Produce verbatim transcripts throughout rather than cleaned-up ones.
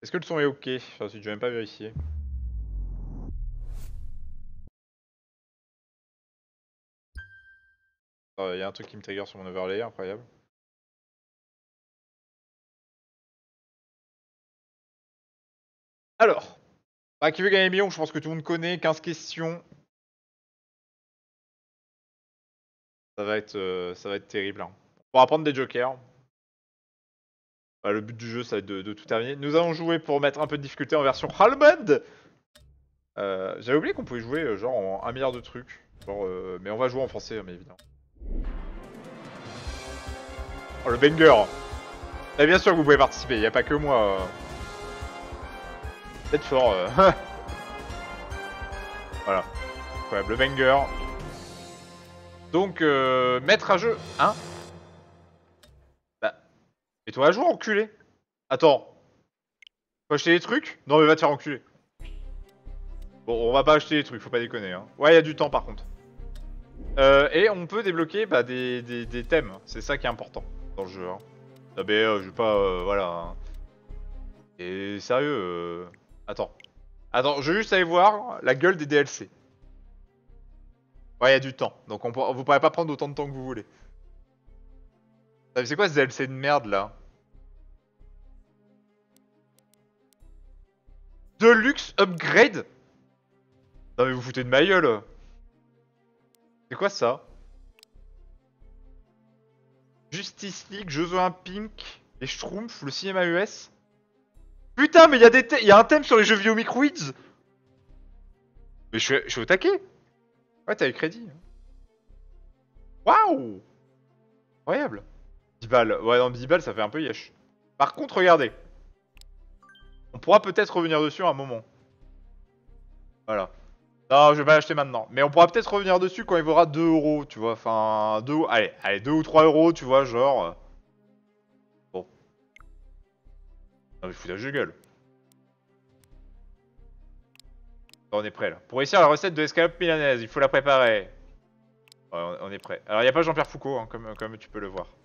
Est-ce que le son est ok? Enfin, si, j'ai même pas vérifié. Il y a un truc qui me trigger sur mon overlay, incroyable. Alors, bah, qui veut gagner million, je pense que tout le monde connaît, quinze questions. Ça va être, euh, ça va être terrible. Hein. On va prendre des jokers. Bah, le but du jeu, ça va être de, de tout terminer. Nous allons jouer pour mettre un peu de difficulté en version Halband. Euh, J'avais oublié qu'on pouvait jouer euh, genre en un milliard de trucs. Genre, euh, mais on va jouer en français, mais évidemment. Oh, le banger. Et bien sûr que vous pouvez participer, il n'y a pas que moi. Euh... Peut-être fort. Euh... voilà. Incroyable, le banger. Donc, euh, mettre à jeu, hein? Bah, mets-toi à jour, enculé. Attends. Faut acheter des trucs? Non, mais va te faire enculer. Bon, on va pas acheter des trucs, faut pas déconner. Hein. Ouais, il y a du temps par contre. Euh, et on peut débloquer bah, des, des, des thèmes. C'est ça qui est important dans le jeu. Hein. Ah, mais euh, je vais pas. Euh, voilà. Hein. Et sérieux. Euh... Attends. Attends, je vais juste aller voir la gueule des D L C. Ouais, il y a du temps. Donc on pour... vous pourrez pas prendre autant de temps que vous voulez. C'est quoi ce D L C de merde là? Deluxe Upgrade? Non mais vous foutez de ma gueule. C'est quoi ça? Justice League, Jeux Olympiques, les Schtroumpfs, le cinéma U S. Putain, mais il y, a des y a un thème sur les jeux vidéo Microids. Mais je suis, je suis au taquet. Ouais, t'as les crédits. Waouh! Incroyable. dix balles. Ouais, non, dix balles, ça fait un peu yesh. Par contre, regardez. On pourra peut-être revenir dessus à un moment. Voilà. Non, je vais pas l'acheter maintenant. Mais on pourra peut-être revenir dessus quand il vaudra deux euros, tu vois. Enfin, deux... Allez, allez, deux ou trois euros, tu vois, genre... Bon. Non, mais foutage de gueule. Bon, on est prêt, là. Pour réussir la recette de l'escalope milanaise, il faut la préparer. Ouais, on, on est prêt. Alors, il n'y a pas Jean-Pierre Foucault, hein, comme, comme tu peux le voir.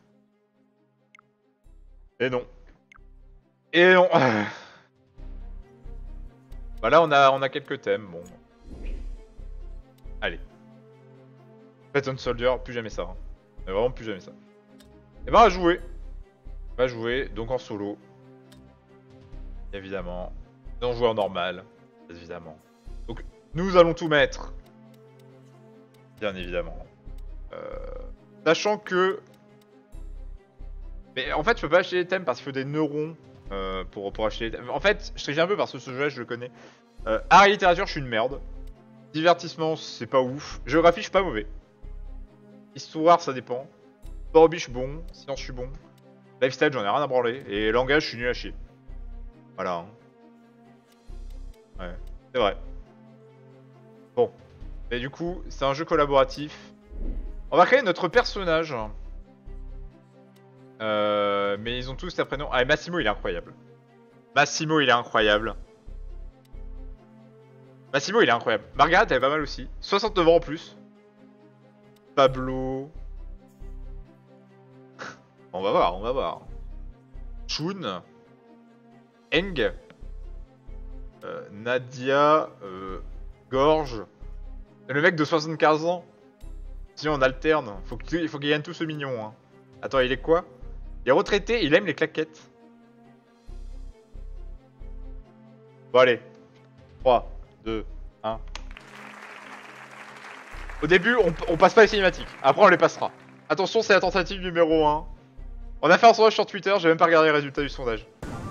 Et non. Et non. Bah là, on a, on a quelques thèmes, bon. Allez. Patton Soldier, plus jamais ça. Hein. Mais vraiment plus jamais ça. Et bah, on va jouer. On va jouer, donc en solo. Évidemment. Non, jouer en normal. Évidemment. Donc, nous allons tout mettre. Bien évidemment. Euh... Sachant que... Mais en fait, je peux pas acheter les thèmes parce qu'il faut des neurones euh, pour, pour acheter les thèmes. En fait, je triche un peu parce que ce jeu-là, je le connais. Euh, art et littérature, je suis une merde. Divertissement, c'est pas ouf. Géographie, je suis pas mauvais. Histoire, ça dépend. Sport hobby, je suis bon. Science, je suis bon. Lifestyle, j'en ai rien à branler. Et langage, je suis nul à chier. Voilà. Hein. Ouais, c'est vrai. Bon. Et du coup, c'est un jeu collaboratif. On va créer notre personnage. Euh, mais ils ont tous un prénom. Ah, Massimo, il est incroyable. Massimo, il est incroyable. Massimo, il est incroyable. Margaret, elle est pas mal aussi. soixante-neuf ans en plus. Pablo. On va voir, on va voir. Chun. Eng. Euh, Nadia. Euh, Gorge. Le mec de soixante-quinze ans. Sinon, on alterne. Faut qu'il faut qu'il gagne tout ce mignon. Hein. Attends, il est quoi? Il est retraité, il aime les claquettes. Bon, allez. trois, deux, un. Au début, on, on passe pas les cinématiques. Après, on les passera. Attention, c'est la tentative numéro un. On a fait un sondage sur Twitter, j'ai même pas regardé les résultats du sondage.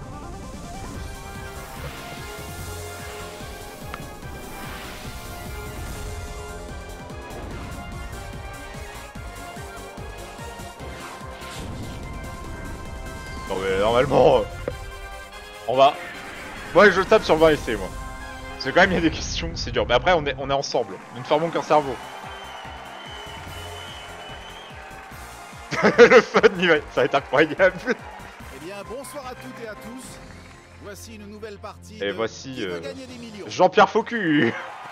Non mais normalement... On va... Moi je tape sur vingt essais moi. Parce que quand même il y a des questions, c'est dur. Mais après on est, on est ensemble. Nous ne formons qu'un cerveau. Le fun, il va... ça va être incroyable. Eh bien, bonsoir à toutes et à tous. Voici une nouvelle partie. Et de voici euh, des Jean-Pierre Faucu.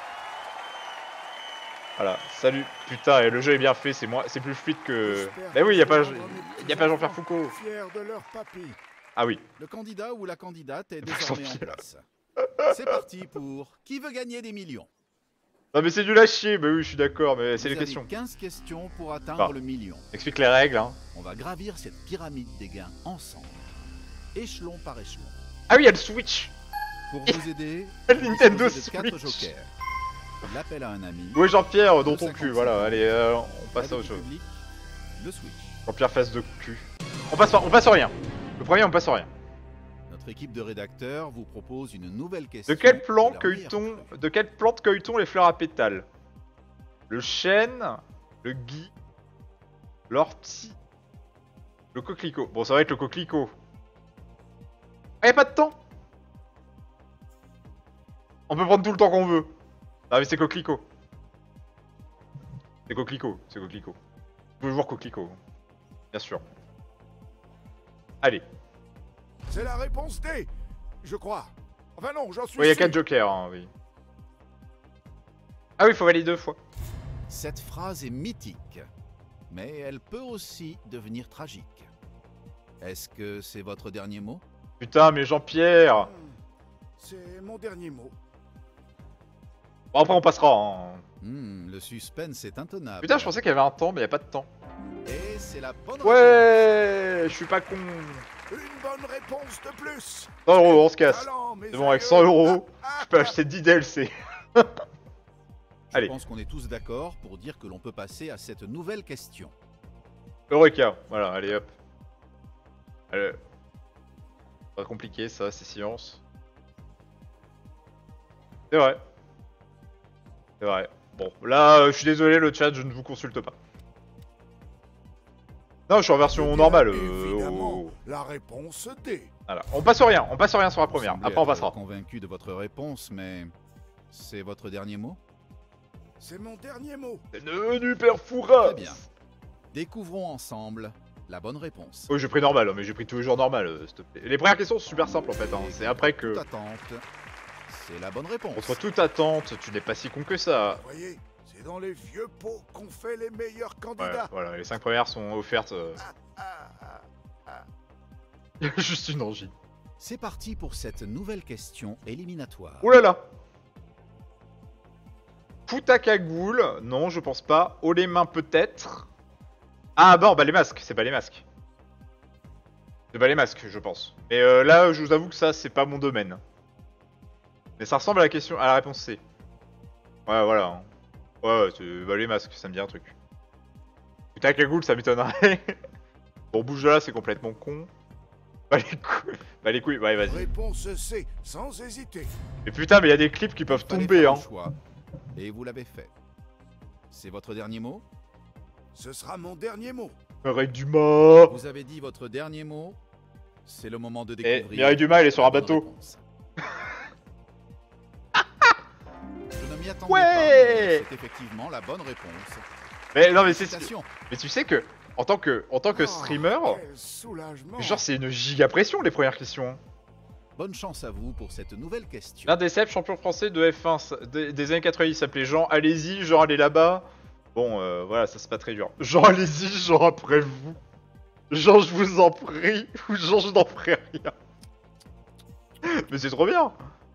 Voilà, salut. Putain, et le jeu est bien fait, c'est moins, c'est plus fluide que. Bah oui, y a pas, y a pas Jean-Pierre Foucault. Fiers de leur papy. Ah oui. Le candidat ou la candidate est Sans désormais en pire. place. C'est parti pour Qui veut gagner des millions? Non mais c'est nul à chier, bah oui je suis d'accord, mais c'est Vous les avez questions. quinze questions pour atteindre Bah. le million. Explique les règles, hein. On va gravir cette pyramide des gains ensemble, échelon par échelon. Ah oui, il y a le Switch. Pour vous aider, Le vous Nintendo disposez de quatre Switch. jokers. L'appel à un ami, Oui Jean-Pierre, dans Le ton cul, cinquante-cinq. voilà, allez, euh, on passe à l'avis autre du chose. public, le Switch. Jean-Pierre face de cul. On passe, on passe rien. Le premier on passe rien. Notre équipe de rédacteurs vous propose une nouvelle question. De quel plant la meilleure cueille-t-on fleur. De quelle plante cueille-t-on les fleurs à pétales? Le chêne, le gui, l'ortie, le coquelicot. Bon, ça va être le coquelicot. Ah, y'a pas de temps. On peut prendre tout le temps qu'on veut. Ah mais c'est coquelicot. C'est coquelicot, c'est coquelicot. Toujours coquelicot. Bien sûr. Allez. C'est la réponse D, je crois. Enfin non, j'en suis Oui, il y a sûr. quatre jokers, hein, oui. Ah oui, il faut valider deux fois. Cette phrase est mythique, mais elle peut aussi devenir tragique. Est-ce que c'est votre dernier mot? Putain, mais Jean-Pierre. Hmm, C'est mon dernier mot. Bon, après on passera. Hein. Hmm, le suspense est intenable. Putain, je pensais qu'il y avait un temps, mais il y a pas de temps. Et c'est la bonne Ouais, je suis pas con. Une bonne réponse de plus. cent euros, on se casse. Talent, mes C'est bon, avec aïeux. cent euros, Ah, je peux acheter dix D L C. Je Allez. pense qu'on est tous d'accord pour dire que l'on peut passer à cette nouvelle question. Eureka, voilà, allez hop. Allez. Pas compliqué ça, c'est science. C'est vrai. C'est vrai. Bon, là, euh, je suis désolé, le chat, je ne vous consulte pas. Non, je suis en version je normale. dirais euh, Évidemment, oh. la réponse D. Voilà. On passe rien, on passe rien sur la Vous première. semblez Après, on être passera. convaincu de votre réponse, mais c'est votre dernier mot? C'est mon dernier mot. C'est devenu Père Fouras. Très bien. Découvrons ensemble la bonne réponse. Oui, j'ai pris normal, hein, mais j'ai pris tous les jours normal, euh, s'il te plaît. Les premières questions sont super simples en fait. Hein. Et C'est après contre que. toute attente, c'est la bonne réponse. Contre toute attente, tu n'es pas si con que ça. Vous voyez, c'est dans les vieux pots qu'on fait les meilleurs Ouais, candidats. voilà, les cinq premières sont offertes. euh, Ah, ah, ah. Juste une engie. C'est parti pour cette nouvelle question éliminatoire. Ouh là là. Cagoule, non, je pense pas. Haut les mains, peut-être. Ah, bon, bah les masques, c'est pas les masques. C'est pas les masques, je pense. Mais euh, là, je vous avoue que ça, c'est pas mon domaine. Mais ça ressemble à la question, à la réponse C. Ouais, voilà. hein. Ouais, ouais, c'est bah, les masques, ça me dit un truc. Cagoule, ça m'étonnerait. Bon, bouge de là, c'est complètement con. Bah les couilles, bah les couilles, ouais, vas-y. Réponse C, sans hésiter. Mais putain, mais il y a des clips qui peuvent Fallait tomber, faire hein. le choix, et vous l'avez fait. C'est votre dernier mot? Ce sera mon dernier mot. Mireille Dumas. Vous avez dit votre dernier mot. C'est le moment de Et découvrir. Mireille Dumas, elle est sur un la bonne bateau. réponse. Je ne m'y attendais Ouais. pas, mais c'est effectivement la bonne réponse. Mais non, mais c'est. Félicitations. Mais tu sais que, en tant que, en tant que Oh, streamer, quel soulagement. genre c'est une giga pression les premières questions. hein. Bonne chance à vous pour cette nouvelle question. L'un des célèbres champions français de F un ça- des, des années quatre-vingt-dix s'appelait Jean. Allez-y, genre allez là-bas. Bon, euh, voilà, ça c'est pas très dur. Jean, allez-y, genre après vous. Jean, je vous en prie. Ou Jean, je n'en ferai rien. Mais c'est trop bien.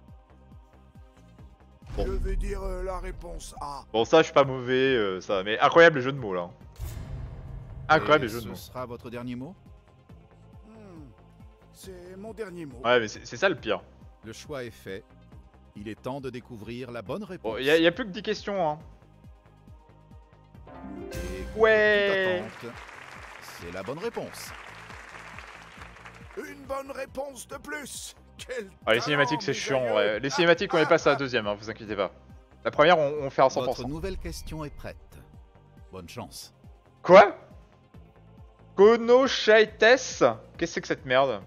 Bon. Je vais dire euh, la réponse A. Bon, ça, je suis pas mauvais, euh, ça. Mais incroyable les jeux de mots là. Incroyable Et les jeux de ce mots. sera votre dernier mot? Hmm, C'est mon dernier mot. Ouais, mais c'est c'est ça le pire. Le choix est fait. Il est temps de découvrir la bonne réponse. Bon, y a, y a plus que dix questions, hein. Et contre Ouais. toute attente, c'est la bonne réponse. Une bonne réponse de plus. Quel Ah, les talent, cinématiques c'est mes chiant, aïeux. ouais. Les cinématiques on les passe à la deuxième, hein, vous inquiétez pas. La première on, on fait à cent pour Votre cent. nouvelle question est prête. Bonne chance. Quoi? Konoshaites? Qu'est-ce que c'est que cette merde?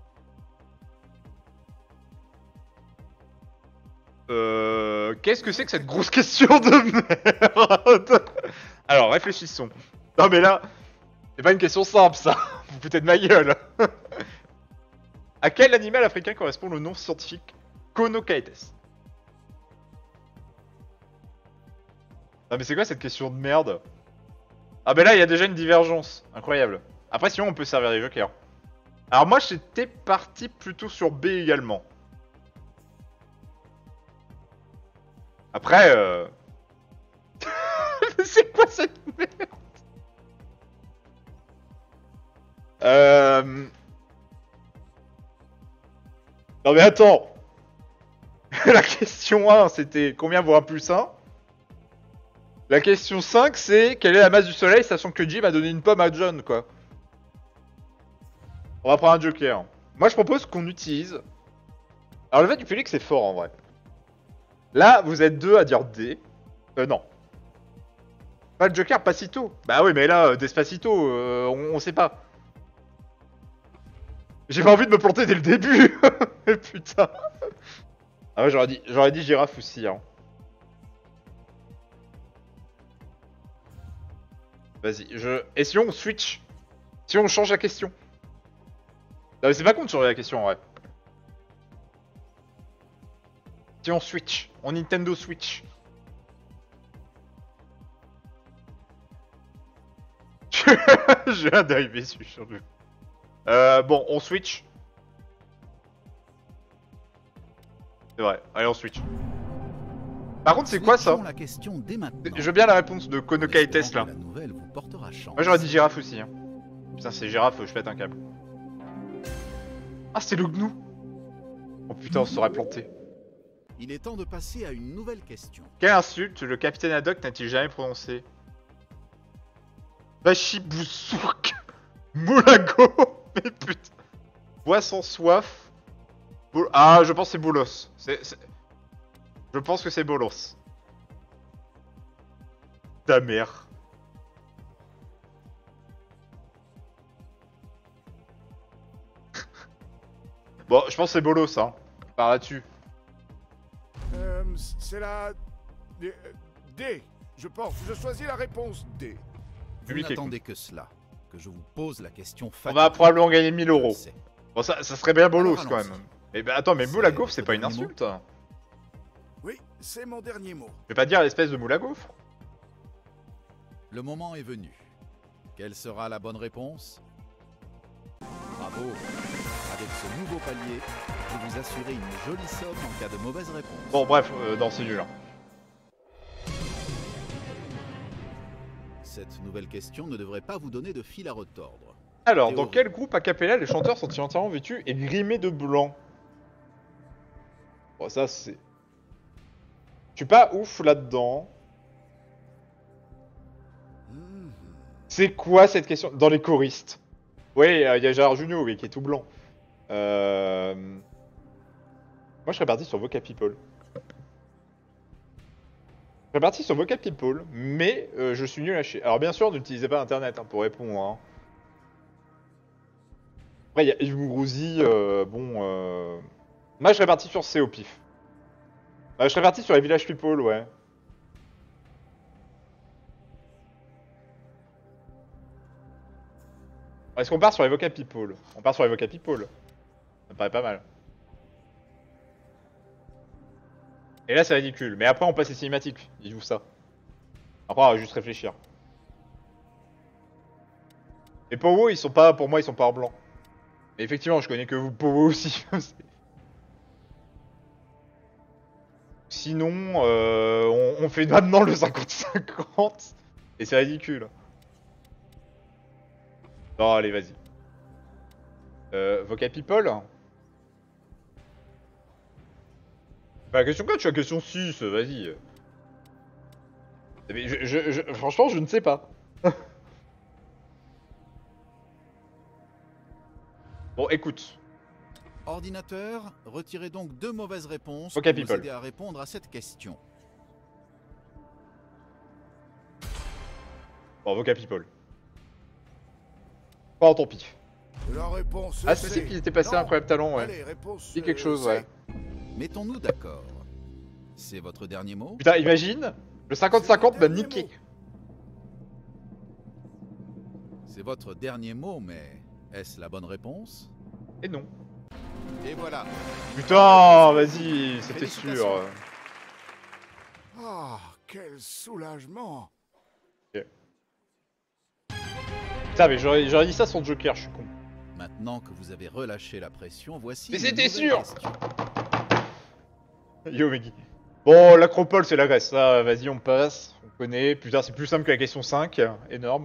Euh... Qu'est-ce que c'est que cette grosse question de merde? Alors réfléchissons. Non mais là, c'est pas une question simple ça. Vous foutez de ma gueule. À quel animal africain correspond le nom scientifique Konokaites? Ah mais c'est quoi cette question de merde? Ah bah là il y a déjà une divergence, incroyable. Après sinon on peut servir des jokers. Alors moi j'étais parti plutôt sur B également. Après, euh... c'est quoi cette merde? Euh... Non mais attends. La question un, c'était combien vaut un plus un? La question cinq, c'est quelle est la masse du soleil, sachant que Jim a donné une pomme à John, quoi. On va prendre un joker. Moi, je propose qu'on utilise... Alors, le fait du Félix, c'est fort, en vrai. Là, vous êtes deux à dire D. Euh, non. Pas le joker, Pacito. Bah oui, mais là, euh, Despacito, euh, on, on sait pas. J'ai pas envie de me planter dès le début. Putain. Ah ouais, j'aurais dit, j'aurais dit girafe aussi, hein. Vas-y, je... Et si on switch? Si on change la question? Non mais c'est pas con de changer la question en vrai. Si on switch, on Nintendo Switch. Je viens d'arriver sur le... Euh, bon, on switch. C'est vrai, allez on switch. Par contre, c'est quoi ça? La question dès maintenant. Je veux bien la réponse de Konoka et Tesla. La nouvelle vous portera chance. Moi j'aurais dit girafe aussi. Hein. Putain, c'est girafe, je pète un câble. Ah, c'est le gnou. Oh putain, on se serait planté. Il est temps de passer à une nouvelle question. Quelle insulte le capitaine Haddock n'a-t-il jamais prononcé? Bachibousouk Moulago. Mais putain. Boisson soif. Bol... Ah, je pense que c'est Bolos. C'est... Je pense que c'est Bolos. Ta mère. Bon, je pense que c'est Bolos, hein. Par là-dessus. Euh, c'est la... D, je pense. Je choisis la réponse D. Vous n'attendez que cela, que je vous pose la question fatale. On va probablement gagner mille euros. Bon, ça, ça serait bien Bolos, quand même. Mais bah, attends, mais moule à gaufre, c'est pas une insulte. Oui, c'est mon dernier mot. Je vais pas dire l'espèce de moule à gaufre. Le moment est venu. Quelle sera la bonne réponse? Bravo. Avec ce nouveau palier, vous vous assurez une jolie somme en cas de mauvaise réponse. Bon, bref, euh, dans c'est nul. Hein. Cette nouvelle question ne devrait pas vous donner de fil à retordre. Alors, Théorie. dans quel groupe a cappella les chanteurs sont-ils entièrement vêtus et grimés de blanc? Bon, ça c'est... Je suis pas ouf là-dedans. Mmh. C'est quoi cette question? Dans les choristes. Oui, il euh, y a Gérard Jugnot, oui, qui est tout blanc. Euh... Moi, je serais parti sur Voca People. Je serais parti sur Voca People, mais euh, je suis nul à chier. Alors, bien sûr, n'utilisez pas Internet hein, pour répondre. Hein. Après, il y a Yves Mourouzi, euh, bon... Euh... Moi, je serais parti sur C au pif. Bah, je serais parti sur les Village People, ouais. Est-ce qu'on part sur les Voca People? On part sur les Voca People. Ça me paraît pas mal. Et là, c'est ridicule. Mais après, on passe les cinématiques. Ils jouent ça. Après, on va juste réfléchir. Les Powo, ils sont pas... Pour moi, ils sont pas en blanc. Mais effectivement, je connais que vous Powo aussi. Sinon, euh, on, on fait maintenant le cinquante cinquante. Et c'est ridicule. Non, allez, vas-y. Euh, Voca People. Bah, la question quatre, je suis à question six, vas-y. Je, je, je, franchement, je ne sais pas. Bon, écoute. Ordinateur, retirez donc deux mauvaises réponses Voca pour vous People. aider à répondre à cette question. Bon, Voca People. Pas en ton pif. La réponse Ah, c'est possible qu'ils étaient passés un incroyable talent, ouais. Allez, réponse, Dis quelque euh, chose, ouais. Mettons-nous d'accord. C'est votre dernier mot? Putain, imagine, le cinquante cinquante m'a niqué. C'est votre dernier mot, mais est-ce la bonne réponse? Et non. Et voilà. Putain, vas-y, c'était sûr. Ah, quel soulagement. Putain, mais j'aurais dit ça sans Joker, je suis con. Maintenant que vous avez relâché la pression, voici Mais une c'était nouvelle sûr. question. Yo Meggy. Bon, l'acropole c'est la Grèce, ça, vas-y, on passe. On connaît. Putain, c'est plus simple que la question cinq. Énorme.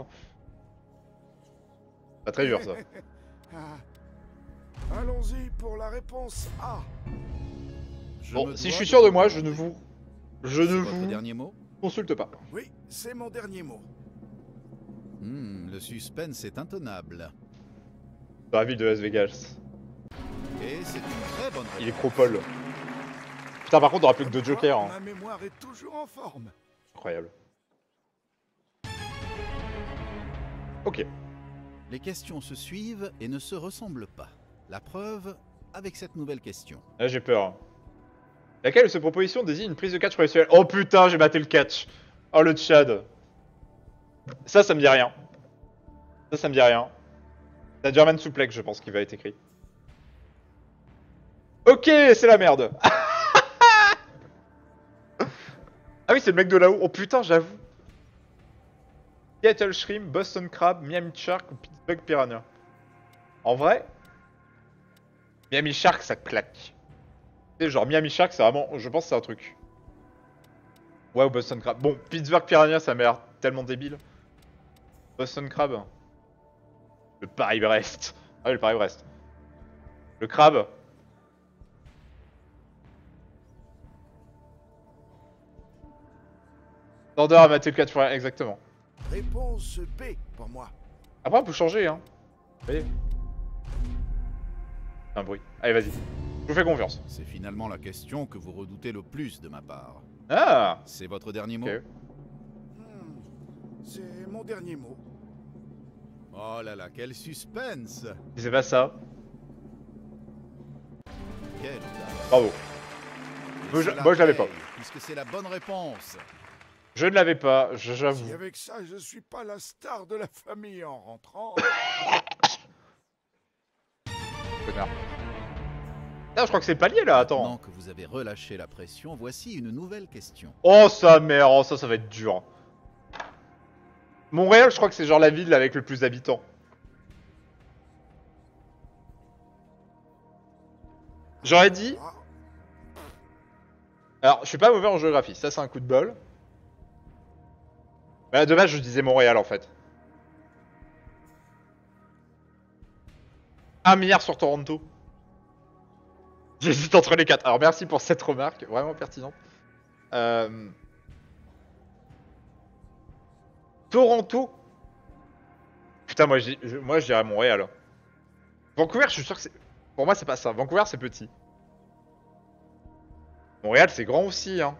Pas très dur ça. Ah. Allons-y pour la réponse A. Je Bon, me si dois je suis sûr de vous moi, je ne demander, vous. Je c'est ne votre vous dernier mot? consulte pas. Oui, c'est mon dernier mot. Hmm, le suspense est intenable. Dans la ville de Las Vegas. Et c'est une très bonne Il est réponse. cropole. Putain, par contre, on aura plus que deux Comme jokers. quoi, Hein. Ma mémoire est toujours en forme. Incroyable. Ok. Les questions se suivent et ne se ressemblent pas. La preuve avec cette nouvelle question. Là, j'ai peur. Laquelle de ces propositions désigne une prise de catch professionnelle? Oh putain, j'ai battu le catch. Oh le Tchad. Ça, ça me dit rien. Ça, ça me dit rien. C'est un German Suplex, je pense, qui va être écrit. Ok, c'est la merde. Ah oui, c'est le mec de là-haut. Oh putain, j'avoue. Seattle Shrimp, Boston Crab, Miami Shark ou Pittsburgh Piranha. En vrai, Miami Shark, ça claque. Tu sais, genre Miami Shark, c'est vraiment, je pense que c'est un truc. Ouais, ou Boston Crab. Bon, Pittsburgh Piranha, ça m'a l'air tellement débile. Boston Crab. Le Paris-Brest. Ah oui, le Paris-Brest. Le crabe. Thunder a maté le quatre fois, exactement. Réponse B pour moi. Après, on peut changer, hein. Vous voyez. Un bruit. Allez, vas-y. Je vous fais confiance. C'est finalement la question que vous redoutez le plus de ma part. Ah. C'est votre dernier mot? Ok. Hmm, C'est mon dernier mot. Oh là là, quel suspense! Si c'est pas ça, Quelle audace. bravo. Et Moi, je- cela moi, je l'avais pas. paye, Puisque c'est la bonne réponse. Je ne l'avais pas, je- Si j'avoue. avec ça, je suis pas la star de la famille en rentrant. Connard. Ah, je crois que c'est palier là, attends. Maintenant que vous avez relâché la pression, voici une nouvelle question. Oh sa mère, oh ça, ça va être dur. Montréal, je crois que c'est genre la ville avec le plus d'habitants. J'aurais dit. Ah, Alors, je suis pas mauvais en géographie, ça c'est un coup de bol. Mais là, de base, je disais Montréal en fait. Un milliard sur Toronto. J'hésite entre les quatre. Alors, merci pour cette remarque, vraiment pertinente. Euh... Toronto. Putain, moi, j'y- je, moi je dirais Montréal. Vancouver, je suis sûr que c'est. Pour moi, c'est pas ça. Vancouver, c'est petit. Montréal, c'est grand aussi, hein.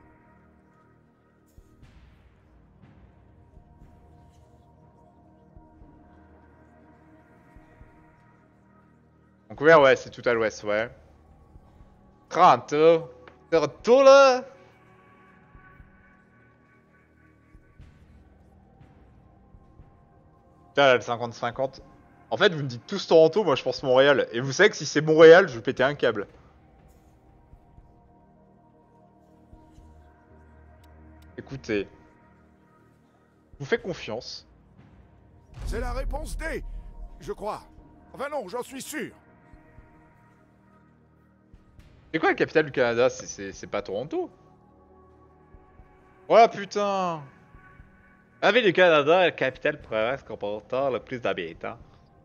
Vancouver, ouais, c'est tout à l'ouest, ouais. Toronto. Toronto, là. Putain, là, le cinquante cinquante. En fait, vous me dites tous Toronto, moi je pense Montréal. Et vous savez que si c'est Montréal, je vais péter un câble. Écoutez. Je vous fais confiance. c'est la réponse D, je crois. Enfin non, j'en suis sûr. C'est quoi la capitale du Canada? C'est- C'est c'est pas Toronto? Voilà, putain! La ville du Canada est la capitale province comportant le plus d'habitants.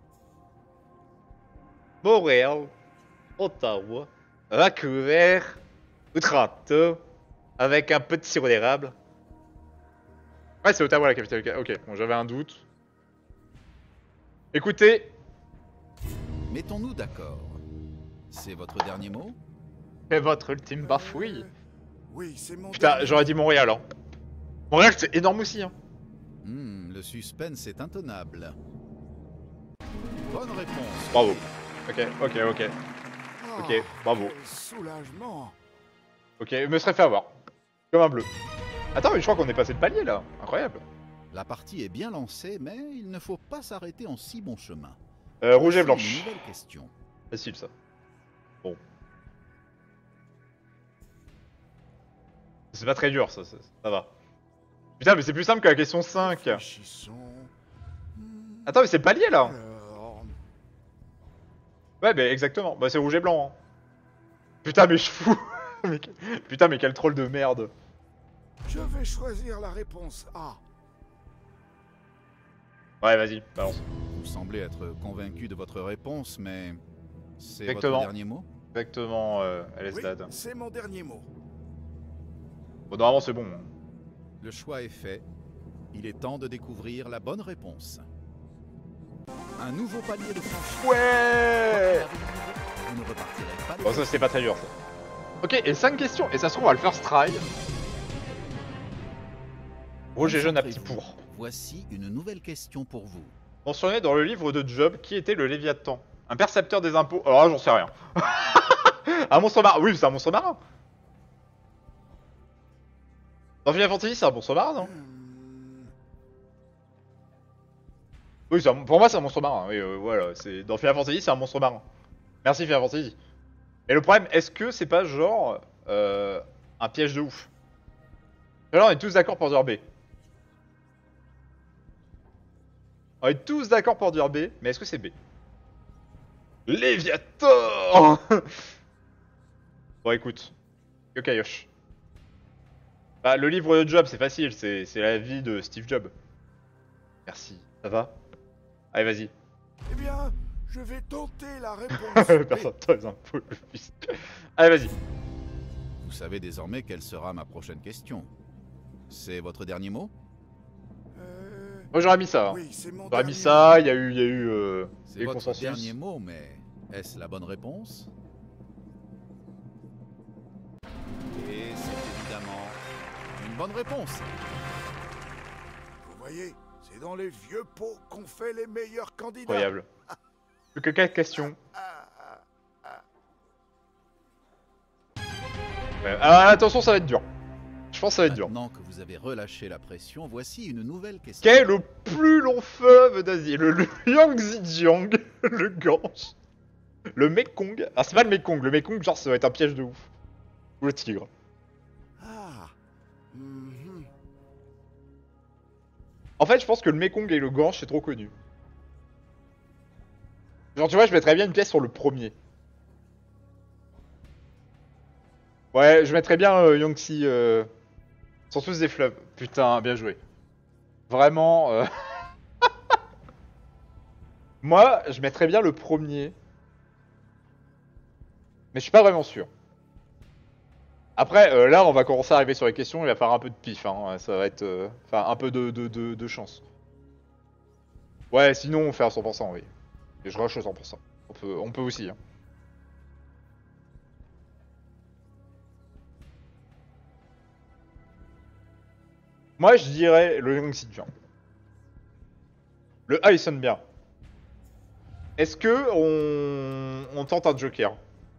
Montréal, Ottawa, Vancouver, ou Toronto, avec un petit sirop d'érable. Ouais, c'est Ottawa la capitale du Canada. Ok, bon, j'avais un doute. Écoutez, Mettons-nous d'accord. C'est votre dernier mot? c'est votre ultime bafouille. Euh, Oui, c'est mon Putain, dernier j'aurais mot. dit Montréal, hein. Montréal, c'est énorme aussi, hein. Hmm, le suspense est intenable. Bonne réponse. Bravo. Ok, ok, ok. Ah, Ok, bravo. quel soulagement. Ok, je me serais fait avoir. Comme un bleu. Attends, mais je crois qu'on est passé le palier, là. Incroyable. La partie est bien lancée, mais il ne faut pas s'arrêter en si bon chemin. Euh, rouge et Voici blanche. Une nouvelle question. Facile, ça. Bon. C'est pas très dur, ça, ça, ça va. Putain, mais c'est plus simple que la question cinq. Réfléchissons. Hmm, Attends, mais c'est le palier, là. alors, Ouais, bah exactement. Bah c'est rouge et blanc. Hein. Putain, mais je fous. Mais que- Putain, mais quel troll de merde. Je vais choisir la réponse A. Ouais, vas-y, balance. Vous semblez être convaincu de votre réponse, mais c'est votre Exactement. dernier mot? Exactement, euh, L S Oui, Dad. c'est mon dernier mot. Bon, normalement, c'est bon. Hein. Le choix est fait. Il est temps de découvrir la bonne réponse. Un nouveau palier de franchi. Ouais. Vous ne repartirez pas les Bon, ça, c'est pas très dur, ça. Ok, et cinq questions. Et ça se trouve, on va le first try. Roger jeune à petit pour. Voici une nouvelle question pour vous. Mentionné dans le livre de Job, qui était le Léviathan? Un percepteur des impôts. Alors là, j'en sais rien. Un monstre marin. Oui, c'est un monstre marin. Dans Final Fantasy, c'est un monstre marin, non? Hmm, Oui, c'est un- pour moi, c'est un monstre marin. Oui, euh, voilà. C'est dans Final Fantasy, c'est un monstre marin. Merci Final Fantasy. Mais le problème, est-ce que c'est pas genre euh, un piège de ouf? Là, on est tous d'accord pour dire B. On est tous d'accord pour dire B, mais est-ce que c'est B? Léviathan. Bon, écoute. Yokayosh. Bah, le livre de Job, c'est facile, c'est c'est la vie de Steve Jobs. Merci. Ça va? Allez, vas-y. Eh bien, je vais tenter la réponse B. Personne t'as les impôts, le fils. Allez, vas-y. Vous savez désormais quelle sera ma prochaine question. C'est votre dernier mot? Euh, Moi, j'aurais mis ça. Hein. oui, c'est mon J'aurais dernier mis ça, il y a eu, il y a eu euh, C'est des votre consensus. dernier mot, mais est-ce la bonne réponse? Et c'est évidemment une bonne réponse. Vous voyez, c'est dans les vieux pots qu'on fait les meilleurs candidats. Incroyable. Plus que quatre questions. Ah, ah, ah. Ouais. Alors, attention, ça va être dur. Je pense que ça va être dur. Maintenant que vous avez relâché la pression, voici une nouvelle question. Quel est le plus long fleuve d'Asie? Le, le Yangtze-Jiang, le Gange, le Mekong. Ah, c'est pas le Mekong. Le Mekong, genre, ça va être un piège de ouf. Ou le Tigre. Ah. Mhm. En fait, je pense que le Mekong et le Gange, c'est trop connu. Genre, tu vois, je mettrais bien une pièce sur le premier. Ouais, je mettrais bien euh, Yangtze. Euh... Ils sont tous des fleuves. Putain, bien joué. Vraiment. Euh... Moi, je mettrais bien le premier. Mais je suis pas vraiment sûr. Après, euh, là, on va commencer à arriver sur les questions. Il va falloir un peu de pif. Hein. Ça va être. euh, Enfin, un peu de, de, de, de chance. Ouais, sinon, on fait à cent pour cent, oui. Et je rush à cent pour cent. On peut, on peut aussi. Hein. Moi, je dirais le Yangtze-Jiang. Le A, il sonne bien. Est-ce que on... on tente un joker?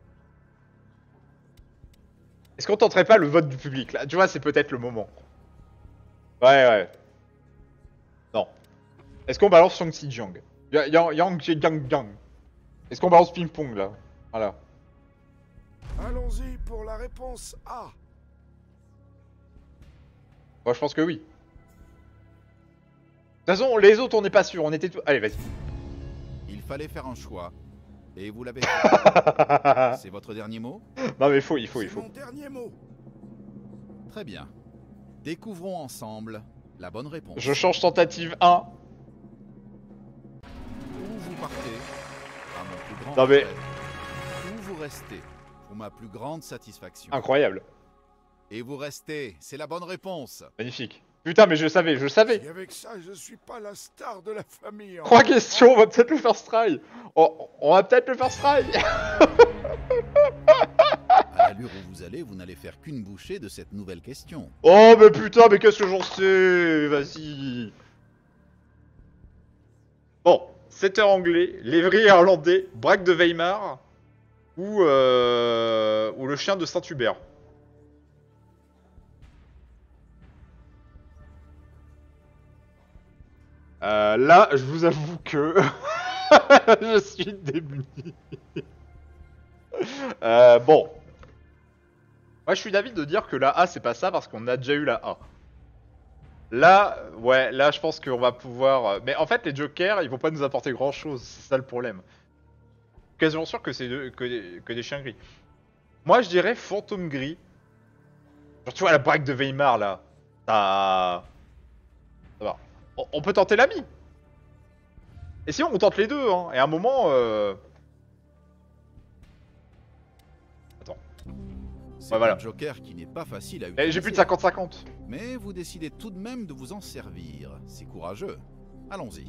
Est-ce qu'on tenterait pas le vote du public là? Tu vois, c'est peut-être le moment. Ouais, ouais. Non. Est-ce qu'on balance Yangtze-Jiang? Yang-Yang-Yang. Est-ce qu'on balance ping-pong là? Voilà. Allons-y pour la réponse A. Moi, je pense que oui. De toute façon, les autres, on n'est pas sûr. On était tout. Allez, vas-y. Il fallait faire un choix. Et vous l'avez fait. C'est votre dernier mot? Non, mais il faut, il faut, il C'est faut. mon dernier mot. Très bien. Découvrons ensemble la bonne réponse. Je change tentative un. Où vous partez, à mon plus grand Non, mais- regret. Où vous restez, pour ma plus grande satisfaction. Incroyable. Et vous restez, c'est la bonne réponse. Magnifique. Putain, mais je savais, je savais. Et avec ça, je suis pas la star de la famille. hein. Trois questions, on va peut-être le first try. On, on va peut-être le first try. À l'allure où vous allez, vous n'allez faire qu'une bouchée de cette nouvelle question. Oh, mais putain, mais qu'est-ce que j'en sais? Vas-y. Bon, sept heures anglais, lévrier irlandais, braque de Weimar ou, euh, ou le chien de Saint-Hubert. Euh, là, je vous avoue que je suis démuni. euh, bon. Moi, je suis d'avis de dire que la A, c'est pas ça parce qu'on a déjà eu la A. Là, ouais, là, je pense qu'on va pouvoir... Mais en fait, les jokers, ils vont pas nous apporter grand-chose. C'est ça le problème. Donc quasiment sûr que c'est de- que, des- que des chiens gris. Moi, je dirais fantôme gris. Genre, tu vois, la braque de Weimar, là. Ça... Ça va. On, on peut tenter l'ami. Et sinon, on tente les deux, hein. Et à un moment... Euh... Attends. C'est Ouais, voilà. un joker qui n'est pas facile à Eh, utiliser. j'ai plus de cinquante cinquante. Mais vous décidez tout de même de vous en servir. C'est courageux. Allons-y.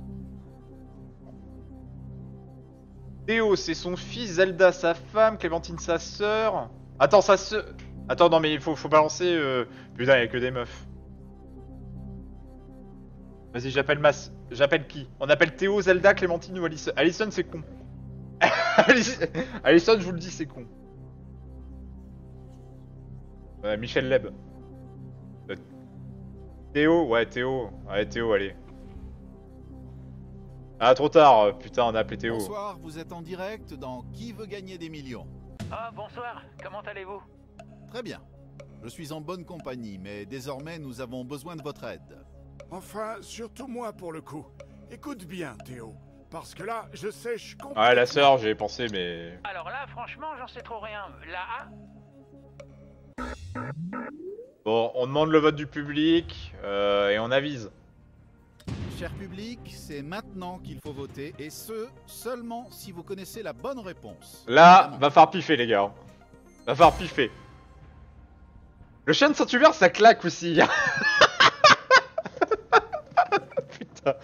Théo, c'est son fils, Zelda, sa femme, Clémentine, sa sœur. Attends, sa sœur... Attends, non, mais il faut, faut balancer... Euh... Putain, y'a que des meufs. Vas-y, j'appelle ma... s- J'appelle qui? On appelle Théo, Zelda, Clémentine ou Alison? Alison, c'est con. Alice- Alison, je vous le dis, c'est con. Euh, Michel Leb. Euh, Théo, ouais, Théo. Ouais, Théo, allez. Ah, trop tard, euh, putain, on a appelé Théo. Bonsoir, vous êtes en direct dans Qui veut gagner des millions? Ah, bonsoir, comment allez-vous? Très bien. Je suis en bonne compagnie, mais désormais nous avons besoin de votre aide. Enfin, surtout moi pour le coup. Écoute bien, Théo. Parce que là, je sèche complètement. Ouais, la sœur, j'y ai pensé, mais... Alors là, franchement, j'en sais trop rien. Là, Bon, on demande le vote du public, euh, et on avise. Cher public, c'est maintenant qu'il faut voter, et ce, seulement si vous connaissez la bonne réponse. Là, Évidemment. va falloir piffer, les gars. Va falloir piffer. Le chien de Saint-Hubert, ça claque aussi. Putain.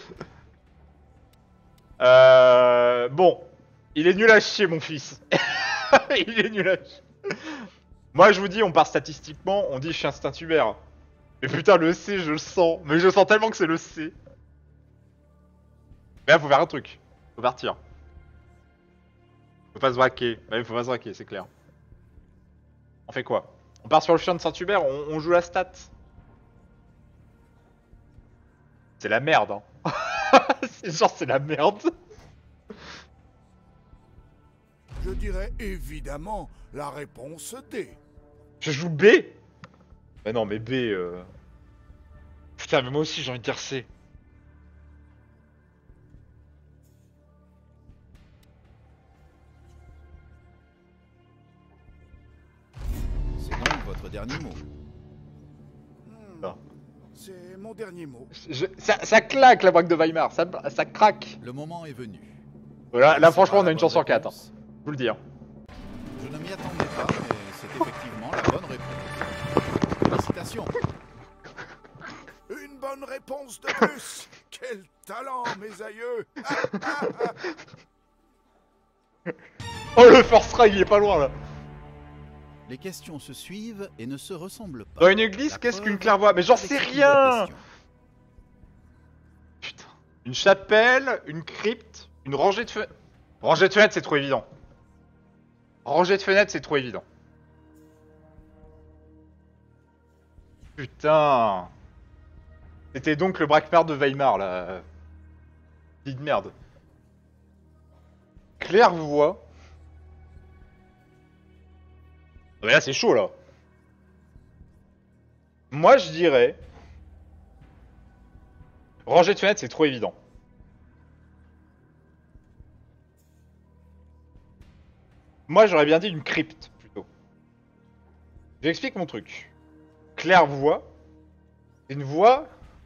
Euh... Bon. Il est nul à chier, mon fils. Il est nul à chier. Moi, je vous dis, on part statistiquement, on dit chien Saint-Hubert. Mais putain, le C, je le sens. Mais je sens tellement que c'est le C. Mais là, faut faire un truc. Faut partir. Faut pas se braquer. Ouais, faut pas se braquer, c'est clair. On fait quoi? On part sur le chien de Saint-Hubert, on, on joue la stat. C'est la merde, hein. C'est genre, c'est la merde. Je dirais évidemment la réponse D. Je joue B. Bah non, mais B... Euh... Putain, mais moi aussi, j'ai envie de dire C. C'est donc votre dernier mot. Hmm, Non. C'est mon dernier mot. Je- ça, ça claque, la braque de Weimar. Ça, ça craque. Le moment est venu. Voilà, là, Quelle franchement, sera on a la une bonne chance sur quatre. réponse? Hein. Je vous le dis. Hein. Je ne m'y attendais pas, mais c'est effectivement la bonne réponse. Félicitations. Une bonne réponse de plus. Quel talent, mes aïeux. Oh, le first try, il est pas loin, là. Les questions se suivent et ne se ressemblent pas. Dans une église, La qu'est-ce preuve qu'une claire-voie? Mais j'en avec sais cette nouvelle rien. question. Putain. Une chapelle, une crypte, une rangée de fenêtres. Rangée de fenêtres, c'est trop évident. Rangée de fenêtres, c'est trop évident. Putain. C'était donc le braquemar de Weimar, là. Dit de merde. Claire-voie. Ah, mais là, c'est chaud, là. Moi, je dirais... Rangée de fenêtres, c'est trop évident. Moi, j'aurais bien dit une crypte, plutôt. J'explique mon truc. Claire-voie. C'est une voie...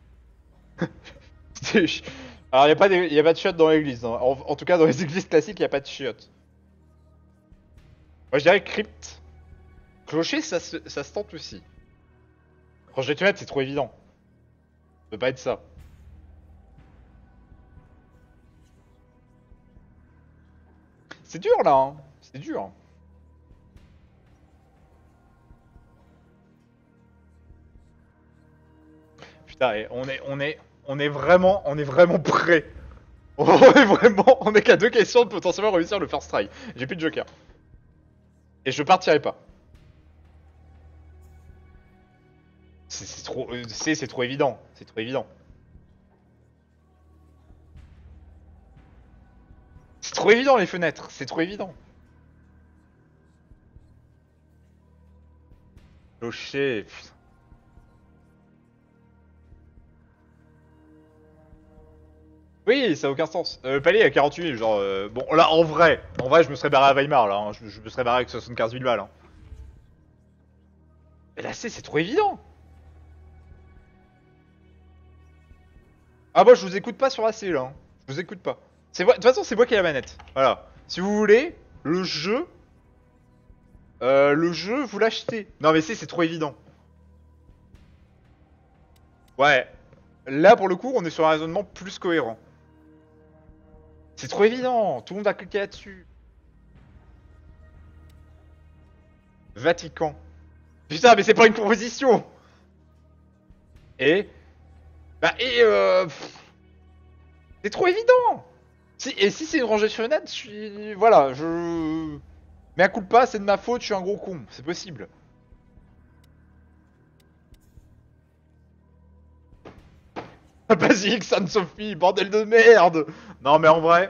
C'est ch- Alors, il n'y a, pas des- y a pas de chiottes dans l'église. Hein. En, en tout cas, dans les églises classiques, il n'y a pas de chiottes. Moi, je dirais crypte. Clocher, ça se, ça se tente aussi. Rangée de fenêtres, c'est trop évident. Ça peut pas être ça. C'est dur, là. Hein. C'est dur. Putain, et on est, on est, on est vraiment, on est vraiment prêt. On est vraiment, on est qu'à deux questions de potentiellement réussir le first try. J'ai plus de joker. Et je partirai pas. C'est c'est trop, euh, c'est c'est trop évident. C'est trop évident. C'est trop évident les fenêtres. C'est trop évident. Clocher, putain. Oui, ça a aucun sens. Euh, le palier à quarante-huit mille, genre... euh, bon, là, en vrai, en vrai, je me serais barré à Weimar, là. Hein. Je, je me serais barré avec soixante-quinze mille balles. Hein. Mais la C, c'est trop évident. Ah, moi, je vous écoute pas sur la C, là. Hein. Je vous écoute pas. C'est moi... De toute façon, c'est moi qui ai la manette. Voilà. Si vous voulez, le jeu... Euh, le jeu, vous l'achetez. Non, mais C, c'est trop évident. Ouais. Là, pour le coup, on est sur un raisonnement plus cohérent. C'est trop évident. Tout le monde va cliquer là-dessus. Vatican. Putain, mais c'est pas une proposition. Et... Bah, et euh... c'est trop évident. Si, et si c'est une rangée de fenêtres, je suis... Voilà, je... Mais à coup de pas, c'est de ma faute, je suis un gros con. C'est possible. Basilique Sainte-Sophie, bordel de merde. Non mais en vrai...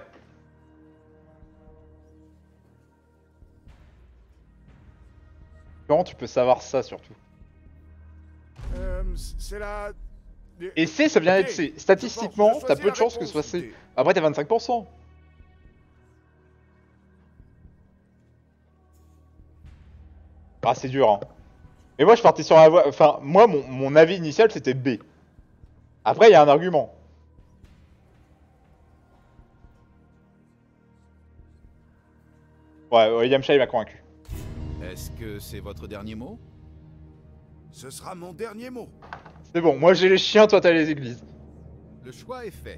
Comment tu peux savoir ça surtout? Euh, c'est la... Et C, ça vient d'être C. Statistiquement, Je pense, je t'as peu de choisis la chances que ce soit réponse, C. D. Après, t'as vingt-cinq pour cent. Ah, c'est dur, hein. Et moi, je partais sur la voie... Enfin, moi, mon, mon avis initial, c'était B. Après, il y a un argument. Ouais, William Shea m'a convaincu. Est-ce que c'est votre dernier mot? Ce sera mon dernier mot. C'est bon, moi j'ai les chiens, toi t'as les églises. Le choix est fait.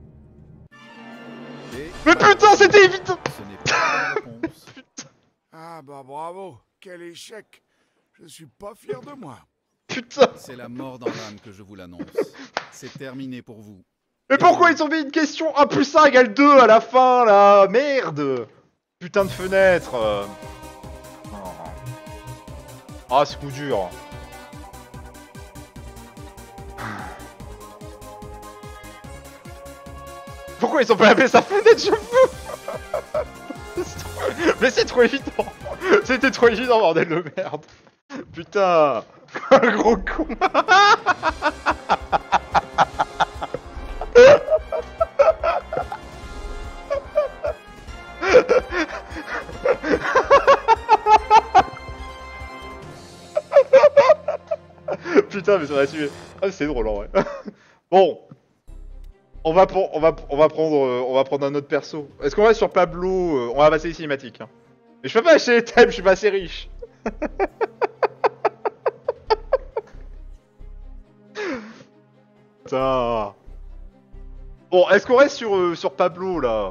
Et Mais putain, c'était évident. ce n'est pas la bonne réponse. Ah bah bravo. Quel échec. Je suis pas fier de moi. Putain. C'est la mort dans l'âme que je vous l'annonce. C'est terminé pour vous. Mais pourquoi ils ont mis une question un plus un égale deux à la fin, là? Merde. Putain de fenêtre. euh. Oh. Ah, ce coup dur. Pourquoi ils ont pas appelé sa fenêtre, je fous. Mais c'est trop évident. C'était trop évident, bordel de merde. Putain. Un gros con. Putain, mais ça va tuer. Ah, c'est drôle en vrai. Bon. On va, pour, on, va, on, va prendre, euh, on va prendre un autre perso. Est-ce qu'on va sur Pablo euh, On va passer les cinématiques. Hein. Mais je peux pas acheter les thèmes, je suis pas assez riche. Putain. Bon, est-ce qu'on reste sur, euh, sur Pablo là?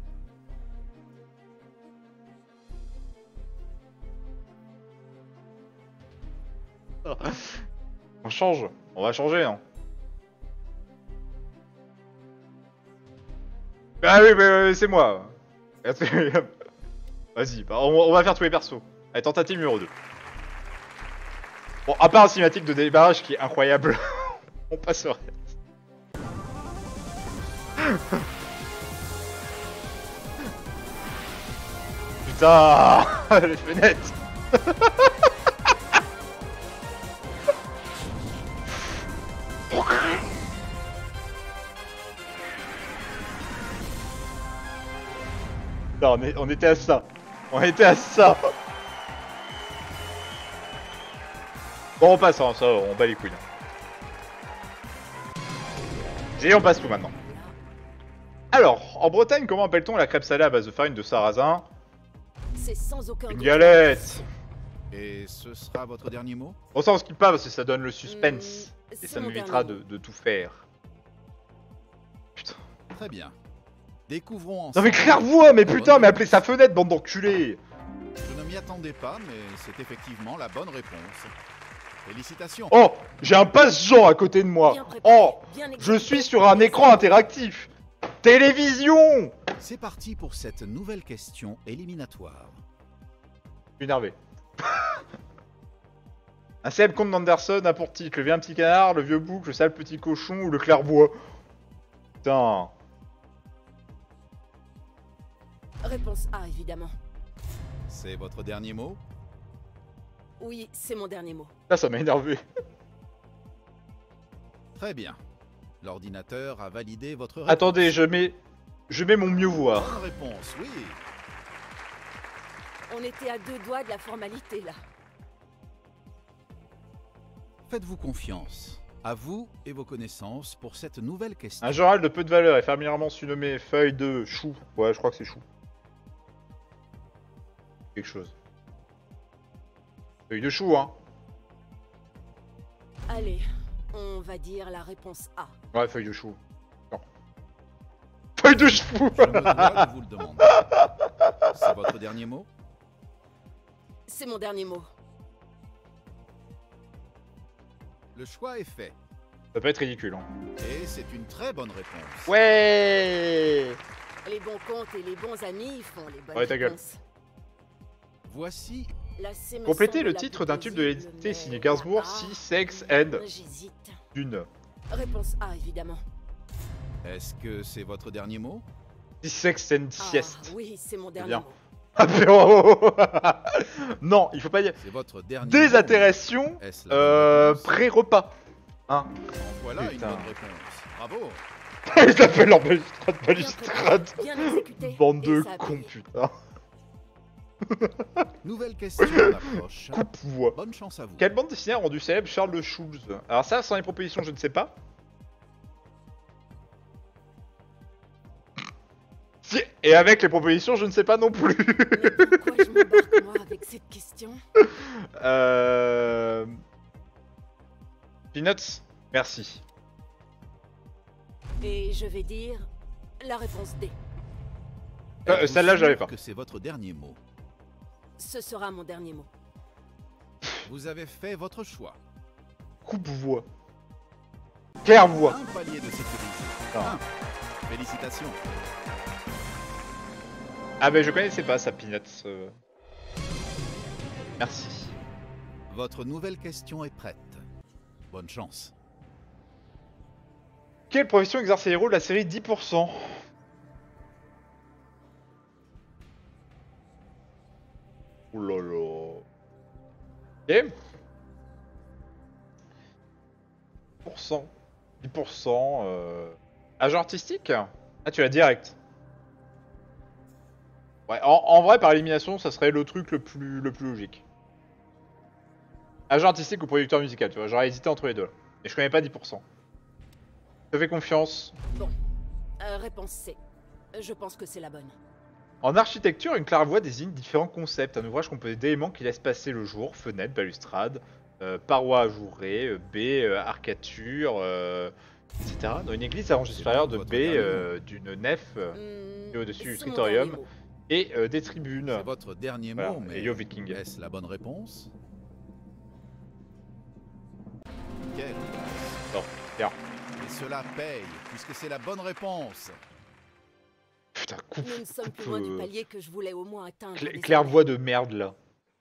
On change. On va changer, hein. Ah oui, mais c'est moi. Vas-y, bah, on, on va faire tous les persos. Allez, tentative numéro deux. Bon, à part un cinématique de débarrage qui est incroyable, on passe au reste. Putain, les fenêtres. Non, on, est, on était à ça. On était à ça. Bon, on passe, hein, ça, on bat les couilles. Et on passe tout maintenant. Alors, en Bretagne, comment appelle-t-on la crêpe salée à base de farine de sarrasin? C'est sans aucun Une doute. galette. Et ce sera votre dernier mot? Bon, ça on skip pas parce que ça donne le suspense. Hmm, Et c'est ça mon m'évitera dernier de, de tout faire. Putain. Très bien. Découvrons Non ensemble... mais clairvoix, mais la putain, bonne mais appelez sa fenêtre, bande d'enculés. Je ne m'y attendais pas, mais c'est effectivement la bonne réponse. Félicitations. Oh, j'ai un passe-Jean à côté de moi. Bien préparé, Oh, bien je exécuté. suis sur un écran interactif. Télévision. C'est parti pour cette nouvelle question éliminatoire. Je suis énervé. Un célèbre conte d'Anderson a pour titre Le vieux petit canard, le vieux bouc, le sale petit cochon ou le clairvoix. Putain. Réponse A, évidemment. C'est votre dernier mot? Oui, c'est mon dernier mot. Là, ça m'a énervé. Très bien. L'ordinateur a validé votre réponse. Attendez, je mets... Je mets mon mieux voir. Bonne réponse, oui. On était à deux doigts de la formalité, là. Faites-vous confiance. À vous et vos connaissances pour cette nouvelle question. Un journal de peu de valeur est familièrement surnommé feuille de chou. Ouais, je crois que c'est chou. Quelque chose. Feuille de chou, hein. Allez, on va dire la réponse A. Ouais, feuille de chou. Non. Feuille de chou. Je me dois de vous le demander. C'est votre dernier mot? C'est mon dernier mot. Le choix est fait. Ça peut être ridicule, hein. Et c'est une très bonne réponse. Ouais. Les bons comptes et les bons amis font les bonnes Ouais, ta gueule. réponses. Voici La C me Complétez semble le la titre plus d'un tube de plausible, l'édité mais signé Gainsbourg, la A, Si, Sex and J'hésite. Dune. Réponse A, évidemment. Est-ce que c'est votre dernier mot? Si, Sex and Ah, Sieste. oui, c'est mon dernier bien. mot. Apéro. Non, il faut pas dire. C'est votre dernier Désintéression, mot. Est-ce la bonne euh, réponse? pré-repas. Hein. En voilà Putain. une bonne réponse. Bravo. Ils s'appellent leur balustrade, Bien balustrade. préparé, bien exécuté. Bande et de ça a cons, payé. putain. Nouvelle question en approche. Coupe-voix. Bonne chance à vous. Quelle bande dessinée a rendu célèbre Charles de Schulz? Alors ça, sans les propositions, je ne sais pas. Si- Et avec les propositions, je ne sais pas non plus. Mais pourquoi je m'embarque, moi, avec cette question? euh... Peanuts, merci. Et je vais dire la réponse D. Euh, Êtes-vous celle-là, je l'avais sûr pas. que c'est votre dernier mot. Ce sera mon dernier mot. Vous avez fait votre choix. Coupe-voix. Claire-voix. Un palier de sécurité. Ah. Un. Félicitations. Ah ben je connaissais pas ça, Peanuts. euh. Merci. Votre nouvelle question est prête. Bonne chance. Quelle profession exerce les héros de la série dix pour cent? Ouh là là. Ok. dix pour cent. dix pour cent. Euh... Agent artistique? Ah, tu l'as direct. Ouais, en, en vrai, par élimination, ça serait le truc le plus, le plus logique. Agent artistique ou producteur musical, tu vois. J'aurais hésité entre les deux. Et je connais pas dix pour cent. Je te fais confiance. Bon, euh, réponse C. Je pense que c'est la bonne. En architecture, une claire-voie désigne différents concepts. Un ouvrage composé d'éléments qui laissent passer le jour, fenêtres, balustrades, euh, parois ajourées, euh, baies, euh, arcatures, euh, et cetera. Dans une église à rangée supérieure de votre baies, dernier euh, d'une nef euh, Hmm, et au-dessus du c'est mon scriptorium dernier mot. et euh, des tribunes. C'est votre dernier Voilà, mot, mais et Yo Viking. est-ce la bonne réponse? Quelle Non, bien. Et cela paye, puisque c'est la bonne réponse. Putain, coupe, Nous ne sommes coupe, plus loin du euh, palier que je voulais au moins atteindre. cla- désormais. claire-voie de merde là.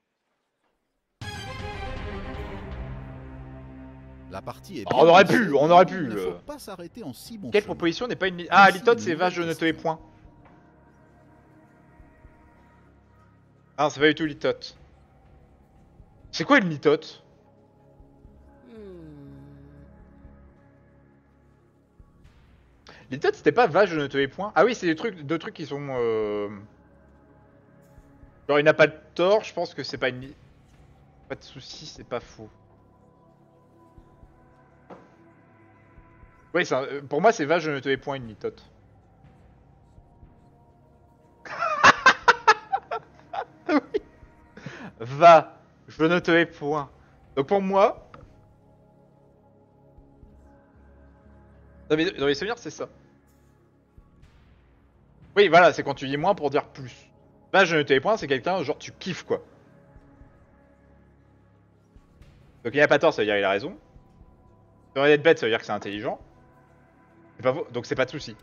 La partie est On bien aurait lancée, pu, on aurait mais pu, Il ne faut euh. pas s'arrêter en si bon Quelle chemin. proposition n'est pas une... Ah, Voici litote, une c'est vache, je nouvelle note les question. points. Ah non, c'est pas du tout litote. C'est quoi une litote? Hmm, Litote, c'était pas vache, je note les points. Ah oui, c'est des trucs, deux trucs qui sont... Euh... Genre, il n'a pas de tort, je pense que c'est pas une... li- Pas de soucis, c'est pas faux. Oui, c'est un- euh, pour moi, c'est vache, je note les points, une litote. Oui. Va, je note les points. Donc pour moi... Dans les, dans les souvenirs, c'est ça. Oui, voilà, c'est quand tu dis moins pour dire plus. Là, je note les points, c'est quelqu'un, genre, tu kiffes, quoi. Donc il a pas tort, ça veut dire qu'il a raison. Si on est bête, ça veut dire que c'est intelligent. C'est pas faux, donc c'est pas de souci.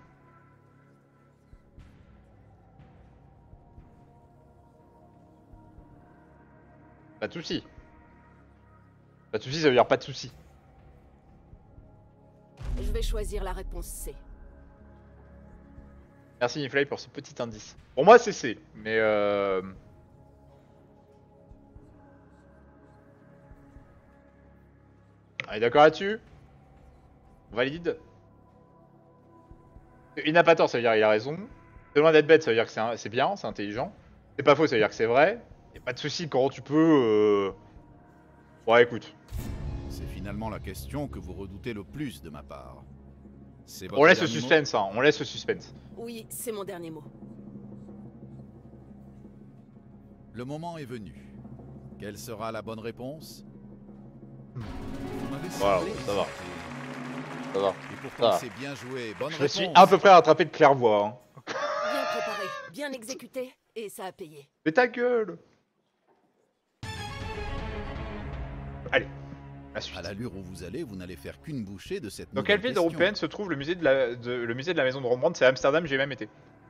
Pas de souci. Pas de souci, ça veut dire pas de souci. Je vais choisir la réponse C. Merci Nifly pour ce petit indice. Pour moi, c'est C, mais euh... On est d'accord là-dessus? On valide? Il n'a pas tort, ça veut dire qu'il a raison. C'est loin d'être bête, ça veut dire que c'est un- c'est bien, c'est intelligent. C'est pas faux, ça veut dire que c'est vrai. Y'a pas de souci quand tu peux... Euh... Ouais, écoute. C'est finalement la question que vous redoutez le plus de ma part. C'est On votre laisse le dernier mot? suspense, hein, on laisse le suspense. Oui, c'est mon dernier mot. Le moment est venu. Quelle sera la bonne réponse? Vous m'avez Voilà, semblé ça va. hésiter. Ça va. Et pourtant, Ça va. c'est bien joué. Bonne Je me réponse. suis à peu près rattrapé de clairvoix. Hein. Bien préparé, bien exécuté, et ça a payé. Mais ta gueule! Allez, la suite. À l'allure où vous allez, vous n'allez faire qu'une bouchée de cette Dans nouvelle quelle ville question. européenne se trouve le musée de la, de, le musée de la maison de Rembrandt? C'est Amsterdam, j'ai même été.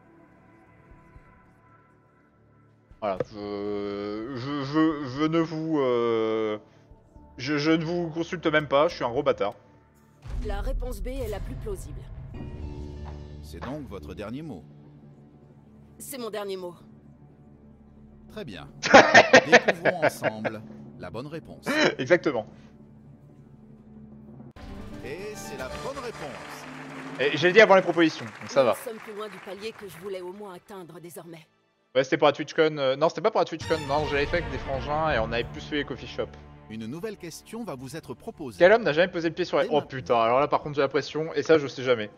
Voilà, je, je, je, je ne vous... Euh, je, je ne vous consulte même pas, je suis un gros bâtard. La réponse B est la plus plausible. C'est donc votre dernier mot. C'est mon dernier mot. Très bien. Découvrons ensemble la bonne réponse. Exactement. Et c'est la bonne réponse. Et j'ai dit avant les propositions, donc ça va. Nous sommes plus loin du palier que je voulais au moins atteindre désormais. Ouais, c'était pour la TwitchCon. euh, Non, c'était pas pour la TwitchCon, non, j'avais fait avec des frangins et on avait plus fait les coffee shop. Une nouvelle question va vous être proposée. Quel homme n'a jamais posé le pied sur les... Et Oh maintenant. putain, alors là par contre j'ai la pression, et ça je sais jamais.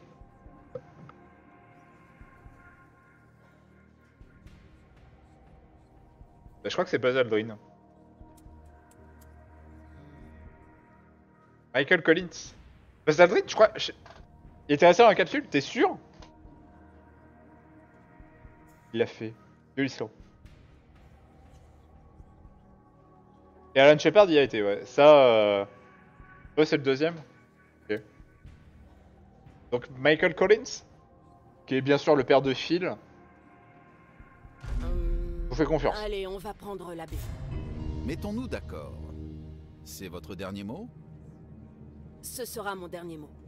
Bah, je crois que c'est Buzz Aldrin. Michael Collins. Buzz Aldrin, je crois... je- Il était resté dans la capsule, t'es sûr? Il l'a fait. De l'Islande. Et Alan Shepard y a été, ouais. Ça... Euh... Ouais, c'est le deuxième. Ok. Donc Michael Collins, qui est bien sûr le père de Phil. Hum, Je vous fais confiance. Allez, on va prendre la B. Mettons-nous d'accord. C'est votre dernier mot? Ce sera mon dernier mot.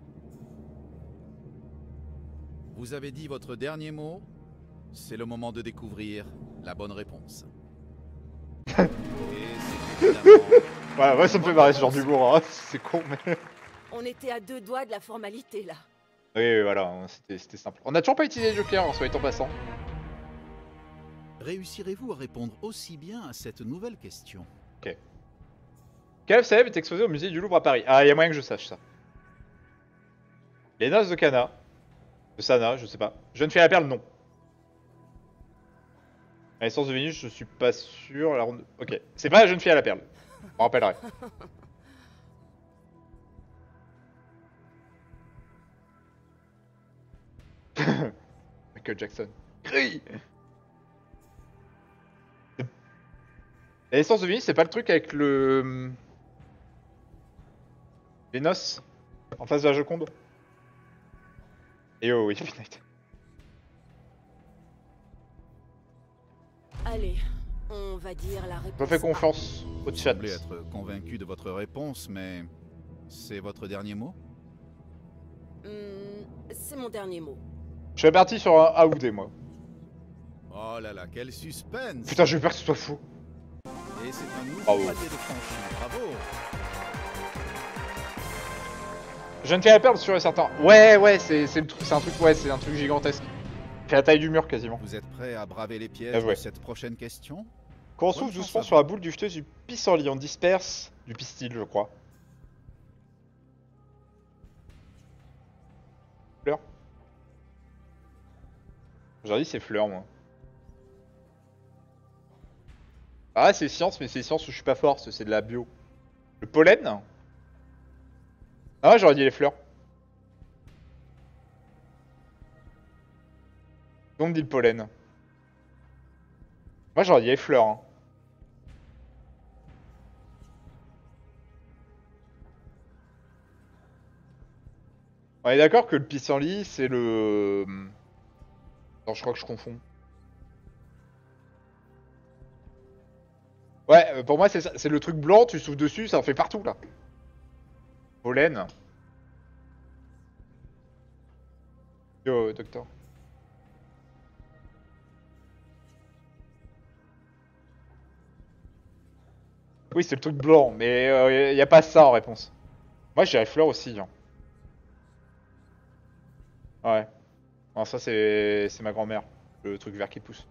Vous avez dit votre dernier mot? C'est le moment de découvrir la bonne réponse. Et c'est évidemment... Ouais, ouais, ça me fait marrer ce genre d'humour, hein. C'est con, mais... On était à deux doigts de la formalité, là. Oui, oui, voilà, hein, c'était c'était simple. On a toujours pas utilisé les jokers, en soit étant passant. Réussirez-vous à répondre aussi bien à cette nouvelle question? Quel œuvre célèbre est exposé au musée du Louvre à Paris? Ah, il y a moyen que je sache ça. Les noces de Cana. De Sana, je sais pas. Jeune fille à la perle, non. La naissance de Vénus, je suis pas sûr. La ronde... Ok, c'est pas la jeune fille à la perle. Je m'en rappellerai. Michael Jackson. Crie. La naissance de Vénus, c'est pas le truc avec le... Les noces en face de la Joconde. Et oh oui, Midnight. Allez, on va dire la réponse. Je fais A. confiance au Vous chat. semblez être convaincu de votre réponse, mais c'est votre dernier mot? Hum, c'est mon dernier mot. Je suis parti sur un A ou D, moi. Oh là là, quel suspense! Putain, j'ai eu peur que ce soit fou. Et c'est un nouveau Bravo. palier de franchi. Bravo! Jeune fille à la perle, sûr et certain. Ouais, ouais, c'est c'est le truc, c'est un truc, ouais, c'est un truc gigantesque. C'est la taille du mur quasiment. Vous êtes prêt à braver les pièges Avouez. de cette prochaine question? Quand on Bonne souffle chance doucement à sur la boule du jeteuse du pissenlit, on disperse du pistil, je crois. Fleur. J'ai dit c'est fleur, moi. Ah, c'est science, mais c'est science où je suis pas fort, parce que c'est de la bio. Le pollen? Ah ouais, j'aurais dit les fleurs. Donc dit le pollen. Moi j'aurais dit les fleurs. Hein. On est d'accord que le pissenlit c'est le... Non, je crois que je confonds. Ouais, euh, pour moi c'est ça, c'est le truc blanc, tu souffles dessus, ça en fait partout là. Pollen. Yo, docteur. Oui, c'est le truc blanc, mais il euh, n'y a pas ça en réponse. Moi, je dirais fleur aussi. Hein. Ouais. Non, ça c'est c'est ma grand-mère, le truc vert qui pousse.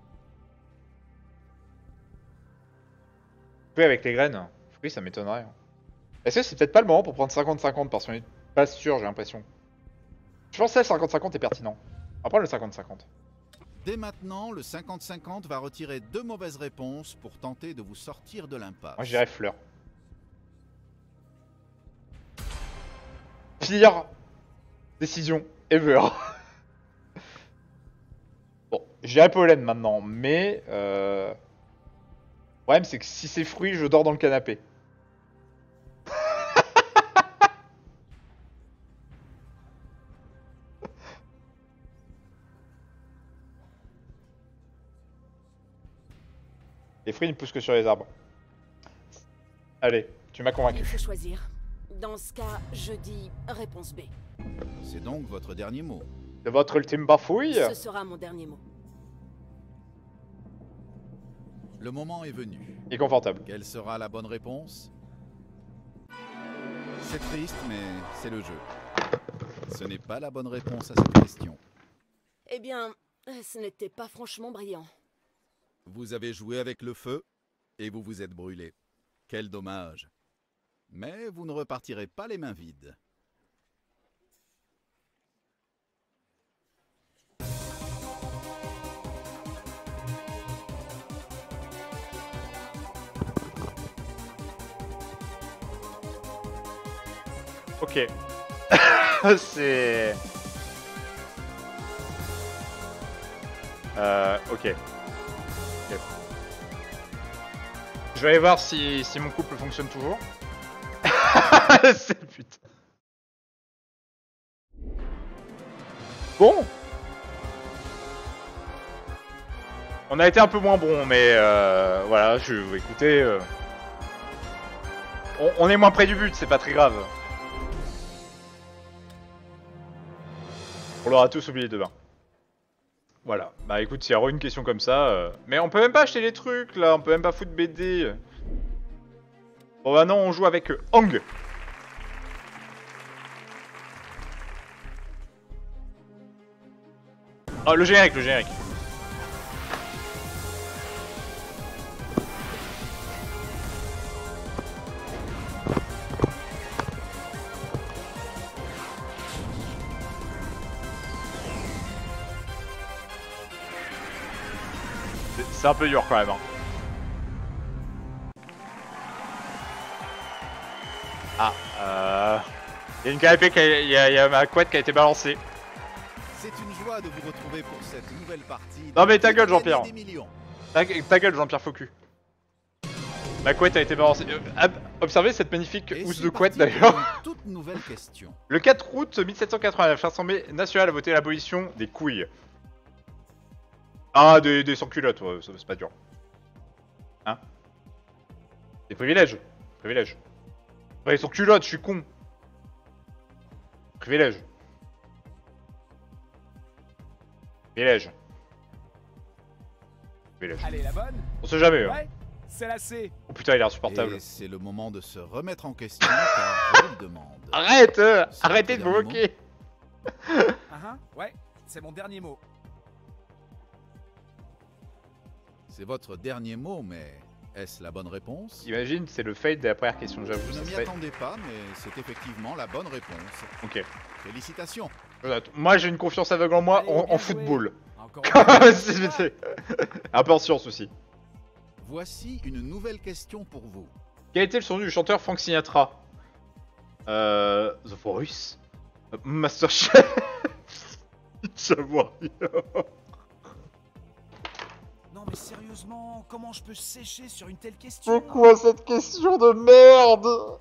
Oui, avec les graines. Oui, ça m'étonnerait. Est-ce que c'est peut-être pas le moment pour prendre cinquante cinquante parce qu'on est pas sûr, j'ai l'impression. Je pense que le cinquante cinquante est pertinent. Après le cinquante cinquante. Dès maintenant, le cinquante cinquante va retirer deux mauvaises réponses pour tenter de vous sortir de l'impasse. Moi je dirais fleur. Pire décision ever. Bon, je dirais pollen maintenant, mais euh... le problème c'est que si c'est fruits, je dors dans le canapé. Les fruits ne poussent que sur les arbres. Allez, tu m'as Il convaincu. faut choisir. Dans ce cas, je dis réponse B. C'est donc votre dernier mot. C'est votre ultime bafouille. Ce sera mon dernier mot. Le moment est venu. Et confortable. Quelle sera la bonne réponse? C'est triste, mais c'est le jeu. Ce n'est pas la bonne réponse à cette question. Eh bien, ce n'était pas franchement brillant. Vous avez joué avec le feu et vous vous êtes brûlé. Quel dommage. Mais vous ne repartirez pas les mains vides. Ok. C'est... Euh... Ok. Ok. Je vais aller voir si, si mon couple fonctionne toujours. C'est putain. Bon. On a été un peu moins bon, mais euh, voilà, je écoutez, euh, on, on est moins près du but, c'est pas très grave. On l'aura tous oublié demain. Voilà, bah écoute, s'il y aura une question comme ça, euh... mais on peut même pas acheter les trucs là, on peut même pas foutre B D. Bon bah non, on joue avec euh, Hang. Oh, le générique, le générique. C'est un peu dur quand même. Hein. Ah, euh... il y a une canapé, qui a... il, y a... il y a ma couette qui a été balancée. C'est une joie de vous retrouver pour cette nouvelle partie. Non mais ta gueule Jean-Pierre. Ta, Ta... ta gueule Jean-Pierre Faucu. Ma couette a été balancée. Euh, observez cette magnifique Et housse c'est de couette parti pour d'ailleurs. une toute nouvelle question. Le quatre août mille sept cent quatre-vingt-neuf, l'Assemblée nationale a voté l'abolition des couilles. Ah, des, des sans-culottes, ouais, c'est pas dur. Hein? Des privilèges. Privilèges. Ouais, sans-culottes, je suis con. Privilèges. Privilèges. Privilèges. Allez, la bonne? On sait jamais. Hein. Ouais, c'est la C. Oh putain, il est insupportable. Et c'est le moment de se remettre en question car je vous le demande. Arrête euh, C'est Arrêtez de votre vous dernier moquer. Ah ah, ouais, c'est mon dernier mot. C'est votre dernier mot, mais est-ce la bonne réponse? Imagine, c'est le fade de la première question, j'avoue. Je Ça ne m'y serait... attendais pas, mais c'est effectivement la bonne réponse. Ok. Félicitations. Moi, j'ai une confiance aveugle en moi Allez, en, bien en joué. football. Encore C'est- c'est- Un peu en science aussi. Voici une nouvelle question pour vous. Quel était le son du chanteur Frank Sinatra? Euh... The Voice? euh, Masterchef? Ça voit rien. Non mais sérieusement, comment je peux sécher sur une telle question? C'est quoi cette question de merde?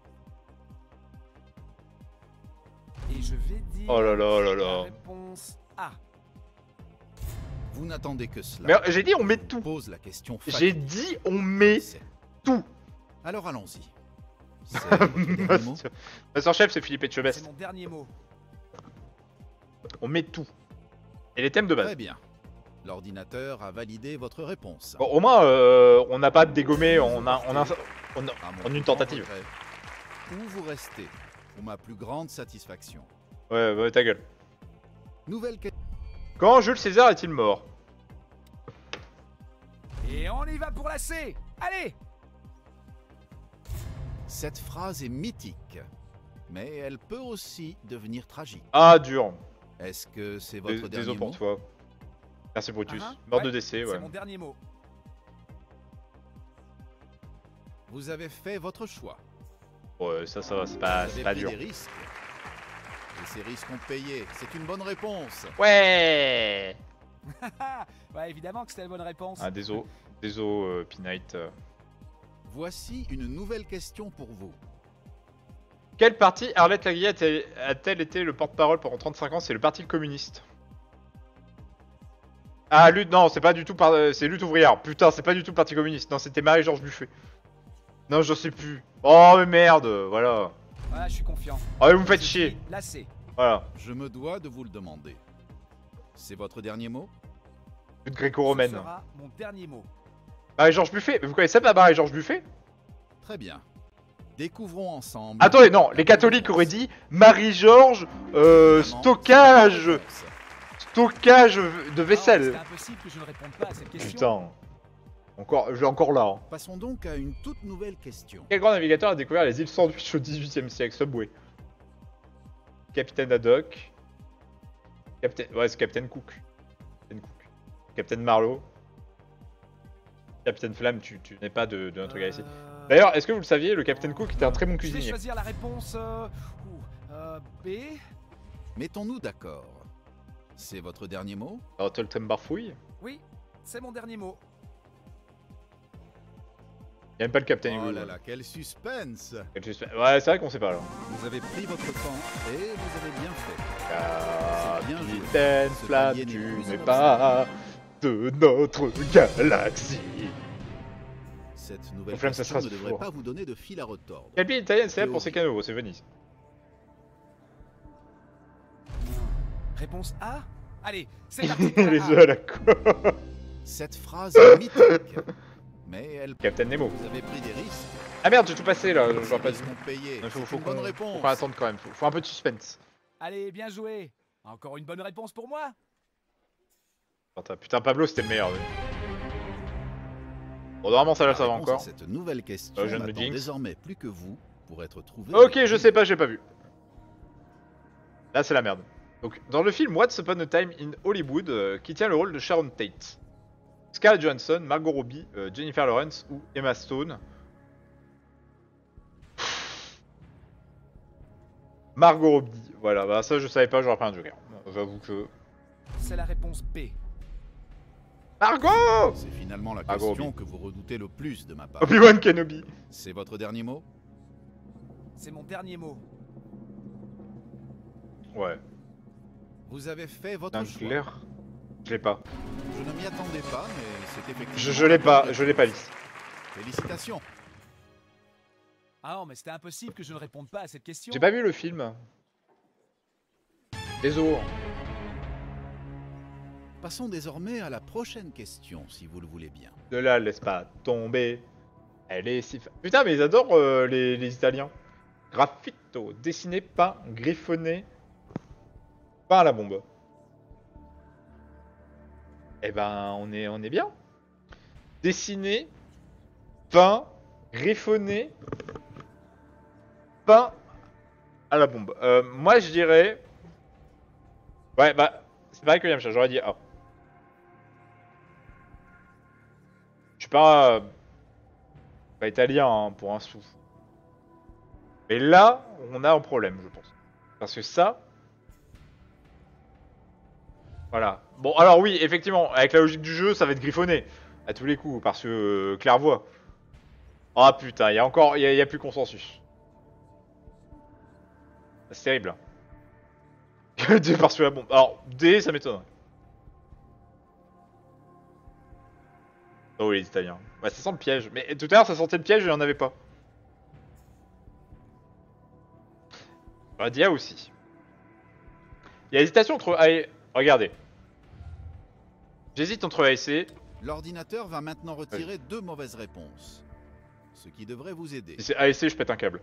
Et je vais dire... Oh là là là là. La réponse A. Vous n'attendez que cela. Mais euh, j'ai dit on met Je tout. pose la question J'ai fatale. dit on met C'est- tout. Alors allons-y. C'est votre dernier mot? Master- Masterchef, c'est Philippe C'est Etchebest. mon dernier mot. On met tout. Et les thèmes de base. Très bien. L'ordinateur a validé votre réponse. Bon, au moins, euh, on n'a pas dégommé on a, on a, on a- À mon en une plus grand tentative. regret. Où vous restez, pour ma plus grande satisfaction. Ouais, ouais, ta gueule. Nouvelle question. Quand Jules César est-il mort? Et on y va pour la C. Allez. Cette phrase est mythique, mais elle peut aussi devenir tragique. Ah, dur. Est-ce que c'est votre Dés- dernier Désolé mot pour toi. Merci Brutus. Ah, ah, Mort ouais, de décès, ouais. C'est mon dernier mot. Vous avez fait votre choix. Ouais, ça, ça va, c'est pas, Vous c'est avez pas pris dur. des risques. Et ces risques ont payé. C'est une bonne réponse. Ouais. Ouais, évidemment que c'était la bonne réponse. Ah, désolé, désolé, euh, P-Night. euh. Voici une nouvelle question pour vous. Quel parti Arlette Laguillet a-t-elle a-t-elle été le porte-parole pendant trente-cinq ans? C'est le Parti communiste. Ah, lutte, non, c'est pas du tout par... euh, c'est lutte ouvrière. Putain, c'est pas du tout le Parti communiste. Non, c'était Marie-Georges Buffet. Non, je sais plus. Oh, mais merde, voilà. Voilà, je suis confiant. Ah, vous me faites Je chier. dis La C. Voilà. Je me dois de vous le demander. C'est votre dernier mot? Lutte Ce gréco-romaine. sera mon dernier mot. Marie-Georges Buffet. Mais vous connaissez pas Marie-Georges Buffet? Très bien. Découvrons ensemble. Attendez, non, les catholiques auraient dit Marie-Georges, euh, Évidemment, stockage, c'est votre réponse. stockage de Non, vaisselle. C'est impossible que je ne réponde pas à cette question. Putain. Encore, j'ai encore là. Hein. Passons donc à une toute nouvelle question. Quel grand navigateur a découvert les îles Sandwich au dix-huitième siècle? Subway. Capitaine Haddock. Capitaine... Ouais, c'est Capitaine Cook. Capitaine Cook. Capitaine Marlowe. Capitaine Flamme, tu, tu n'es pas de, de notre gars ici. Euh, D'ailleurs, est-ce que vous le saviez, le Capitaine Cook était un très bon Je vais cuisinier. choisir la réponse euh, ouh, euh, B. Mettons-nous d'accord. C'est votre dernier mot? Hotel Bafouille. Oui, c'est mon dernier mot. Il n'y a même pas le Capitaine Oh Hugo. là là, quel suspense! Quel suspense. Ouais, c'est vrai qu'on sait pas là. Vous avez pris votre temps et vous avez bien fait. Capitaine bien joué. Ce Flamme, palier tu n'est plus n'es un pas de notre galaxie. Cette nouvelle Au flamme, ça question sera ne devrait fort. pas vous donner de fil à retordre. Quelle ville italienne célèbre pour ses canaux? C'est Venise. Réponse A. Allez, c'est parti. pour la Les A. œufs à la con. Cette phrase est mythique, mais elle... Captain Nemo. Vous avez pris des risques. Ah merde, j'ai tout passé là, je Ces vois pas. risques ont payé. Il faut, C'est faut une qu'on bonne faut réponse. qu'on attende quand même, faut, faut un peu de suspense. Allez, bien joué. Encore une bonne réponse pour moi. Putain, putain, Pablo c'était le meilleur. lui. Bon, normalement ça là La ça va réponse à encore. cette nouvelle question Euh, je viens de me n'attend jinx. désormais plus que vous pour être trouvé. Ok, je sais pas, j'ai pas vu. Là c'est la merde. Donc, dans le film Once Upon a Time in Hollywood, euh, qui tient le rôle de Sharon Tate? Scarlett Johansson, Margot Robbie, euh, Jennifer Lawrence ou Emma Stone? Margot Robbie, voilà, bah ça je savais pas, j'aurais pas un joker. J'avoue que... C'est la réponse B. Margot! C'est finalement la Ah, gros, question Robbie. que vous redoutez le plus de ma part. Obi-Wan Kenobi. C'est votre dernier mot? C'est mon dernier mot. Ouais, Vous avez fait votre un choix. clair. Je l'ai pas. Je ne m'y attendais pas, mais c'est effectivement... Je, je l'ai pas, je l'ai pas lisse. Félicitations. Ah non, mais c'était impossible que je ne réponde pas à cette question. J'ai pas vu le film. Désolé. Passons désormais à la prochaine question, si vous le voulez bien. Ne la laisse pas tomber. Elle est si... fa- Putain, mais ils adorent euh, les, les Italiens. Graffito, dessiné, peint, griffonné. Peint à la bombe. Eh ben, on est, on est bien. Dessiné, peint, griffonné, peint à la bombe. Euh, moi, je dirais... Ouais, bah, c'est pareil que Yamcha, j'aurais dit A. Je suis pas... euh, pas italien hein, pour un sou. Mais là, on a un problème, je pense. Parce que ça... Voilà. Bon, alors oui, effectivement, avec la logique du jeu, ça va être griffonné. À tous les coups, parce que euh, clairvoie. Ah putain, il y a encore... Il y, a- y a plus consensus. C'est terrible. D parce que la bombe. Alors, D, ça m'étonne. Oh, les Italiens. Ouais, ça sent le piège. Mais tout à l'heure, ça sentait le piège et il n'y en avait pas. Bah, Dia aussi. Il y a hésitation entre A et... Regardez. J'hésite entre A et C. L'ordinateur va maintenant retirer deux mauvaises réponses. Ce qui devrait vous aider. Si c'est A et C, je pète un câble.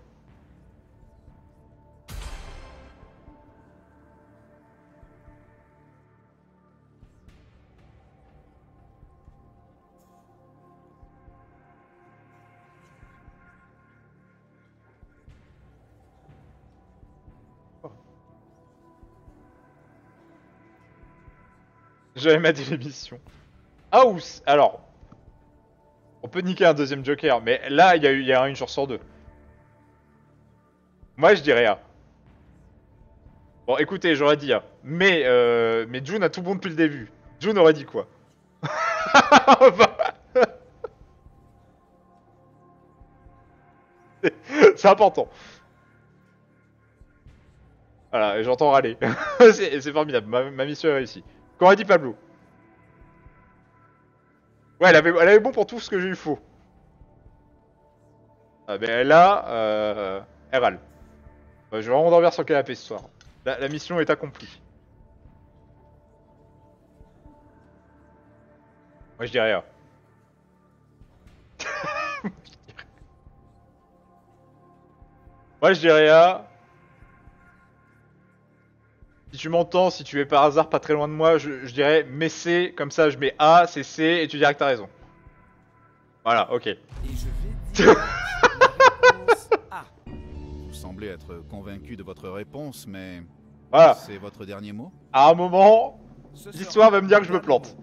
J'avais maté l'émission. Ah ou... Alors... On peut niquer un deuxième Joker, mais là, il y a, eu, y a une chance sur deux. Moi, je dirais A. Bon, écoutez, j'aurais dit A. Mais, euh, mais June a tout bon depuis le début. June aurait dit quoi? C'est important. Voilà, et j'entends râler. C'est formidable, ma, ma mission est réussie. Qu'aurait dit Pablo? Ouais, elle avait, elle avait bon pour tout ce que j'ai eu faux. Ah, mais là, euh, elle râle. Bah, je vais vraiment dormir sur le canapé ce soir. La, la mission est accomplie. Moi je dirais A. Moi je dirais A. Si tu m'entends, si tu es par hasard pas très loin de moi, je, je dirais mais C, comme ça je mets A, c'est C et tu dirais que t'as raison. Voilà, ok. Et je vais dire la réponse A. Vous semblez être convaincu de votre réponse, mais Voilà. c'est votre dernier mot? À un moment, Ce sera l'histoire va me dire que je me mon plante.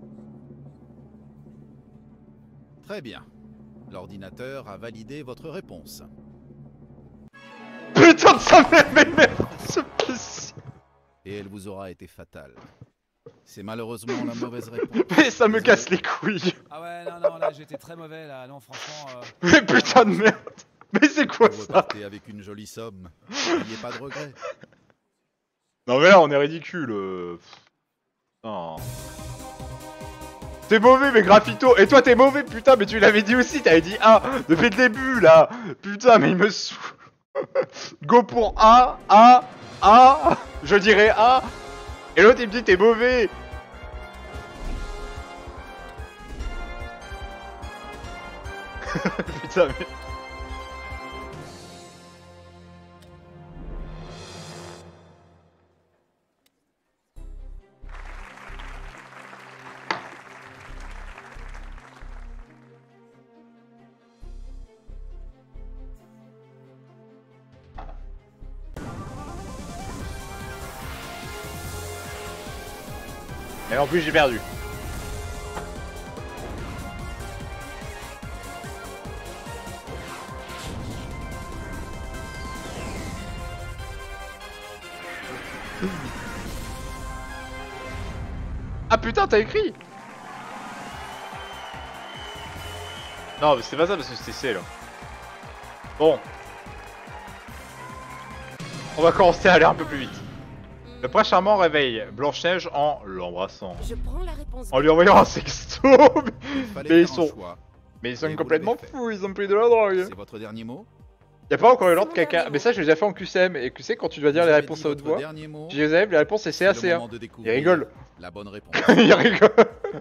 Très bien. L'ordinateur a validé votre réponse. Putain de sa mère, mais merde, c'est possible. Et elle vous aura été fatale. C'est malheureusement la mauvaise réponse. Mais ça me Désolé. casse les couilles. Ah ouais, non, non, là j'étais très mauvais là, non, franchement. Euh... Mais putain de merde. Mais c'est quoi Vous ça? repartez avec une jolie somme. N'ayez pas de regrets. Non mais là on est ridicule. euh. Non. T'es mauvais mais Graffito. Et toi t'es mauvais putain mais tu l'avais dit aussi. T'avais dit A depuis le début là. Putain mais il me saoule. Go pour A. A. A. Je dirais A. Et l'autre il me dit t'es mauvais. Putain mais... Et en plus j'ai perdu. Ah putain t'as écrit. Non mais c'est pas ça parce que c'était C là. Bon. On va commencer à aller un peu plus vite. Le prince charmant réveille Blanche-Neige en l'embrassant. Je prends la réponse. En lui envoyant un sexto. Il fallait Mais ils faire un sont... choix. Mais ils Et sont vous complètement l'avez fait. fous, ils ont pris de la drogue. C'est votre dernier mot? Y'a pas encore eu C'est l'ordre mon caca. dernier Mais mot. ça je l'ai déjà fait en Q C M. Et tu sais quand tu dois dire Vous les avez réponses dit à haute votre voix. dernier mot. Je les ai, les réponses c'est C A C'est C le A. moment de Il découvrir rigole. La bonne réponse. Il rigole.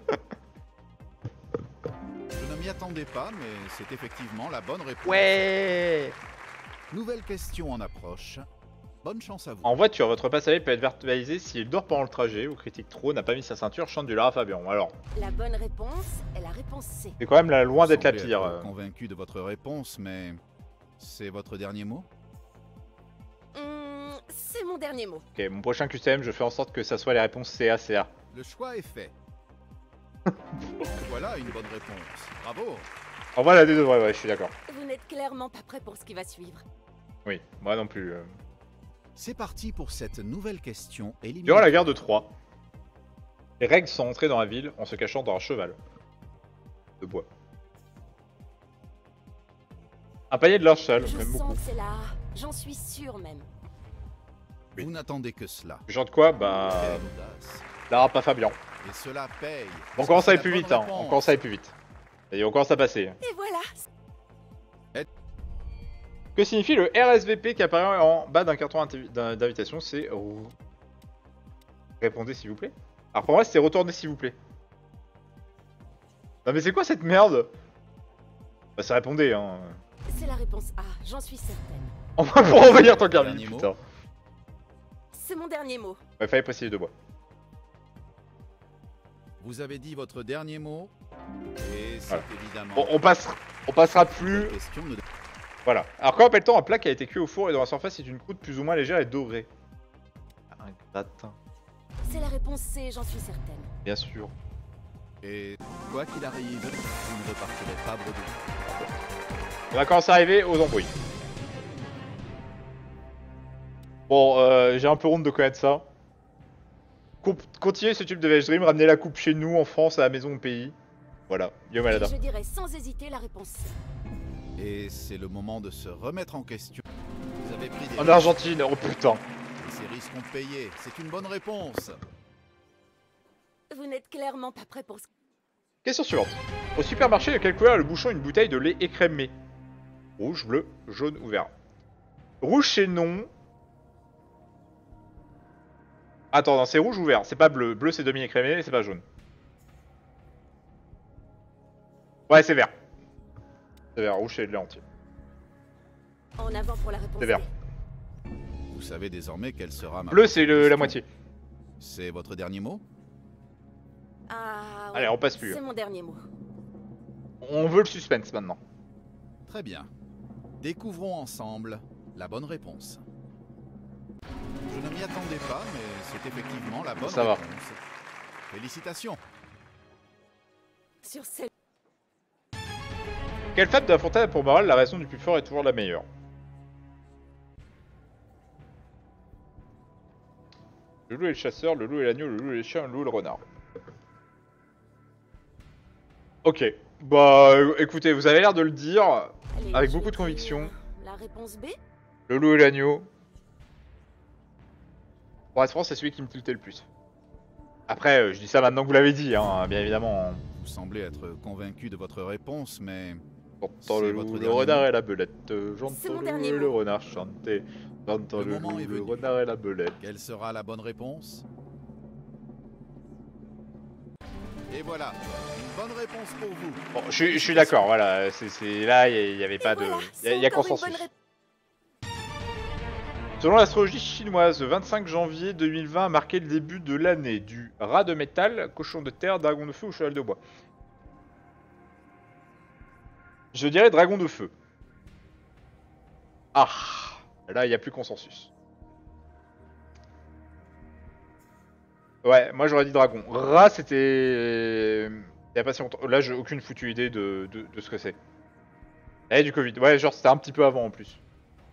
Je ne m'y attendais pas, mais c'est effectivement la bonne réponse. Ouais. Nouvelle question en approche. Bonne chance à vous. En voiture, votre passager peut être verbalisé s'il dort pendant le trajet ou critique trop, n'a pas mis sa ceinture, chante du Lara Fabian. Alors, La bonne réponse est la réponse C. c'est quand même là, loin Vous d'être la semblez pire. être euh. Convaincu de votre réponse, mais c'est votre dernier mot? Hmm, c'est mon dernier mot. Ok, mon prochain Q C M, je fais en sorte que ça soit les réponses C A C A. Le choix est fait. En voilà une bonne réponse. Bravo. En vrai, la D deux, ouais, ouais, je suis d'accord. Vous n'êtes clairement pas prêt pour ce qui va suivre. Oui, moi non plus. euh. C'est parti pour cette nouvelle question éliminatoire. Durant la guerre de Troie, les règles sont entrées dans la ville en se cachant dans un cheval de bois. Un panier de linge sale, Je même sens beaucoup. que c'est là. J'en suis sûre même. Vous n'attendez que cela. Du genre de quoi? Bah. Quelle audace. Lara pas Fabian. Et cela paye. On Parce commence que à c'est aller plus la vite, bonne hein. On réponse. commence à aller plus vite. Et on commence à passer. Et voilà. Que signifie le R S V P qui apparaît en bas d'un carton d'invitation? C'est... Répondez s'il vous plaît. Alors pour moi c'était retournez s'il vous plaît. Non mais c'est quoi cette merde? Bah ça répondait hein. C'est la réponse A. J'en suis certaine. Enfin pour envahir ton Dernier carnet, mot. putain. C'est mon dernier mot. Ouais, fallait préciser de bois. Vous avez dit votre dernier mot. Et c'est Voilà. évidemment. Bon, on passe, on passera La plus. question ne- Voilà. Alors quand appelle-t-on un plat qui a été cuit au four et dont la surface est une croûte plus ou moins légère et dorée? Un gratin. C'est la réponse C, j'en suis certaine. Bien sûr. Et quoi qu'il arrive, vous ne repartirez pas bredouille. On va commencer à arriver aux embrouilles. Bon, euh, j'ai un peu honte de connaître ça. Com continuez ce tube de Veg Dream, ramenez la coupe chez nous, en France, à la maison au pays. Voilà, Yo Malada. Je dirais sans hésiter la réponse C. Et c'est le moment de se remettre en question. Vous avez pris des En risques, Argentine, oh putain. et ces risques ont payé. C'est une bonne réponse. Vous n'êtes clairement pas prêt pour ce... Question suivante. Au supermarché, de quelle couleur est le bouchon une bouteille de lait écrémé? Rouge, bleu, jaune ou vert? Rouge c'est non. Attends, non, c'est rouge ou vert? C'est pas bleu. Bleu c'est demi-écrémé et c'est pas jaune. Ouais, c'est vert. C'est vert, rouge c'est le lait entier. En avant pour la réponse C'est vert. B. Vous savez désormais quelle sera ma Bleu c'est le- la question. moitié. C'est votre dernier mot? Ah, Allez, ouais, on passe plus. C'est mon dernier mot. On veut le suspense maintenant. Très bien. Découvrons ensemble la bonne réponse. Je ne m'y attendais pas, mais c'est effectivement la bonne Ça va. réponse. Félicitations. Sur celle... Quelle fable de La Fontaine a pour morale la raison du plus fort est toujours la meilleure? Le loup et le chasseur, le loup et l'agneau, le loup et les chiens, le loup et le renard. Ok. Bah euh, écoutez, vous avez l'air de le dire. Allez, Avec je beaucoup vais de conviction. dire La réponse B. Le loup et l'agneau. Pour être franc, c'est celui qui me tiltait le plus. Après, euh, je dis ça maintenant que vous l'avez dit, hein, bien évidemment. Vous semblez être convaincu de votre réponse, mais J'entends C'est le votre loup, le dernier renard mot. et la belette. C'est J'entends mon le dernier loup et le mot. renard chanter. J'entends Le le moment loup, est le venu. renard et la belette. quelle sera la bonne réponse? Et voilà, une bonne réponse pour vous. Bon, je, suis- je suis d'accord, voilà. C'est c'est- là, il n'y avait pas Et de. voilà, Il y a, c'est y a encore une consensus. bonne réponse. Selon l'astrologie chinoise, le vingt-cinq janvier deux mille vingt a marqué le début de l'année du rat de métal, cochon de terre, dragon de feu ou cheval de bois. Je dirais dragon de feu. Ah, là il n'y a plus consensus. Ouais, moi j'aurais dit dragon. Rat c'était... Il y a pas si longtemps. Là j'ai aucune foutue idée de, de, de ce que c'est. Eh du Covid. Ouais, genre c'était un petit peu avant en plus.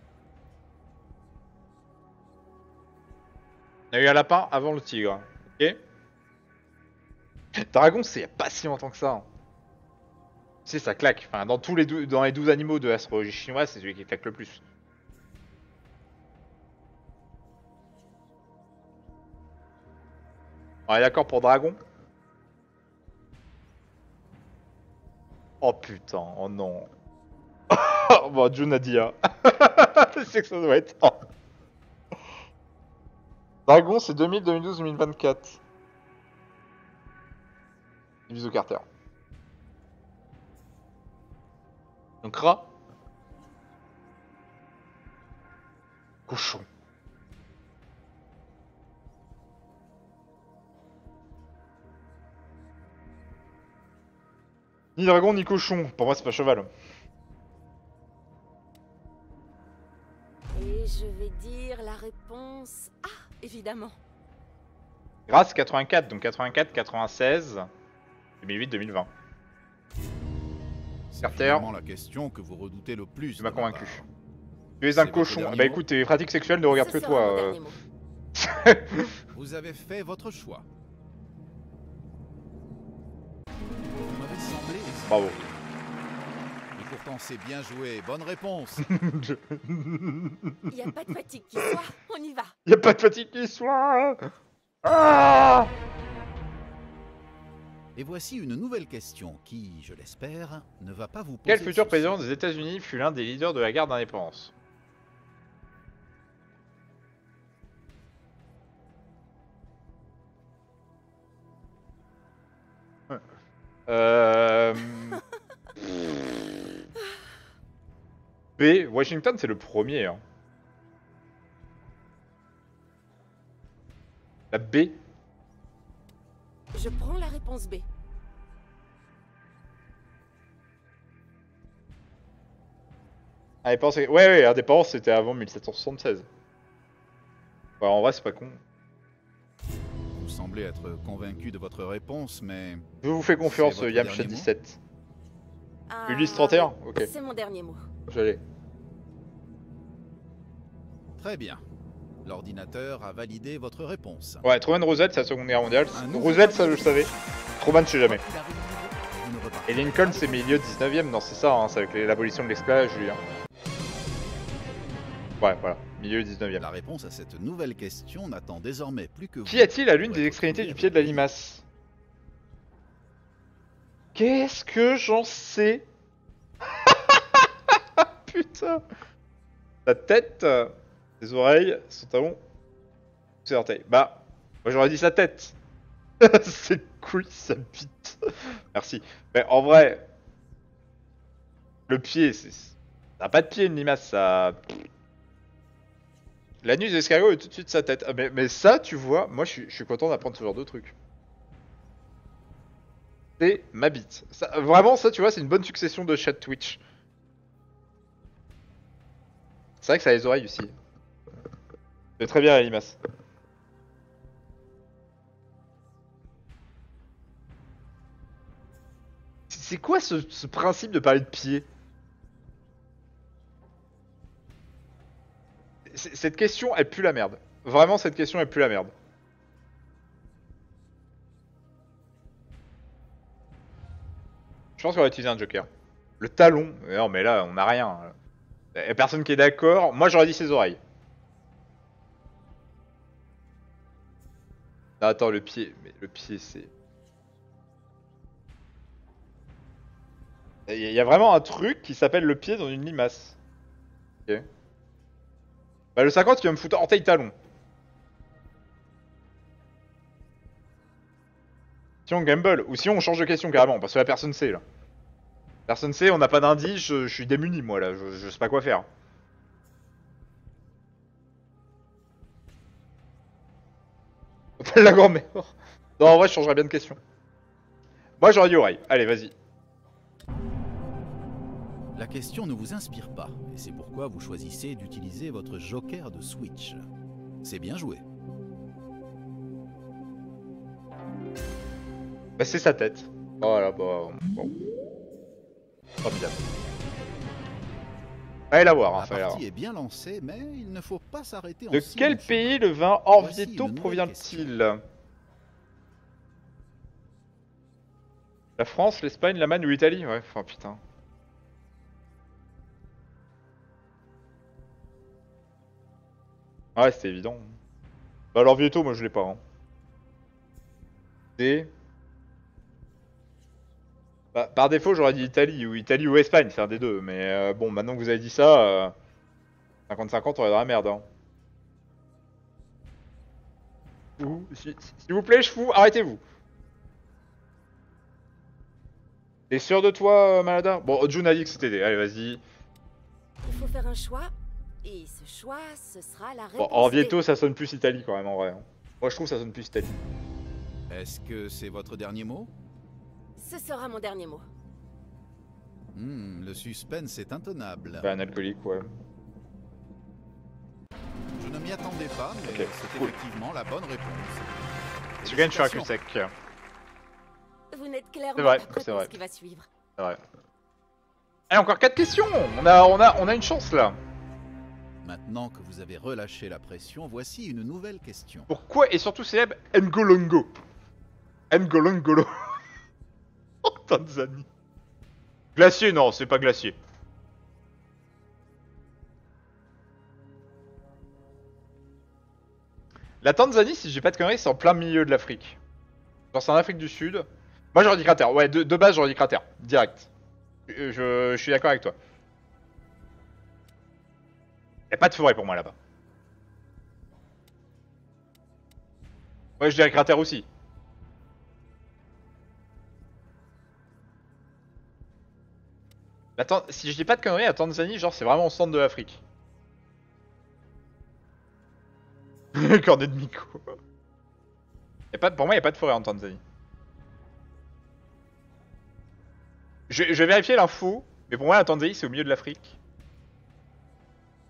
Il y a eu un lapin avant le tigre. Ok. Dragon, c'est il y a pas si longtemps que ça. hein. Tu sais, ça claque. Enfin, dans tous les dou- dans les douze animaux de l'astrologie chinoise, c'est celui qui claque le plus. On est d'accord pour dragon? Oh putain, oh non. Oh bon, Junadia. Je sais que ça doit être. Oh. Dragon, c'est deux mille, deux mille douze, deux mille vingt-quatre. Bisous Carter. Donc rat. Cochon. Ni dragon ni cochon. Pour moi, c'est pas cheval. Et je vais dire la réponse A, évidemment. Rat, c'est quatre-vingt-quatre. Donc quatre-vingt-quatre, quatre-vingt-seize, deux mille huit, deux mille vingt. C'est Carter. finalement la question que vous redoutez le plus. Tu m'as de ma convaincu. part. Tu es C'est un votre cochon. dernier Bah mot écoute, tes pratiques sexuelles ne regardent Ce que sera toi. mon euh. dernier mot. Vous avez fait votre choix. Vous m'avez semblé hésiter. Bravo. Et pourtant c'est bien joué. Bonne réponse. Il n'y a pas de fatigue qui soit, on y va. Y a pas de fatigue qui soit. Ah Et voici une nouvelle question qui, je l'espère, ne va pas vous poser Quel de futur soucis. président des États-Unis fut l'un des leaders de la guerre d'indépendance? Euh... B. Washington, c'est le premier. Hein. La B. Je prends la réponse B. Indépendance, c'est- ouais, ouais, indépendance, c'était avant mille sept cent soixante-seize. Ouais, en vrai, c'est pas con. Vous semblez être convaincu de votre réponse, mais... Je vous fais confiance, C'est votre Yamcha dernier mot dix-sept. Ah, Ulysse trente et un, ok. C'est mon dernier mot. J'allais. Très bien. L'ordinateur a validé votre réponse. Ouais, Truman Roosevelt, c'est la seconde guerre mondiale. Un nouveau Roosevelt, ça je palier. le savais. Truman, je sais jamais. Quoi qu'il arrive, vous ne repartirez Et Lincoln, pas c'est de milieu dix-neuvième, non, c'est ça, hein, c'est avec les- l'abolition de l'esclavage, Julien. Ouais, voilà, milieu dix-neuvième. La réponse à cette nouvelle question n'attend désormais plus que vous. Qu'y a-t-il à l'une pour des être extrémités trouvé du pied de la avec limace? Qu'est-ce que j'en sais? Putain. Sa tête, euh, ses oreilles, son talon, ses orteils. Bah, moi j'aurais dit sa tête. C'est cool, sa bite. Merci. Mais en vrai, le pied, c'est... ça n'a pas de pied une limace, ça... L'anus d'escargot est tout de suite sa tête. Ah, mais, mais ça, tu vois, moi je suis, je suis content d'apprendre ce genre de truc. C'est ma bite. Ça, vraiment, ça, tu vois, c'est une bonne succession de chat Twitch. C'est vrai que ça a les oreilles aussi. C'est très bien la limace. C'est quoi ce, ce principe de parler de pied? C- Cette question, elle pue la merde. Vraiment, cette question, elle pue la merde. Je pense qu'on va utiliser un joker. Le talon. Non, mais là, on n'a rien. Y'a personne qui est d'accord. Moi, j'aurais dit ses oreilles. Ah, attends, le pied. Mais le pied, c'est... Il y a vraiment un truc qui s'appelle le pied dans une limace. Ok. Bah, le cinquante, il va me foutre orteil talon. Si on gamble, ou si on change de question carrément, parce que la personne sait là. Personne sait, on n'a pas d'indice, je, je suis démuni moi là, je, je sais pas quoi faire. La grand-mère. Non, en vrai, je changerais bien de question. Moi, j'aurais dit oreille. Allez, vas-y. La question ne vous inspire pas, et c'est pourquoi vous choisissez d'utiliser votre joker de Switch. C'est bien joué. Bah, c'est sa tête. Voilà, bah. Bon. Formidable. Allez la voir, hein, La fallait la voir. partie est bien lancée, mais il ne faut pas s'arrêter en De si quel bon chemin. pays le vin Voici Orvieto une nouvelle provient-il? La France, l'Espagne, l'Allemagne ou l'Italie? Ouais, enfin putain. Ah ouais, c'était évident. Bah alors Vieto, moi je l'ai pas. Hein. C'est... Bah, par défaut, j'aurais dit Italie ou Italie ou Espagne, c'est un des deux. Mais euh, bon, maintenant que vous avez dit ça, euh, cinquante cinquante, on est dans la merde. Hein. Ouh, si- si- S'il vous plaît, je fous, arrêtez-vous. T'es sûr de toi, euh, Malada? Bon, June a dit que c'était des. Allez, vas-y. Il faut faire un choix. Et ce choix, ce sera la Bon, réponse. Orvieto, D. ça sonne plus Italie quand même en vrai. hein. Moi, je trouve que ça sonne plus Italie. Est-ce que c'est votre dernier mot? Ce sera mon dernier mot. Hmm, le suspense est intenable. Bah, un alcoolique, ouais. Je ne m'y attendais pas, mais Ok, c'est cool. effectivement la bonne réponse. Tu gagnes sur un cul Félicitations. sec. Vous n'êtes clairement C'est vrai, pas prêt c'est pour vrai. ce qui va suivre. C'est vrai. Allez, encore quatre questions. On a, on a, on a une chance là. Maintenant que vous avez relâché la pression, voici une nouvelle question. Pourquoi est surtout célèbre Ngolongo? Ngolongolo. En Tanzanie. Glacier, non, c'est pas glacier. La Tanzanie, si j'ai pas de conneries, c'est en plein milieu de l'Afrique. Genre, c'est en Afrique du Sud. Moi, j'aurais dit cratère. Ouais, de, de base, j'aurais dit cratère. Direct. Je, je, je suis d'accord avec toi. Y'a pas de forêt pour moi là-bas. Ouais, je dirais cratère aussi. La Tan- si je dis pas de conneries, la Tanzanie, genre, c'est vraiment au centre de l'Afrique. Cornet de Miko. Y a pas, pour moi, il n'y a pas de forêt en Tanzanie. Je, je vais vérifier l'info, mais pour moi, la Tanzanie, c'est au milieu de l'Afrique.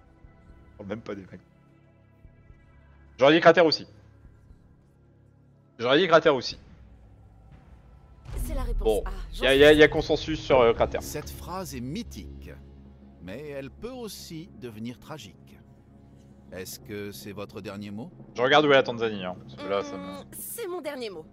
Oh, même pas des mecs. J'aurais dit cratère aussi. J'aurais dit cratère aussi. C'est la réponse Bon, A. il y, a- y a- y a consensus sur euh, cratère. Cette phrase est mythique, mais elle peut aussi devenir tragique. Est-ce que c'est votre dernier mot? Je regarde où est la Tanzanie, hein, parce que là, ça me... Hum, C'est mon dernier mot.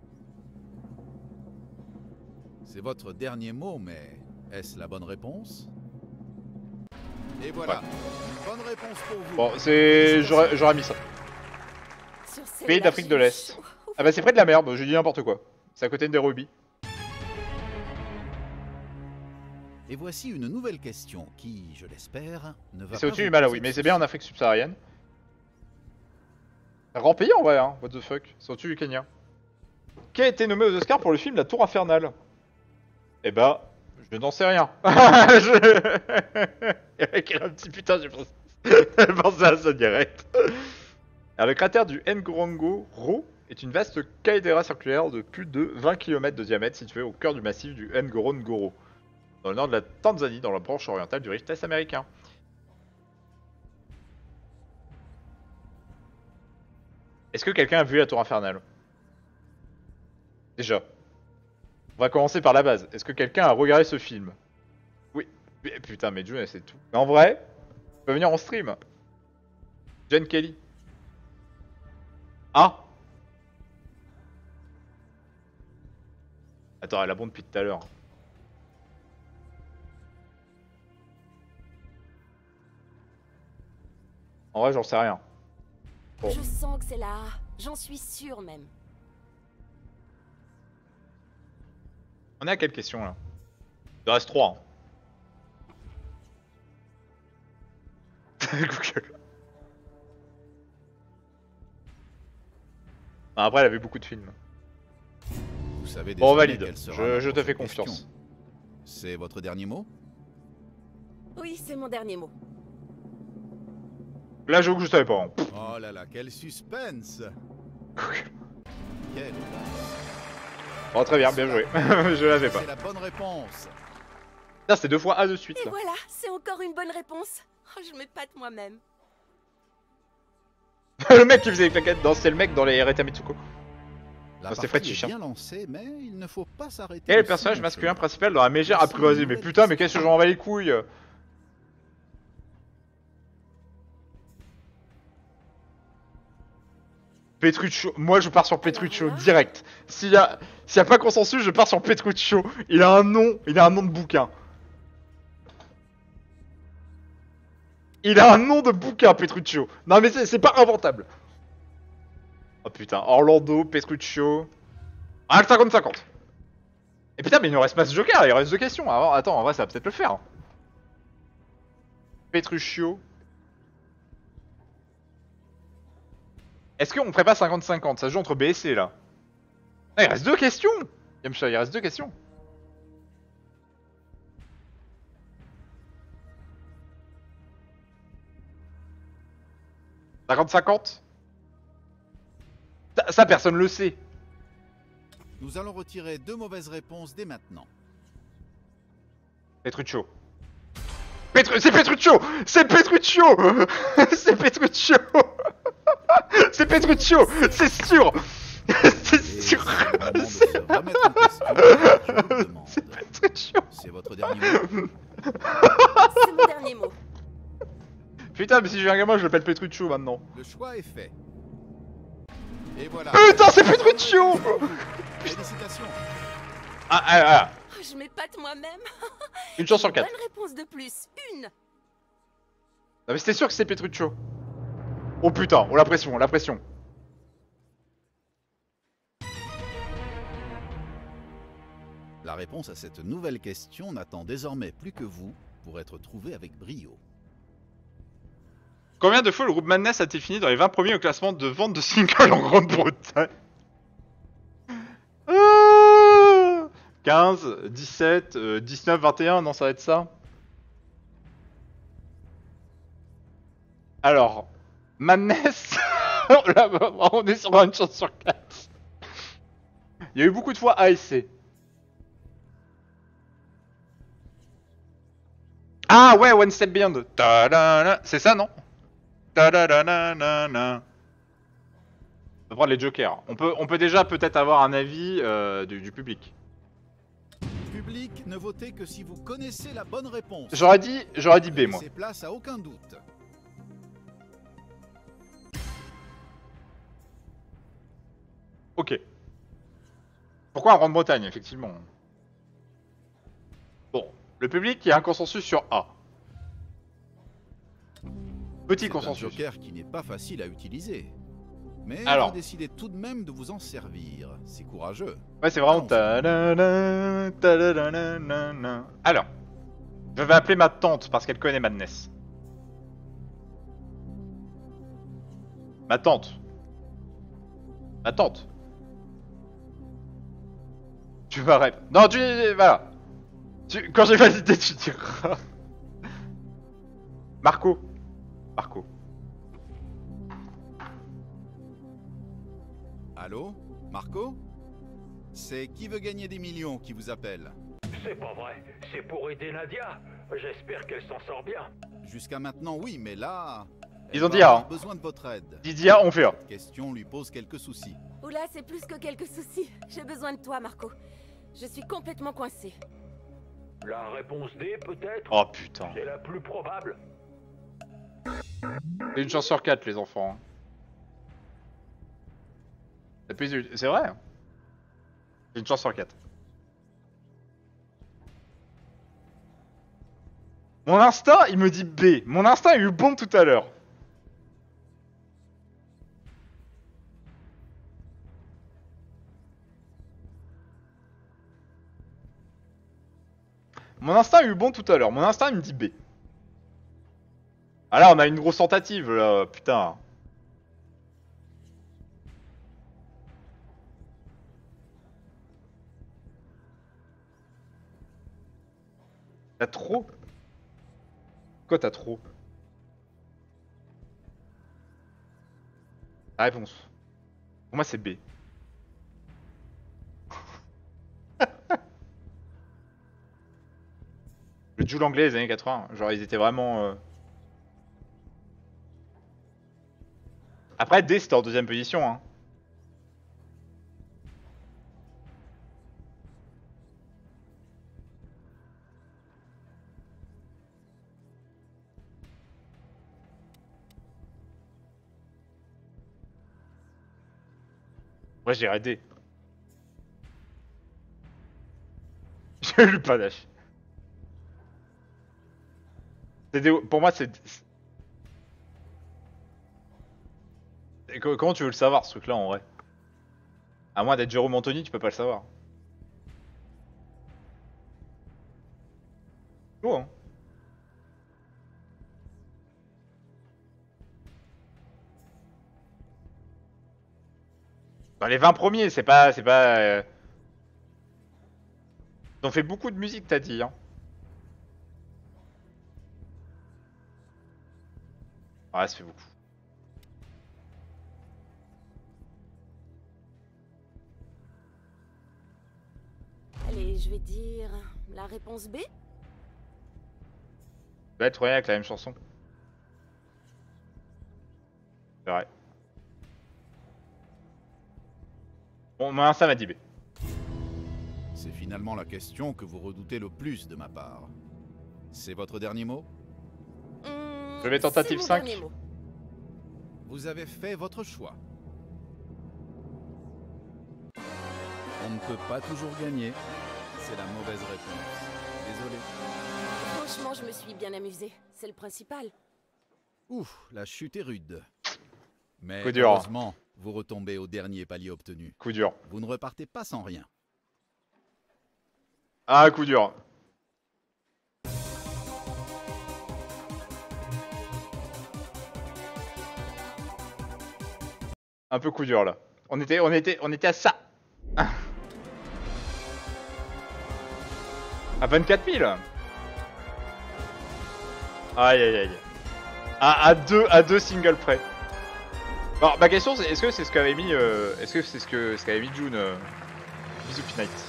C'est votre dernier mot, mais est-ce la bonne réponse? Et voilà, une bonne réponse pour vous. Bon, c'est... J'aurais j'aurais mis ça. Sur Pays celle-là, d'Afrique de j'ai eu l'Est. chaud. Ah bah c'est près de la mer, bah, j'ai dit n'importe quoi. C'est à côté de Nairobi. Et voici une nouvelle question qui, je l'espère, ne va C'est pas au-dessus vous du Malawi, poser mais de c'est bien en soucis. Afrique subsaharienne. Un grand pays en vrai, hein, what the fuck. C'est au-dessus du Kenya. Qui a été nommé aux Oscars pour le film La Tour Infernale? Eh bah, je n'en sais rien. je... Il y avait un petit putain, j'ai pensé... j'ai pensé à ça direct. Alors, le cratère du Ngorongoro est une vaste caldeira circulaire de plus de vingt kilomètres de diamètre située au cœur du massif du Ngorongoro, dans le nord de la Tanzanie, dans la branche orientale du rift est américain. Est-ce que quelqu'un a vu la Tour Infernale? Déjà. On va commencer par la base. Est-ce que quelqu'un a regardé ce film? Oui. Mais, putain, mais June, c'est tout. Mais en vrai, tu peux venir en stream. Jen Kelly. Ah. Attends, elle a bon depuis tout à l'heure. En vrai, j'en sais rien. Bon. Je sens que c'est la A. J'en suis sûre même. On est à quelle question là? Il en reste trois. Hein. Google. Ah, après, elle a vu beaucoup de films. Vous savez Bon, on désormais valide. quelle sera Je, ma je te fais prochaine confiance. question. C'est votre dernier mot? Oui, c'est mon dernier mot. Là, j'avoue que je savais pas. Hein. Oh là là, quel suspense! Quelle audace. Oh, très bien, bien joué. Je l'avais pas. C'est la bonne réponse. Là, c'est deux fois A de suite. Et Là. voilà, c'est encore une bonne réponse. Oh, je m'épate moi-même. Le mec qui faisait les claquettes, non, c'est le mec dans les Reta Mitsuko. La Ça, c'est partie Fred est Chichin. bien lancée, mais il ne faut pas s'arrêter. Quel est le aussi personnage dans masculin ce- principal dans la mégère apprivoisée? Mais putain, mais qu'est-ce que j'en bats les couilles? Petruccio, moi je pars sur Petruccio Alors là direct. S'il y a, s'il y a pas consensus, je pars sur Petruccio. Il a un nom, il a un nom de bouquin. Il a un nom de bouquin, Petruccio. Non mais c'est c'est pas inventable. Oh putain, Orlando, Petruccio. Ah, le cinquante cinquante. Et putain, mais il nous reste pas ce joker, il reste deux questions. Alors, attends, en vrai, ça va peut-être le faire. Petruccio. Est-ce qu'on ferait pas cinquante cinquante? Ça joue entre B et C là. Ah, il reste deux questions. Yamcha, il reste deux questions. cinquante cinquante. Ça, ça, personne le sait. Nous allons retirer deux mauvaises réponses dès maintenant. Petruccio. Petru... C'est Petruccio. C'est Petruccio. C'est Petruccio. C'est Petruccio. C'est sûr. C'est Et sûr. c'est le moment de se remettre en question. Je vous le demande. C'est Petruccio. C'est votre dernier mot? C'est mon dernier mot. Putain, mais si j'ai un gamin, je l'appelle Petruccio maintenant. Le choix est fait. Et voilà. Putain, c'est Petruccio. Félicitations. Ah, ah, ah. Oh, je m'épate moi-même. Une chance sur Une quatre. bonne réponse de plus. Une. Non mais c'était sûr que c'est Petruccio. Oh putain, oh la pression, la pression. La réponse à cette nouvelle question n'attend désormais plus que vous pour être trouvée avec brio. Combien de fois le groupe Madness a-t-il fini dans les vingt premiers au classement de vente de singles en Grande-Bretagne? Ah, quinze, dix-sept, euh, dix-neuf, vingt et un, non ça va être ça. Alors, Madness, là, on est sur une chance sur quatre. Il y a eu beaucoup de fois A et C. Ah ouais, One Step Beyond. Ta-da-da. C'est ça, non? Ta-da-da-da-da-da. On va prendre les jokers. On peut, on peut déjà peut-être avoir un avis euh, du, du public. Public, ne votez que si vous connaissez la bonne réponse. J'aurais dit, j'aurais dit B, Ne moi. laissez place à aucun doute. Ok. Pourquoi en Grande-Bretagne, effectivement? Bon, le public, il y a un consensus sur A. Petit C'est un consensus. joker qui n'est pas facile à utiliser. Mais Alors. vous décidez tout de même de vous en servir. C'est courageux. Ouais, c'est vraiment... Allons-y. ta-da-da, ta-da-da-da-da-da. Alors, je vais appeler ma tante parce qu'elle connaît Madness. Ma tante. Ma tante. Tu vas répondre. Non, tu... Voilà. Tu... Quand j'ai validé, tu diras. Marco. Marco. Allô, Marco? C'est qui veut gagner des millions qui vous appelle? C'est pas vrai, c'est pour aider Nadia. J'espère qu'elle s'en sort bien. Jusqu'à maintenant, oui, mais là... Ils elle ont va dit A, avoir hein. besoin de votre aide. Didier, on fait A. Cette question lui pose quelques soucis. Oula, c'est plus que quelques soucis. J'ai besoin de toi, Marco. Je suis complètement coincée. La réponse D, peut-être? Oh putain. C'est la plus probable. C'est une chance sur quatre, les enfants. hein. Et puis, C'est vrai. hein. C'est une chance sur quatre. Mon instinct, il me dit B. Mon instinct a eu bon tout à l'heure. Mon instinct a eu bon tout à l'heure. Mon instinct, il me dit B. Ah là, on a une grosse tentative, là. Putain. T'as trop? Quoi t'as trop? La réponse. Pour moi c'est B. Le Joule anglais des années quatre-vingts, genre ils étaient vraiment... Euh... Après D c'était en deuxième position hein. Ouais, j'ai raidé. J'ai lu panache. Pour moi, c'est. Comment tu veux le savoir ce truc-là en vrai? À moins d'être Jérôme Anthony, tu peux pas le savoir. Oh, hein. Dans les vingt premiers, c'est pas... c'est pas... Euh... Ils ont fait beaucoup de musique, t'as dit, hein. Ouais, ça fait beaucoup. Allez, je vais dire la réponse B. Tu vas être rien avec la même chanson. C'est vrai. Bon, moi, ça m'a dit B. C'est finalement la question que vous redoutez le plus de ma part. C'est votre dernier mot? Hum, Je vais tentative c'est mon cinq. dernier mot. Vous avez fait votre choix. On ne peut pas toujours gagner. C'est la mauvaise réponse. Désolé. Franchement, je me suis bien amusée. C'est le principal. Ouf, la chute est rude. Mais Coup dur. heureusement, vous retombez au dernier palier obtenu. Coup dur. Vous ne repartez pas sans rien. Ah, coup dur. Un peu coup dur là. On était, on était, on était à ça. À vingt-quatre mille. Aïe aïe aïe. À, à deux, à deux singles près. Alors ma question c'est, est-ce que c'est ce qu'avait mis, euh, est-ce que c'est ce que ce qu'avait mis June euh, Bisous Knight.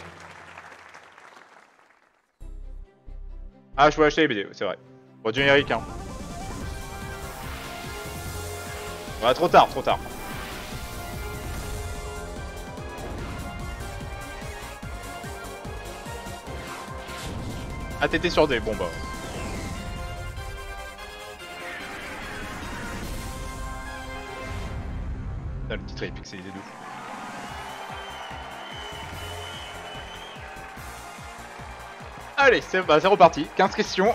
Ah, je peux acheter les B D, c'est vrai. Bon, générique, hein. Ouais, trop tard, trop tard. Ah, t'étais sur D, bon bah. Putain, le titre est pixelisé de fou. Allez, c'est bah, c'est reparti. quinze questions.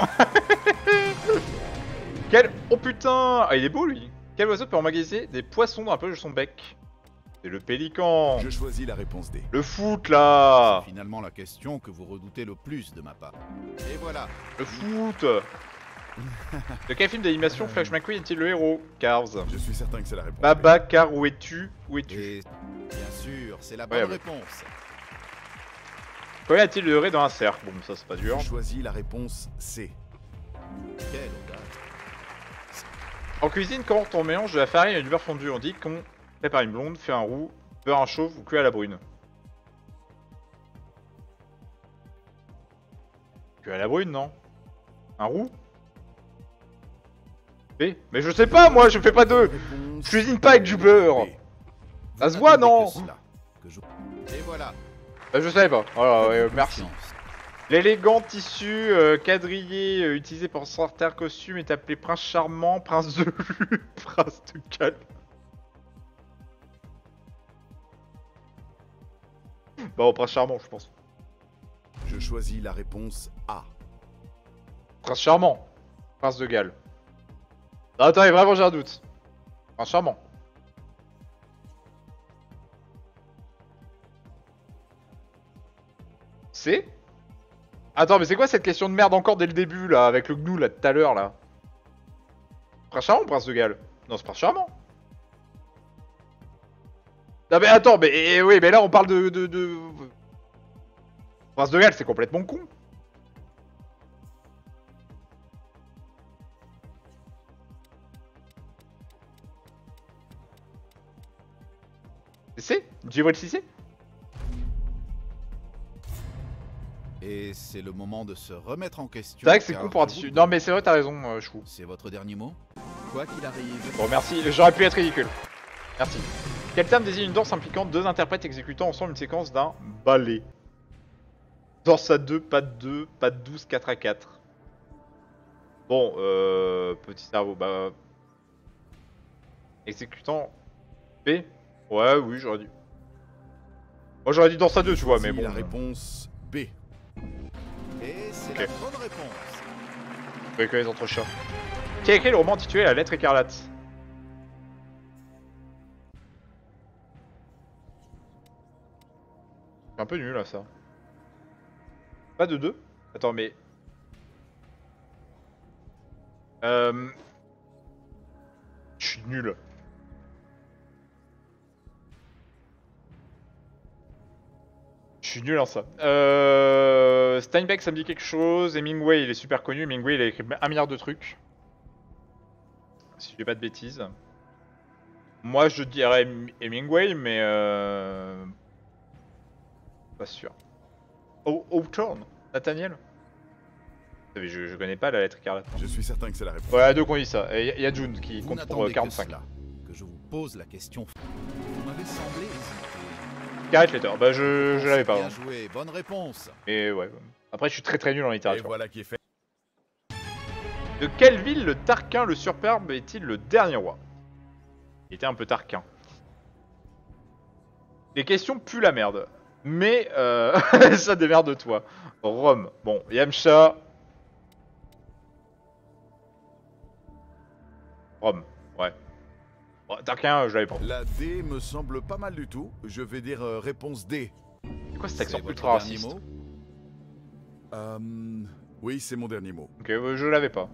Quel... Oh putain, ah, il est beau lui. Quel oiseau peut emmagasiner des poissons dans la poche de son bec? C'est le pélican. Je choisis la réponse D. Le foot là. C'est finalement la question que vous redoutez le plus de ma part. Et voilà. Le foot. De quel film d'animation Flash McQueen est-il le héros? Cars. Je suis certain que c'est la réponse. Baba, car où es-tu? Où es-tu? Et bien sûr, c'est la bonne Ouais, ouais. réponse. Combien a-t-il de raies dans un cercle? Bon, ça c'est pas dur. Je choisis la réponse C. Quelle audace. En cuisine, quand on mélange de la farine et du beurre fondu, on dit qu'on prépare une blonde, fait un roux, beurre un chauve ou cuit à la brune. Cuit à la brune, non? Un roux? B. Mais je sais pas, moi, je fais pas deux. Réponse Je cuisine pas avec du beurre. B. Ça Vous se voit, n'attendez non? que cela, que je- Et voilà. Bah, je savais pas. Voilà, ouais, Faites-vous merci. confiance. L'élégant tissu euh, quadrillé euh, utilisé pour certains costumes est appelé prince charmant, prince de prince de calme. Bon, prince charmant, je pense. Je choisis la réponse A. Prince charmant, prince de Galles. Non, attendez, vraiment j'ai un doute. Prince charmant. C'est Attends, mais c'est quoi cette question de merde encore dès le début là, avec le gnou là tout à l'heure là? Prince charmant ou prince de Galles? Non, c'est prince charmant. Non mais attends, mais eh, oui, mais là on parle de, de, de... Prince de Galles, c'est complètement con. C'est Tu vois le C? Et c'est le moment de se remettre en question. C'est vrai que c'est car con pour un je vous tissu. le Non dis, mais c'est vrai, t'as raison, euh, chou. C'est votre dernier mot? Quoi qu'il arrive. Bon merci, j'aurais pu être ridicule. Merci. Quel terme désigne une danse impliquant deux interprètes exécutant ensemble une séquence d'un ballet? Danse à deux, pas de deux, pas de douze, quatre à quatre. Bon, euh... petit cerveau, bah... Exécutant... B? Ouais, oui, j'aurais dit. Moi j'aurais dit danse à deux, tu vois, mais Voici bon... la réponse B. Et c'est Ok. la bonne réponse. Vous pouvez connaître entre chats. Qui a écrit le roman intitulé La lettre écarlate? C'est un peu nul là ça. Pas de deux? Attends mais... Euh... Je suis nul. Je suis nul en ça. Euh... Steinbeck ça me dit quelque chose. Hemingway il est super connu. Hemingway il a écrit un milliard de trucs. Si je dis pas de bêtises. Moi je dirais Hemingway mais euh... pas sûr. Oh, Hawthorne, Nathaniel. Je, je connais pas la lettre écarlate. Je suis certain que c'est la réponse. Ouais, à deux qu'on dit ça. Et il y a June qui Vous compte pour n'attendez euh, quarante-cinq. que cela, que je vous pose la question. Vous m'avez semblé hésiter. Garrett Letter, bah je, je l'avais pas. Bien hein. joué, bonne réponse. Mais ouais. Après je suis très très nul en Et littérature. voilà qui est fait. De quelle ville le Tarquin le Superbe est-il le dernier roi? Il était un peu Tarquin. Les questions puent la merde. Mais euh... ça démerde-toi. Rome. Bon, Yamcha. Rome, ouais. Bon, Tarquin, je l'avais pas. La D me semble pas mal du tout. Je vais dire euh, réponse D. C'est quoi cet C'est accent votre ultra dernier raciste? mot Euh, Oui, c'est mon dernier mot. Ok, euh, je l'avais pas.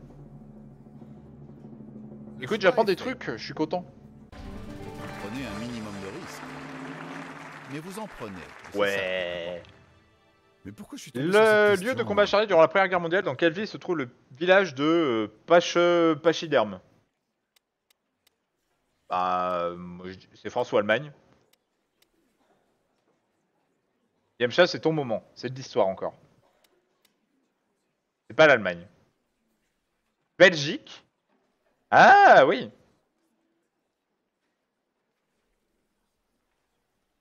Le Écoute, choix j'apprends est des fait. trucs, je suis content. Prenez un minimum de risque. Mais vous en prenez. et c'est Ouais. ça. Mais pourquoi je suis tombé sur cette Le question lieu de combat charnière durant la Première Guerre mondiale, dans quelle ville se trouve le village de euh, Pache... Pachyderme? Bah, euh, moi, je dis- c'est France ou Allemagne. Yamcha, c'est ton moment, c'est de l'histoire encore. C'est pas l'Allemagne. Belgique? Ah oui.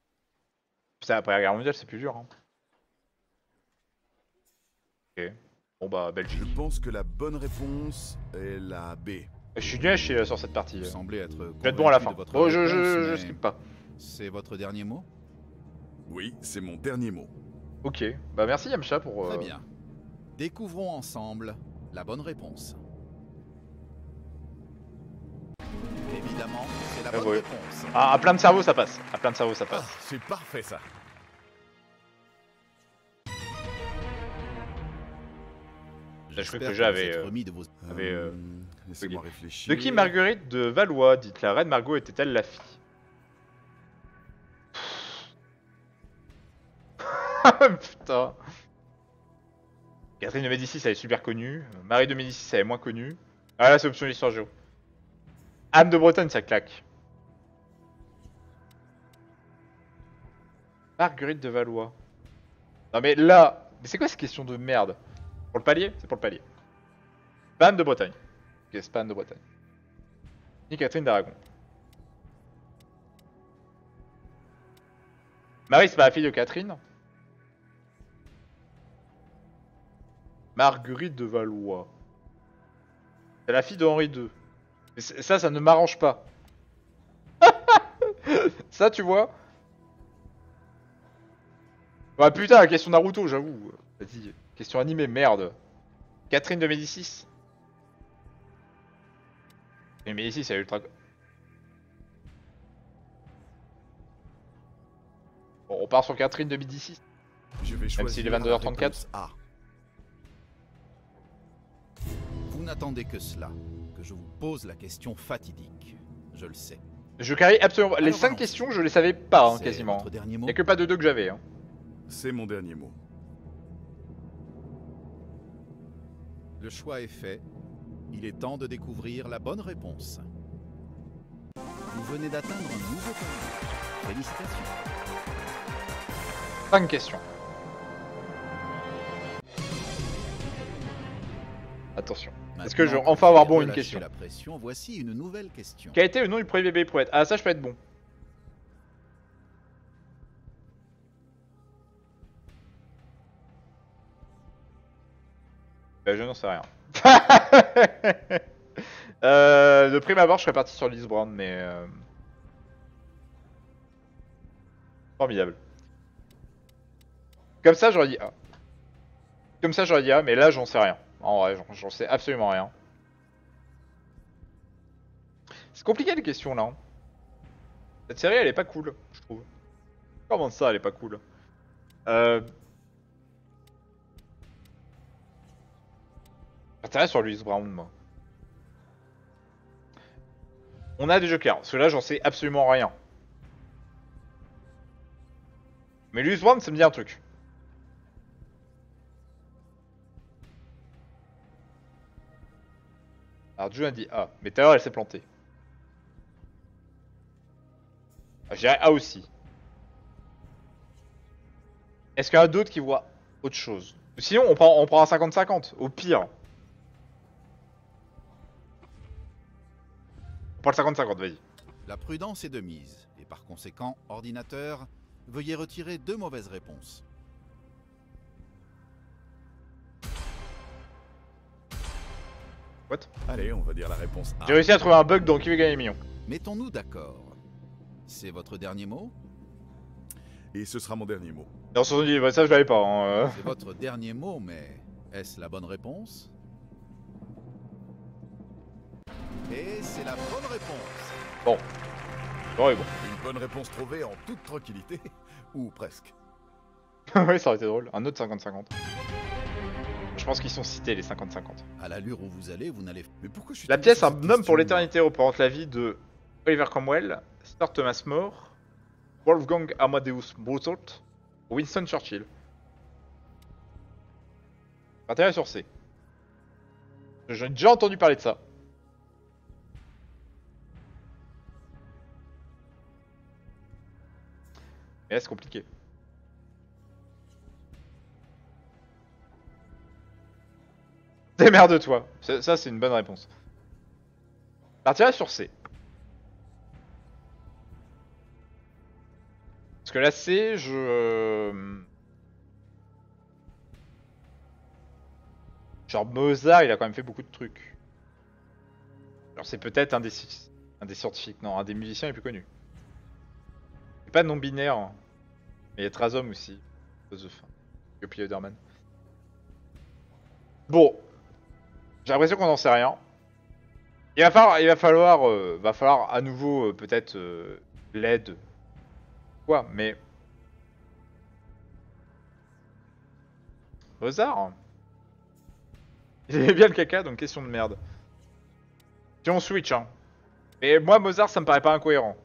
Putain, la Première Guerre mondiale, c'est plus dur. Hein. Ok. Bon bah, Belgique. Je pense que la bonne réponse est la B. Je suis nul à chier sur cette partie. Vous Je semblez être vais être bon à la convaincu fin. de votre Bon, je, je, réponse, je mais skip pas. C'est votre dernier mot? Oui, c'est mon dernier mot. Ok, bah merci Yamcha pour... Très euh, bien. Découvrons ensemble la bonne réponse. Évidemment, c'est la Ah bonne ouais. réponse. Ah, à plein de cerveau ça passe. À plein de cerveau ça Ah, passe. c'est parfait ça. J'ai cru J'espère que j'avais, vous êtes euh, remis de vos... avait, euh, Laissez-moi ok. réfléchir. De qui Marguerite de Valois dit la reine Margot était-elle la fille? Putain. Catherine de Médicis, elle est super connue. Marie de Médicis, elle est moins connue. Ah là, c'est option d'histoire géo. Anne de Bretagne, ça claque. Marguerite de Valois. Non mais là, mais c'est quoi ces questions de merde? Pour le palier? C'est pour le palier. Anne de Bretagne. Ok, c'est pas Anne de Bretagne. Ni Catherine d'Aragon. Marie, c'est pas la fille de Catherine? Marguerite de Valois. C'est la fille de Henri deux. Mais ça, ça ne m'arrange pas. Ça, tu vois? Ah putain, la question Naruto, j'avoue. Vas-y, question animée, merde. Catherine de Médicis. Mais Médicis, elle est ultra... Bon, on part sur Catherine de Médicis. Je vais choisir s'il est la vingt-deux heures trente-quatre. réponse A. Vous n'attendez que cela, que je vous pose la question fatidique. Je le sais. Je carry absolument... Les Alors, cinq allons-y. questions, je les savais pas, hein, C'est quasiment. votre dernier mot? Y'a que pas de deux que j'avais, hein. C'est mon dernier mot. Le choix est fait. Il est temps de découvrir la bonne réponse. Vous venez d'atteindre un nouveau palier. Félicitations. Cinq questions. Attention. Est-ce que je vais Maintenant enfin avoir vous bon avez une relâché question? la pression, voici une nouvelle question. Quel a été le nom du premier bébé poète? Ah, ça, je peux être bon. Bah, je n'en sais rien. euh, de prime abord, je serais parti sur Liz Brown, mais... Euh... Formidable. Comme ça, j'aurais dit A. Comme ça, j'aurais dit A, mais là, j'en sais rien. En vrai, j'en- j'en sais absolument rien. C'est compliqué les questions là. Hein. Cette série elle est pas cool, je trouve. Comment ça elle est pas cool? Euh... J'intéresse sur Louise Brown moi. On a des jokers, parce que là j'en sais absolument rien. Mais Louise Brown ça me dit un truc. Alors June a dit A, mais tout à l'heure elle s'est plantée. Ah, J'irais A aussi. Est-ce qu'il y en a d'autres qui voient autre chose? Sinon on prend, on prend un cinquante cinquante, au pire. On prend le cinquante cinquante, vas-y. La prudence est de mise, et par conséquent, ordinateur, veuillez retirer deux mauvaises réponses. What? Allez, on va dire la réponse A. J'ai réussi à trouver un bug dans Qui veut gagner million. Mettons-nous d'accord. C'est votre dernier mot? Et ce sera mon dernier mot. Dans son dit, bah, ça je l'avais pas. Hein, euh. C'est votre dernier mot, mais est-ce la bonne réponse? Et c'est la bonne réponse. Bon. Bon et bon. Une bonne réponse trouvée en toute tranquillité. Ou presque. Ouais, ça aurait été drôle. Un autre cinquante cinquante. Je pense qu'ils sont cités les cinquante cinquante. À l'allure où vous allez, vous n'allez... Mais pourquoi je suis La tombé pièce sur Un cette homme pour question l'éternité représente la vie de Oliver Cromwell, Sir Thomas More, Wolfgang Amadeus Mozart ou Winston Churchill. Intérêt sur C. J'ai déjà entendu parler de ça. Mais là c'est compliqué. Démerde-toi. Ça, ça, c'est une bonne réponse. Partirai sur C. Parce que là, C, je... Genre Mozart, il a quand même fait beaucoup de trucs. Alors c'est peut-être un des un des scientifiques, non, un des musiciens les plus connus. C'est pas non binaire, hein. Mais il y a Trazom aussi. Yopi Oderman. Bon, j'ai l'impression qu'on n'en sait rien. Il va falloir, il va falloir, euh, va falloir à nouveau euh, peut-être euh, l'aide. Quoi, mais Mozart, hein. Il aimait bien le caca, donc question de merde. Si on switch, hein. Mais moi, Mozart, ça me paraît pas incohérent.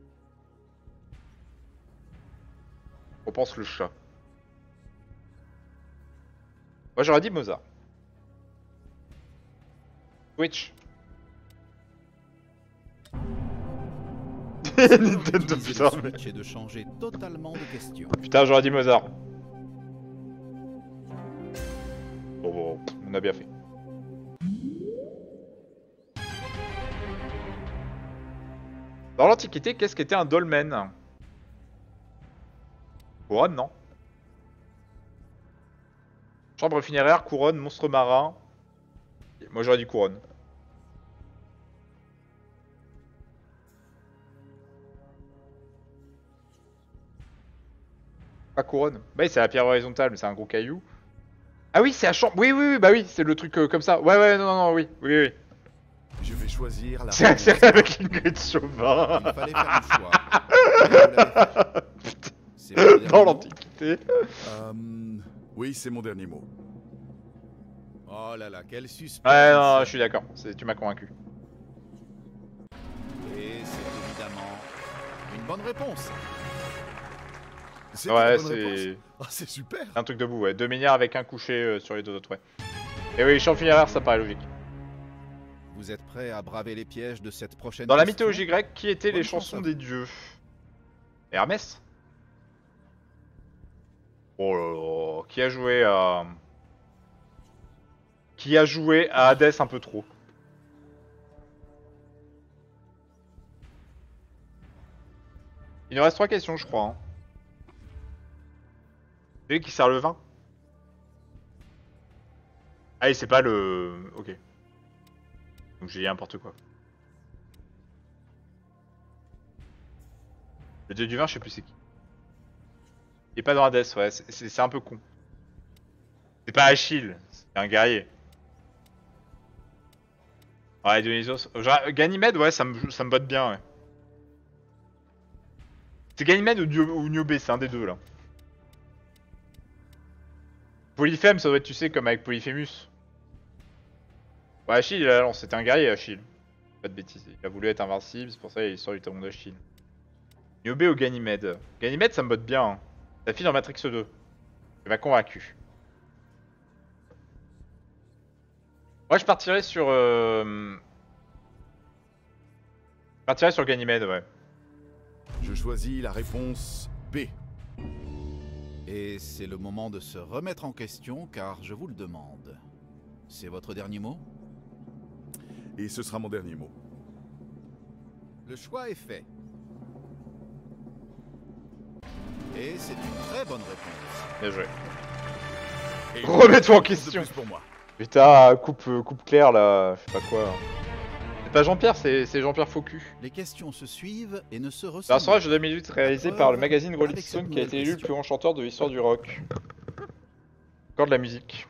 On pense le chat. Moi, j'aurais dit Mozart. Switch. Nintendo, Utiliser putain, le mais- switch et de changer totalement de question. Putain, j'aurais dit Mozart. Bon, bon, on a bien fait. Dans l'Antiquité, qu'est-ce qu'était un dolmen? Couronne, non? Chambre funéraire, couronne, monstre marin. Moi j'aurais dit couronne. Pas couronne. Bah oui, c'est la pierre horizontale, mais c'est un gros caillou. Ah oui, c'est la chambre. Oui, oui, oui, bah oui, c'est le truc euh, comme ça. Ouais, ouais, non, non, oui, oui, oui. Je vais choisir la C'est réponse. c'est avec Ingrid Chauvin. Il fallait faire un choix. Et vous l'avez fait. C'est votre dernier Dans mot l'Antiquité. Euh, oui, c'est mon dernier mot. Oh là là, quel suspense. Ouais, non, je suis d'accord. c'est- Tu m'as convaincu. Et c'est évidemment une bonne réponse. C'est Ouais, une bonne réponse. c'est Ah, c'est super. un truc debout, ouais. Deux minières avec un couché euh, sur les deux autres, ouais. Et oui, chambre funéraire, ça paraît logique. Vous êtes prêts à braver les pièges de cette prochaine Dans la question? mythologie grecque, qui étaient les Bonne chance chansons à vous. des dieux? Hermès? Oh là là, qui a joué à... Qui a joué à Hadès un peu trop? Il nous reste trois questions, je crois. Hein. Celui qui sert le vin? Ah, et c'est pas le... Ok. Donc j'ai dit n'importe quoi. Le dieu du vin, je sais plus c'est qui. Il est pas dans Hades, ouais, c'est- c'est c'est un peu con. C'est pas Achille, c'est un guerrier. Ouais, Dionysos. Genre, Ganymède, ouais, ça me, ça me botte bien, ouais. C'est Ganymède ou, Dio- ou Niobé, c'est un des deux, là. Polyphème, ça doit être, tu sais, comme avec Polyphémus. Ouais, Achille, là, non, c'était un guerrier, Achille. Pas de bêtises. Il a voulu être invincible, c'est pour ça qu'il sort du talon d'Achille. Niobé ou Ganymède? Ganymède, ça me botte bien, hein. La fille dans Matrix deux. Elle m'a convaincu. Moi, je partirais sur... Euh... Je partirais sur Ganymède, ouais. Je choisis la réponse B. Et c'est le moment de se remettre en question car je vous le demande. C'est votre dernier mot? Et ce sera mon dernier mot. Le choix est fait. Et c'est une très bonne réponse. Bien joué. Et Remets-toi en une réponse de question. plus pour moi. Putain, coupe, euh, coupe claire, là, je sais pas quoi. C'est pas Jean-Pierre, c'est c'est Jean-Pierre Faucu. Les questions se suivent et ne se C'est un ressemblent. sondage de deux mille huit réalisé par le magazine Rolling Avec Stone cette qui a nouvelle été élu le question. plus grand chanteur de l'histoire du rock. Encore de la musique.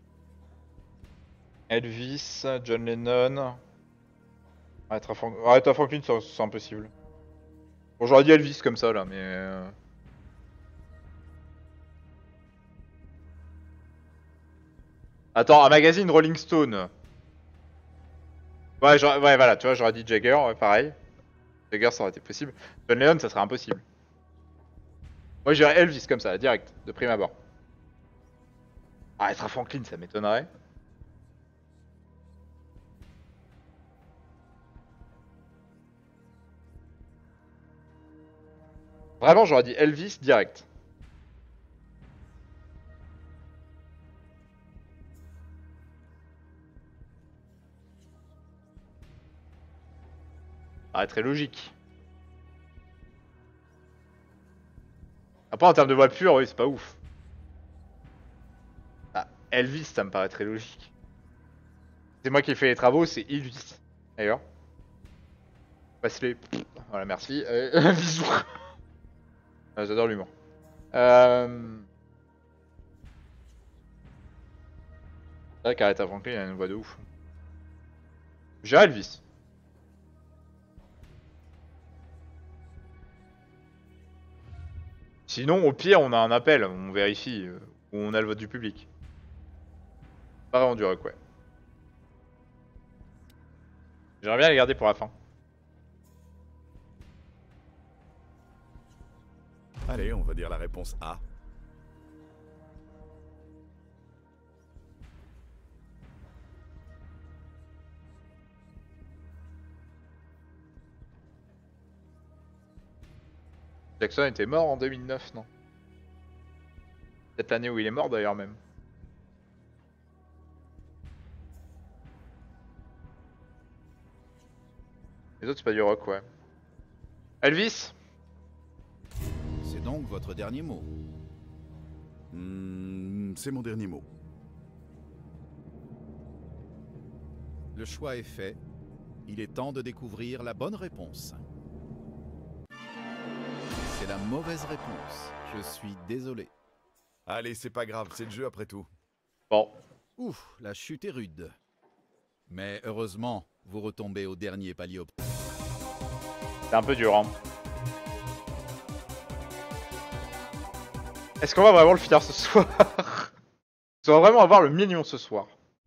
Elvis, John Lennon. Aretha, Frank... Aretha Franklin, c'est c'est impossible. Bon, j'aurais dit Elvis comme ça là, mais. euh, Attends, un magazine Rolling Stone. Ouais, j'aurais- ouais, voilà, tu vois, j'aurais dit Jagger, ouais, pareil. Jagger, ça aurait été possible. John Lennon, ça serait impossible. Moi, j'irais Elvis comme ça, direct, de prime abord. Ah, être Franklin, ça m'étonnerait. Vraiment, j'aurais dit Elvis direct. Ah, très logique. Après, en termes de voix pure, oui, c'est pas ouf. Ah, Elvis, ça me paraît très logique. C'est moi qui ai fait les travaux, c'est Ilvis. D'ailleurs. Passe-les. Voilà, merci. Euh, bisous. Ah, j'adore l'humour. Euh... C'est vrai qu'Aretha Franklin, il a une voix de ouf. J'ai Elvis. Sinon, au pire, on a un appel, on vérifie, euh, où on a le vote du public. Pas vraiment du rock, ouais. J'aimerais bien les garder pour la fin. Allez, on va dire la réponse A. Jackson était mort en deux mille neuf, non? Peut-être l'année où il est mort d'ailleurs même. Les autres c'est pas du rock, ouais. Elvis? C'est donc votre dernier mot. Hmm, c'est mon dernier mot. Le choix est fait. Il est temps de découvrir la bonne réponse. C'est la mauvaise réponse. Je suis désolé. Allez, c'est pas grave, c'est le jeu après tout. Bon. Ouf, la chute est rude. Mais heureusement, vous retombez au dernier palier. C'est un peu dur, hein. Est-ce qu'on va vraiment le finir ce soir? Est-ce qu'on va vraiment avoir le million ce soir?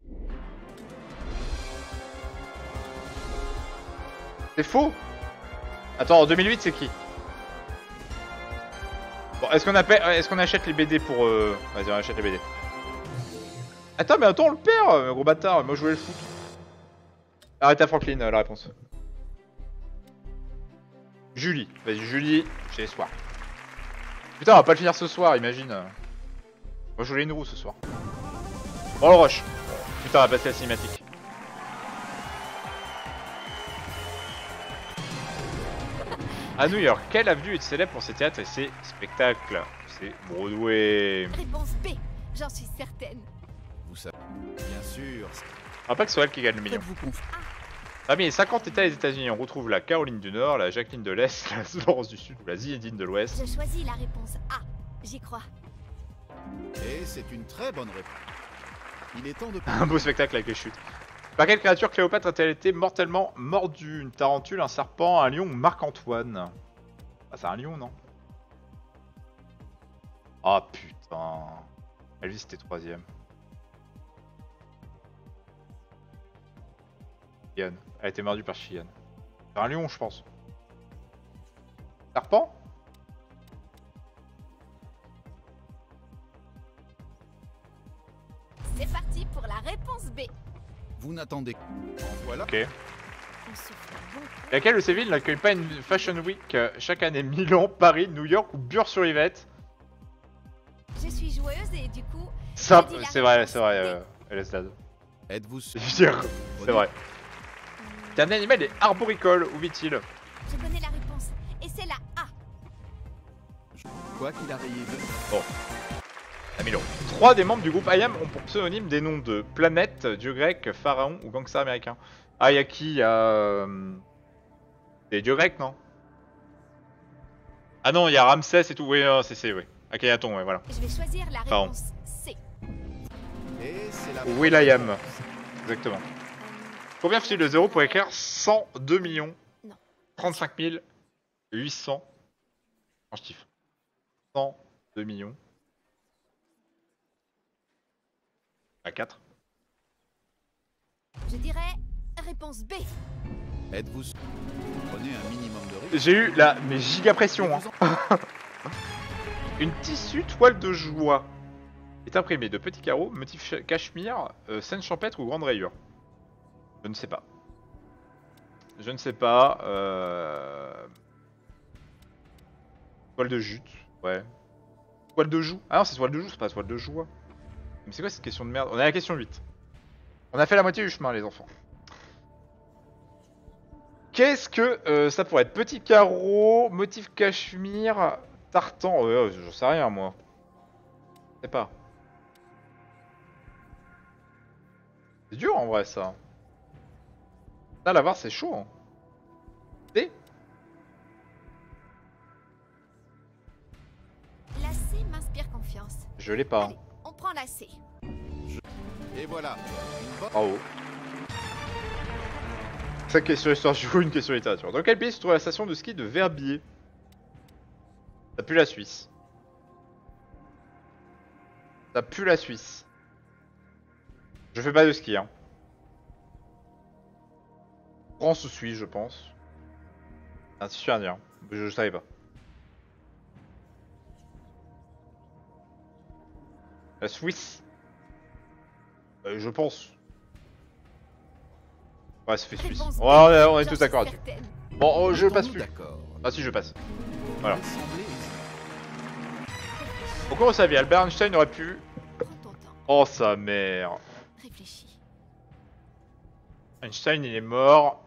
C'est faux. Attends, en deux mille huit, c'est qui? Bon, est-ce qu'on appelle... est-ce qu'on achète les B D pour... Euh... Vas-y, on achète les B D. Attends, mais attends, on le perd, gros bâtard. Moi, je voulais le foot. Aretha Franklin, euh, la réponse. Julie. Vas-y, Julie, j'ai les soirs. Putain, on va pas le finir ce soir, imagine. Moi, je voulais une roue ce soir. Bon, le rush. Putain, on va passer la cinématique. À New York, quelle avenue est célèbre pour ses théâtres et ses spectacles? C'est Broadway. Réponse B, j'en suis certaine. Vous savez, bien sûr. On va pas que ce soit elle qui gagne le million. Faites-vous confiance. Parmi les cinquante États des États-Unis, on retrouve la Caroline du Nord, la Jacqueline de l'Est, la Florence du Sud ou la Zinedine de l'Ouest. Je choisis la réponse A. J'y crois. Et c'est une très bonne réponse. Il est temps de... Un beau spectacle avec les chutes. Par quelle créature Cléopâtre a-t-elle été mortellement mordue? Une tarentule, un serpent, un lion ou Marc-Antoine? Ah, c'est un lion, non? Ah oh, putain. Elvis était troisième. Chian. Elle a été mordue par Chian. C'est un lion, je pense. Serpent? C'est parti pour la réponse B. Vous n'attendez que... En voilà. Ok. On se fait bon. Laquelle de ces villes n'accueille pas une Fashion Week euh, chaque année? Milan, Paris, New York ou Bure-sur-Yvette? Je suis joueuse et du coup... Ça, je dis la c'est vrai, réponse c'est vrai, B. euh, L S D A D. Êtes-vous Je sûr? veux dire, c'est vrai. T'es un animal est arboricole, où vit-il? Je connais la réponse. Et c'est la A. Quoi qu'il arrive, Bon. Amilo. Trois des membres du groupe I A M ont pour pseudonyme des noms de planète, dieu grec, pharaon ou gangster américain. Ah, y'a qui? Y'a... Euh... Des dieux grecs, non? Ah non, y'a Ramsès et tout. Oui, non, c'est c'est, oui. Akhenaton, ouais, voilà. Je vais choisir la Pardon. réponse C. et c'est la... Will.i.am. Exactement. Combien faut-il de zéro pour écrire cent deux millions Non. trente-cinq mille huit cents? Non, je kiffe. cent deux millions. À quatre. Je dirais réponse B. Êtes-vous sûr? Prenez un minimum de risque. J'ai eu la mais giga pression. Hein. Une tissu toile de joie est imprimée de petits carreaux, motif cachemire, euh, scène champêtre ou grande rayure. Je ne sais pas. Je ne sais pas. Euh... Toile de jute, ouais. Toile de joue. Ah non, c'est toile de joue, c'est pas toile de joie. Mais c'est quoi cette question de merde? On est à la question huit. On a fait la moitié du chemin, les enfants. Qu'est-ce que euh, ça pourrait être? Petit carreau, motif cachemire, tartan. Ouais, j'en sais rien, moi. Je sais pas. C'est dur en vrai, ça. Ça, la voir, c'est chaud. Hein. D. La C m'inspire confiance. Je l'ai pas. Allez, on prend la C. Et voilà. Une bonne... Bravo. cinq questions histoire de jouer, une question littérature. Dans quel pays se trouve la station de ski de Verbier? Ça pue la Suisse. Ça pue la Suisse. Je fais pas de ski, hein. France ou Suisse, je pense. Ah, c'est sûr à dire. Je, je savais pas. La Suisse. Euh, je pense. Ouais, ça fait Suisse. Réponse B. Ouais, on est, on est J'en tous suis d'accord là-dessus. certaine. Bon, oh, je passe Mettons-nous plus. D'accord. Ah si, je passe. Vous Voilà. me semblez hésiter. Au cours de sa vie, Albert Einstein aurait pu... Prends ton temps. Oh sa mère. Réfléchis. Einstein, il est mort.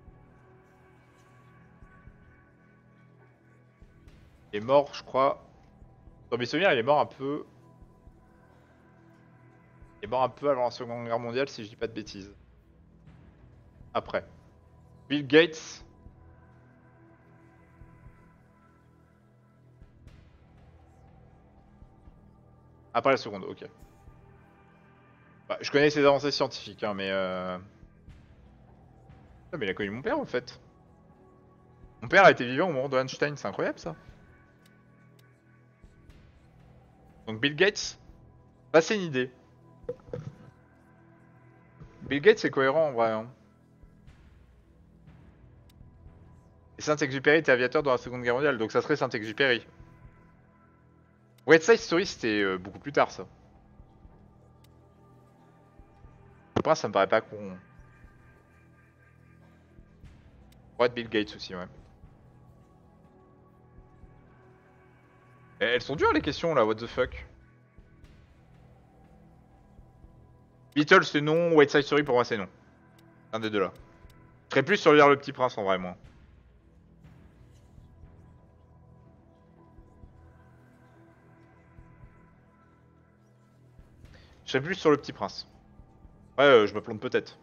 Il est mort, je crois. Dans mes souvenirs, il est mort un peu... Il est mort un peu avant la Seconde Guerre mondiale, si je dis pas de bêtises. Après. Bill Gates. Après la seconde, ok. Bah, je connais ses avancées scientifiques, hein, mais euh... Ah, mais il a connu mon père en fait. Mon père a été vivant au moment de Einstein, c'est incroyable ça. Donc Bill Gates, bah, c'est une idée. Bill Gates c'est cohérent en vrai. Hein. Et Saint-Exupéry était aviateur dans la Seconde Guerre mondiale, donc ça serait Saint-Exupéry. West Side Story c'était euh, beaucoup plus tard ça. Après ça me paraît pas con. Pourrait être Bill Gates aussi, ouais. Et elles sont dures les questions là, what the fuck. Beatles c'est non, West Side Story pour moi c'est non. Un des deux là. Je serais plus sur lire Le Petit Prince en vrai moi. Je serais plus sur Le Petit Prince. Ouais, euh, je me plante peut-être.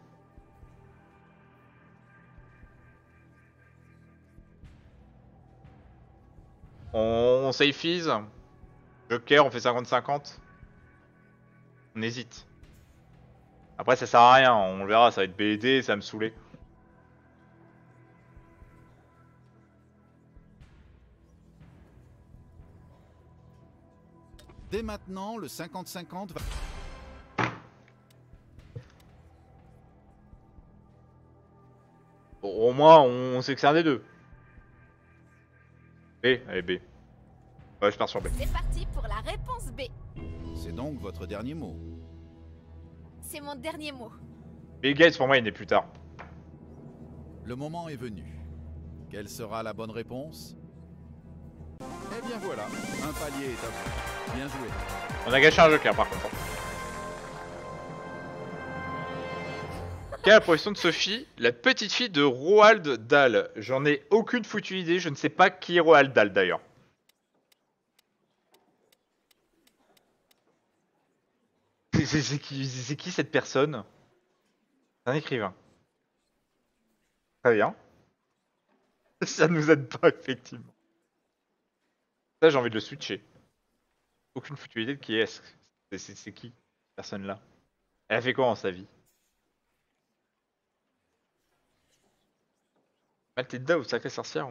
On, on save ease. Joker, on fait cinquante cinquante. On hésite. Après, ça sert à rien, on le verra, ça va être B D D, ça va me saouler. Dès maintenant, le cinquante cinquante va... Bon, au moins, on sait que c'est un des deux. B, allez B. Ouais, je pars sur B. C'est parti pour la réponse B. C'est donc votre dernier mot. C'est mon dernier mot. Bill Gates, pour moi, il n'est plus tard. Le moment est venu. Quelle sera la bonne réponse? Eh bien voilà, un palier est à vous. Bien joué. On a gâché un joker, par contre. Quelle est la profession de Sophie, la petite fille de Roald Dahl? J'en ai aucune foutue idée, je ne sais pas qui est Roald Dahl d'ailleurs. C'est qui, c'est qui cette personne? C'est un écrivain. Très bien. Ça nous aide pas, effectivement. Ça, j'ai envie de le switcher. Aucune foutue idée de qui est-ce. C'est qui, cette personne-là? Elle a fait quoi dans sa vie? Mathilda ou Sacrée Sorcière?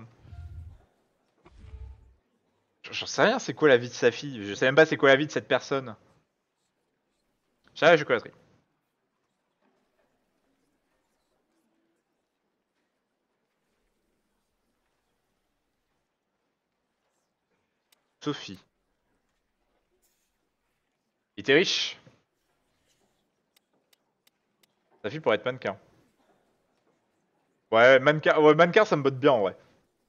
J'en sais rien, c'est quoi la vie de sa fille? Je sais même pas c'est quoi la vie de cette personne. J'ai la chocolaterie. Sophie. Il était riche. Sa fille pourrait être mannequin. Ouais, mannequin, ouais, mannequin ça me botte bien en vrai.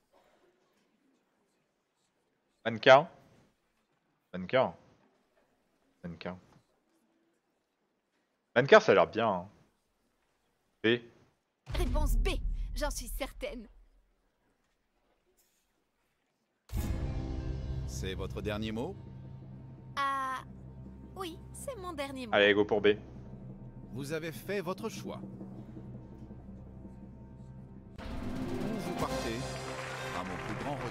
Mannequin. Mannequin. Mannequin. Mannequin ça a l'air bien. Hein. B. Réponse B. J'en suis certaine. C'est votre dernier mot? Ah... Oui, c'est mon dernier mot. Allez, go pour B. Vous avez fait votre choix.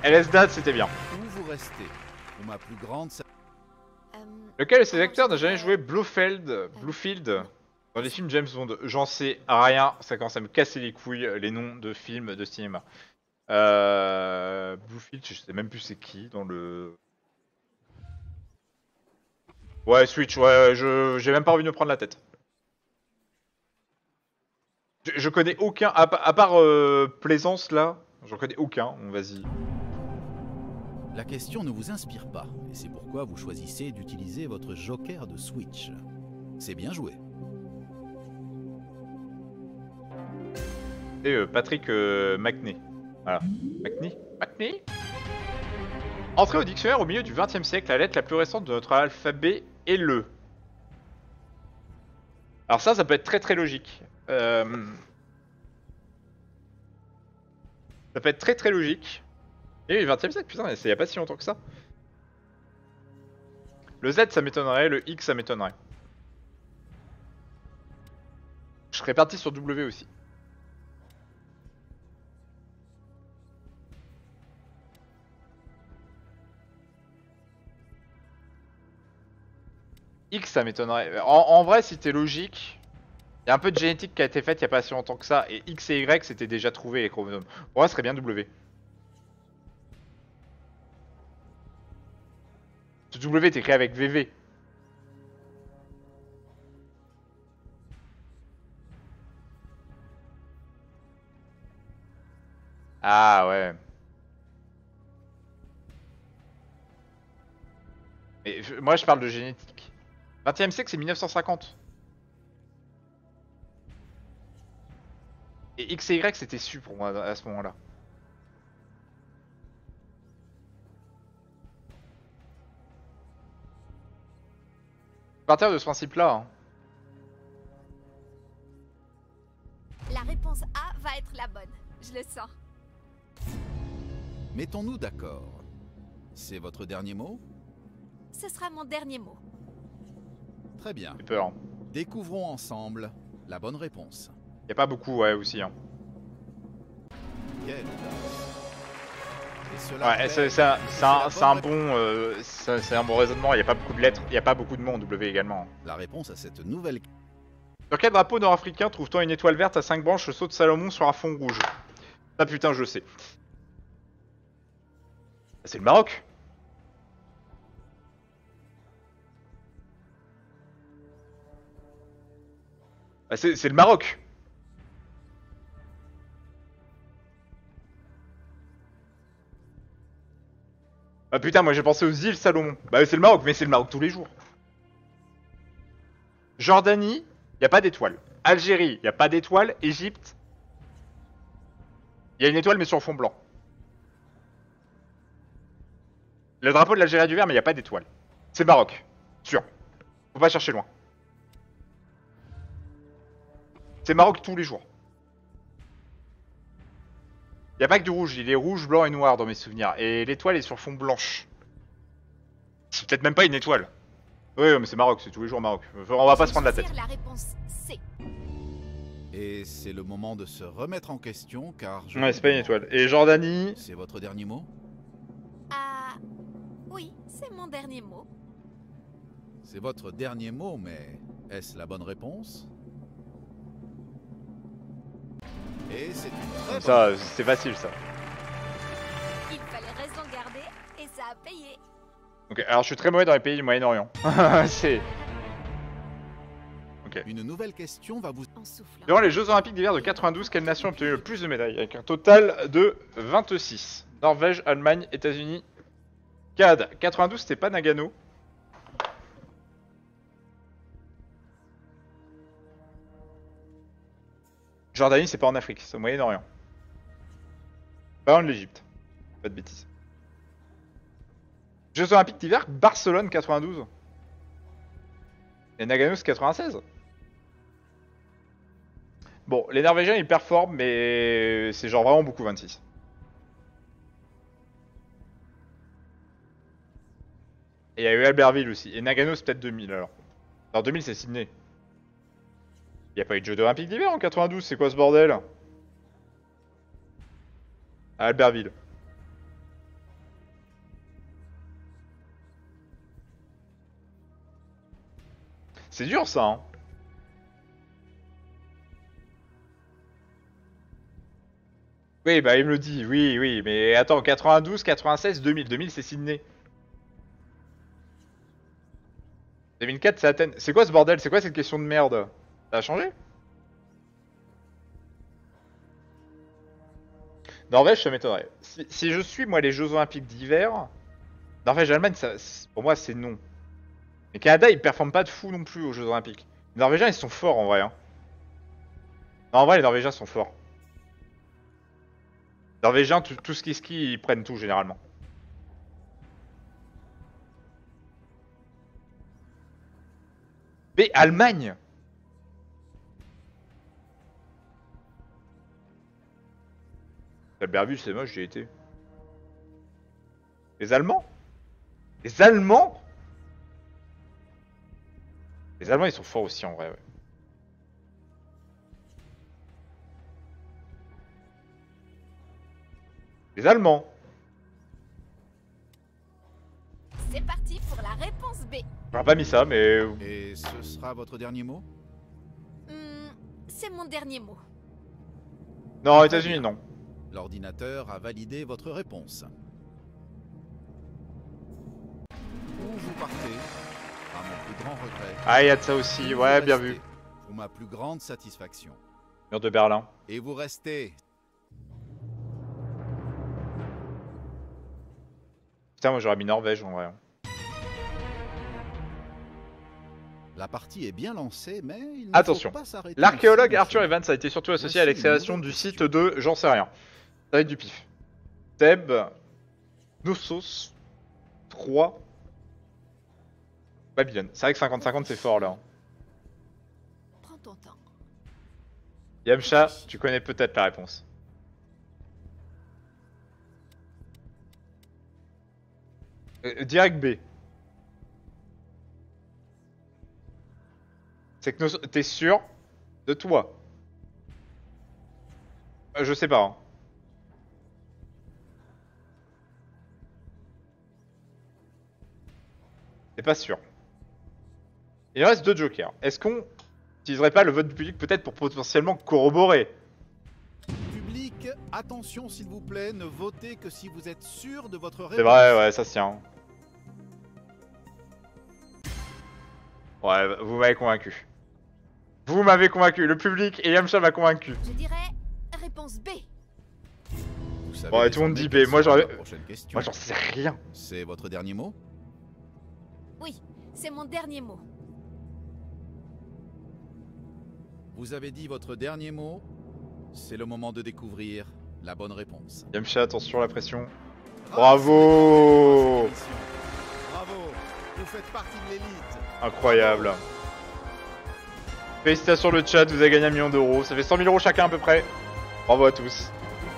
L S Dad, c'était bien. Où vous restez? Pour ma plus grande... sa- Euh, Lequel de ces comment acteurs je n'a jamais dirais- joué Blofeld, Bluefield dans les films James Bond? J'en sais rien, ça commence à me casser les couilles les noms de films de cinéma. Euh... Bluefield, je sais même plus c'est qui dans le... Ouais, Switch, ouais, je j'ai même pas envie de me prendre la tête. Je, je connais aucun, à, pa- à part euh, Plaisance là, j'en connais aucun, bon, vas-y. La question ne vous inspire pas, et c'est pourquoi vous choisissez d'utiliser votre joker de Switch. C'est bien joué. Et euh, Patrick euh, McNee. Voilà. McNee McNee Entrée au dictionnaire au milieu du vingtième siècle, la lettre la plus récente de notre alphabet est le. Alors ça, ça peut être très très logique. Euh... Ça peut être très très logique. Et le vingtième siècle, putain, c'est il y a pas si longtemps que ça. Le Z, ça m'étonnerait, le X, ça m'étonnerait. Je serais parti sur W aussi. X, ça m'étonnerait. En, en vrai, si t'es logique, il y a un peu de génétique qui a été faite il y a pas si longtemps que ça, et X et Y c'était déjà trouvé les chromosomes. Pour moi, ce serait bien W. Ce W est écrit avec V V. Ah ouais. Mais je- moi, je parle de génétique. vingtième siècle, c'est mille neuf cent cinquante. Et X et Y, c'était su pour moi à ce moment-là. À partir de ce principe-là, hein. La réponse A va être la bonne. Je le sens. Mettons-nous d'accord. C'est votre dernier mot? Ce sera mon dernier mot. Très bien. J'ai peur. Découvrons ensemble la bonne réponse. Y a pas beaucoup, ouais, aussi. Hein. Quelle audace. Et cela Ouais, fait c'est c'est un, que c'est c'est un, la c'est un bonne bon, euh, c'est c'est un bon raisonnement. Y a pas beaucoup de lettres, y a pas beaucoup de mots en W également. La réponse à cette nouvelle... Sur quel drapeau nord-africain trouve-t-on une étoile verte à cinq branches, le sceau de Salomon sur un fond rouge? Ah putain, je sais. C'est le Maroc. Ah, c'est c'est le Maroc. Ah putain, moi j'ai pensé aux îles Salomon. Bah c'est le Maroc, mais c'est le Maroc tous les jours. Jordanie, y a pas d'étoile. Algérie, y a pas d'étoile. Égypte, y a une étoile mais sur fond blanc. Le drapeau de l'Algérie a du vert, mais y a pas d'étoile. C'est le Maroc, sûr. Faut pas chercher loin. C'est Maroc tous les jours. Y a pas que du rouge, il est rouge, blanc et noir dans mes souvenirs. Et l'étoile est sur fond blanche. C'est peut-être même pas une étoile. Oui, mais c'est Maroc, c'est tous les jours Maroc. On va pas se prendre la tête. Choisir la réponse C. Et c'est le moment de se remettre en question, car... je Ouais, vous c'est pas une demande, étoile. Et Jordanie... C'est votre dernier mot? Ah, oui, c'est mon dernier mot. C'est votre dernier mot, mais est-ce la bonne réponse? Et c'est une très bonne... Ça, c'est facile ça. Il fallait raison garder et ça a payé. Ok, alors je suis très mauvais dans les pays du Moyen-Orient. C'est... Ok. Une nouvelle question va vous... En soufflant. Durant les Jeux Olympiques d'hiver de quatre-vingt-douze, quelle nation a obtenu le plus de médailles? Avec un total de vingt-six. Norvège, Allemagne, États-Unis, Canada. quatre-vingt-douze, c'était pas Nagano. Jordanie, c'est pas en Afrique, c'est au Moyen-Orient. Pas en l'Égypte. Pas de bêtises. Jeux Olympiques d'hiver, Barcelone quatre-vingt-douze. Et Nagano c'est quatre-vingt-seize. Bon, les Norvégiens ils performent, mais c'est genre vraiment beaucoup vingt-six. Et il y a eu Albertville aussi. Et Nagano c'est peut-être deux mille alors. Alors deux mille c'est Sydney. Il n'y a pas eu de Jeux Olympiques d'hiver en quatre-vingt-douze, c'est quoi ce bordel? À Albertville. C'est dur ça, hein. Oui, bah il me le dit, oui, oui, mais attends, quatre-vingt-douze, quatre-vingt-seize, deux mille. deux mille c'est Sydney. deux mille quatre c'est Athènes. C'est quoi ce bordel? C'est quoi cette question de merde? Ça a changé? Norvège, ça m'étonnerait. Si, si je suis, moi, les Jeux Olympiques d'hiver, Norvège-Allemagne, ça, pour moi, c'est non. Mais Canada, ils performent pas de fou non plus aux Jeux Olympiques. Les Norvégiens, ils sont forts en vrai. Hein. Non, en vrai, les Norvégiens sont forts. Les Norvégiens, tout, tout ce qui ski, ils prennent tout généralement. Mais Allemagne! Albertville, c'est moche, j'y ai été. Les Allemands? Les Allemands? Les Allemands, ils sont forts aussi en vrai, ouais. Les Allemands. C'est parti pour la réponse B. J'aurais pas mis ça, mais... Et ce sera votre dernier mot? Hmm, c'est mon dernier mot. Non, aux États-Unis, non. L'ordinateur a validé votre réponse. Où vous partez, à mon plus grand regret. Ah, il y a de ça aussi, ouais, Vous bien restez, vu. Pour ma plus grande satisfaction. Mur de Berlin. Et vous restez. Putain, moi j'aurais mis Norvège en vrai. La partie est bien lancée, mais il ne Attention. faut pas s'arrêter. L'archéologue ici, Arthur monsieur. Evans a été surtout associé à Voici l'excavation une du nouvelle site question. de... J'en sais rien. Ça va être du pif. Thèbes, Knossos, Troie, Babylone. C'est vrai que cinquante cinquante c'est fort là. Prends ton temps. Yamcha, tu connais peut-être la réponse. Euh, direct B. C'est que nos... T'es sûr de toi? euh, Je sais pas. Hein. C'est pas sûr. Il reste deux jokers. Est-ce qu'on utiliserait pas le vote du public peut-être pour potentiellement corroborer? Public, attention s'il vous plaît, ne votez que si vous êtes sûr de votre réponse. C'est vrai, ouais, ça se tient. Ouais, vous m'avez convaincu. Vous m'avez convaincu. Le public et Yamcha m'a convaincu. Je dirais réponse B. Vous savez Ouais, tout le monde dit désormais B. Moi, quelle sera j'aurais- la prochaine question. Moi, j'en sais rien. C'est votre dernier mot? Oui, c'est mon dernier mot. Vous avez dit votre dernier mot. C'est le moment de découvrir la bonne réponse. Yamcha, attention la pression. Ah, Bravo! Bravo! Vous faites partie de l'élite. Incroyable. Félicitations le chat, vous avez gagné un million d'euros. Ça fait cent mille euros chacun à peu près. Bravo à tous.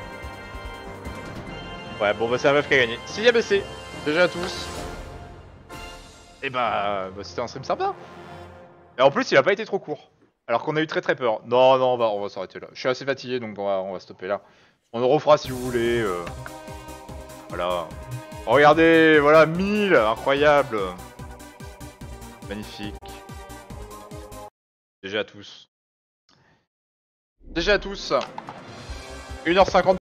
Ouais, bon bah c'est la meuf qui a gagné. Si A B C, déjà à tous. Et bah, bah c'était un stream sympa. Et en plus il a pas été trop court. Alors qu'on a eu très très peur. Non, non, on va, on va s'arrêter là. Je suis assez fatigué donc on va, on va stopper là. On le refera si vous voulez. euh. Voilà. Regardez, voilà, mille, incroyable. Magnifique. G G à tous. G G à tous. une heure cinquante.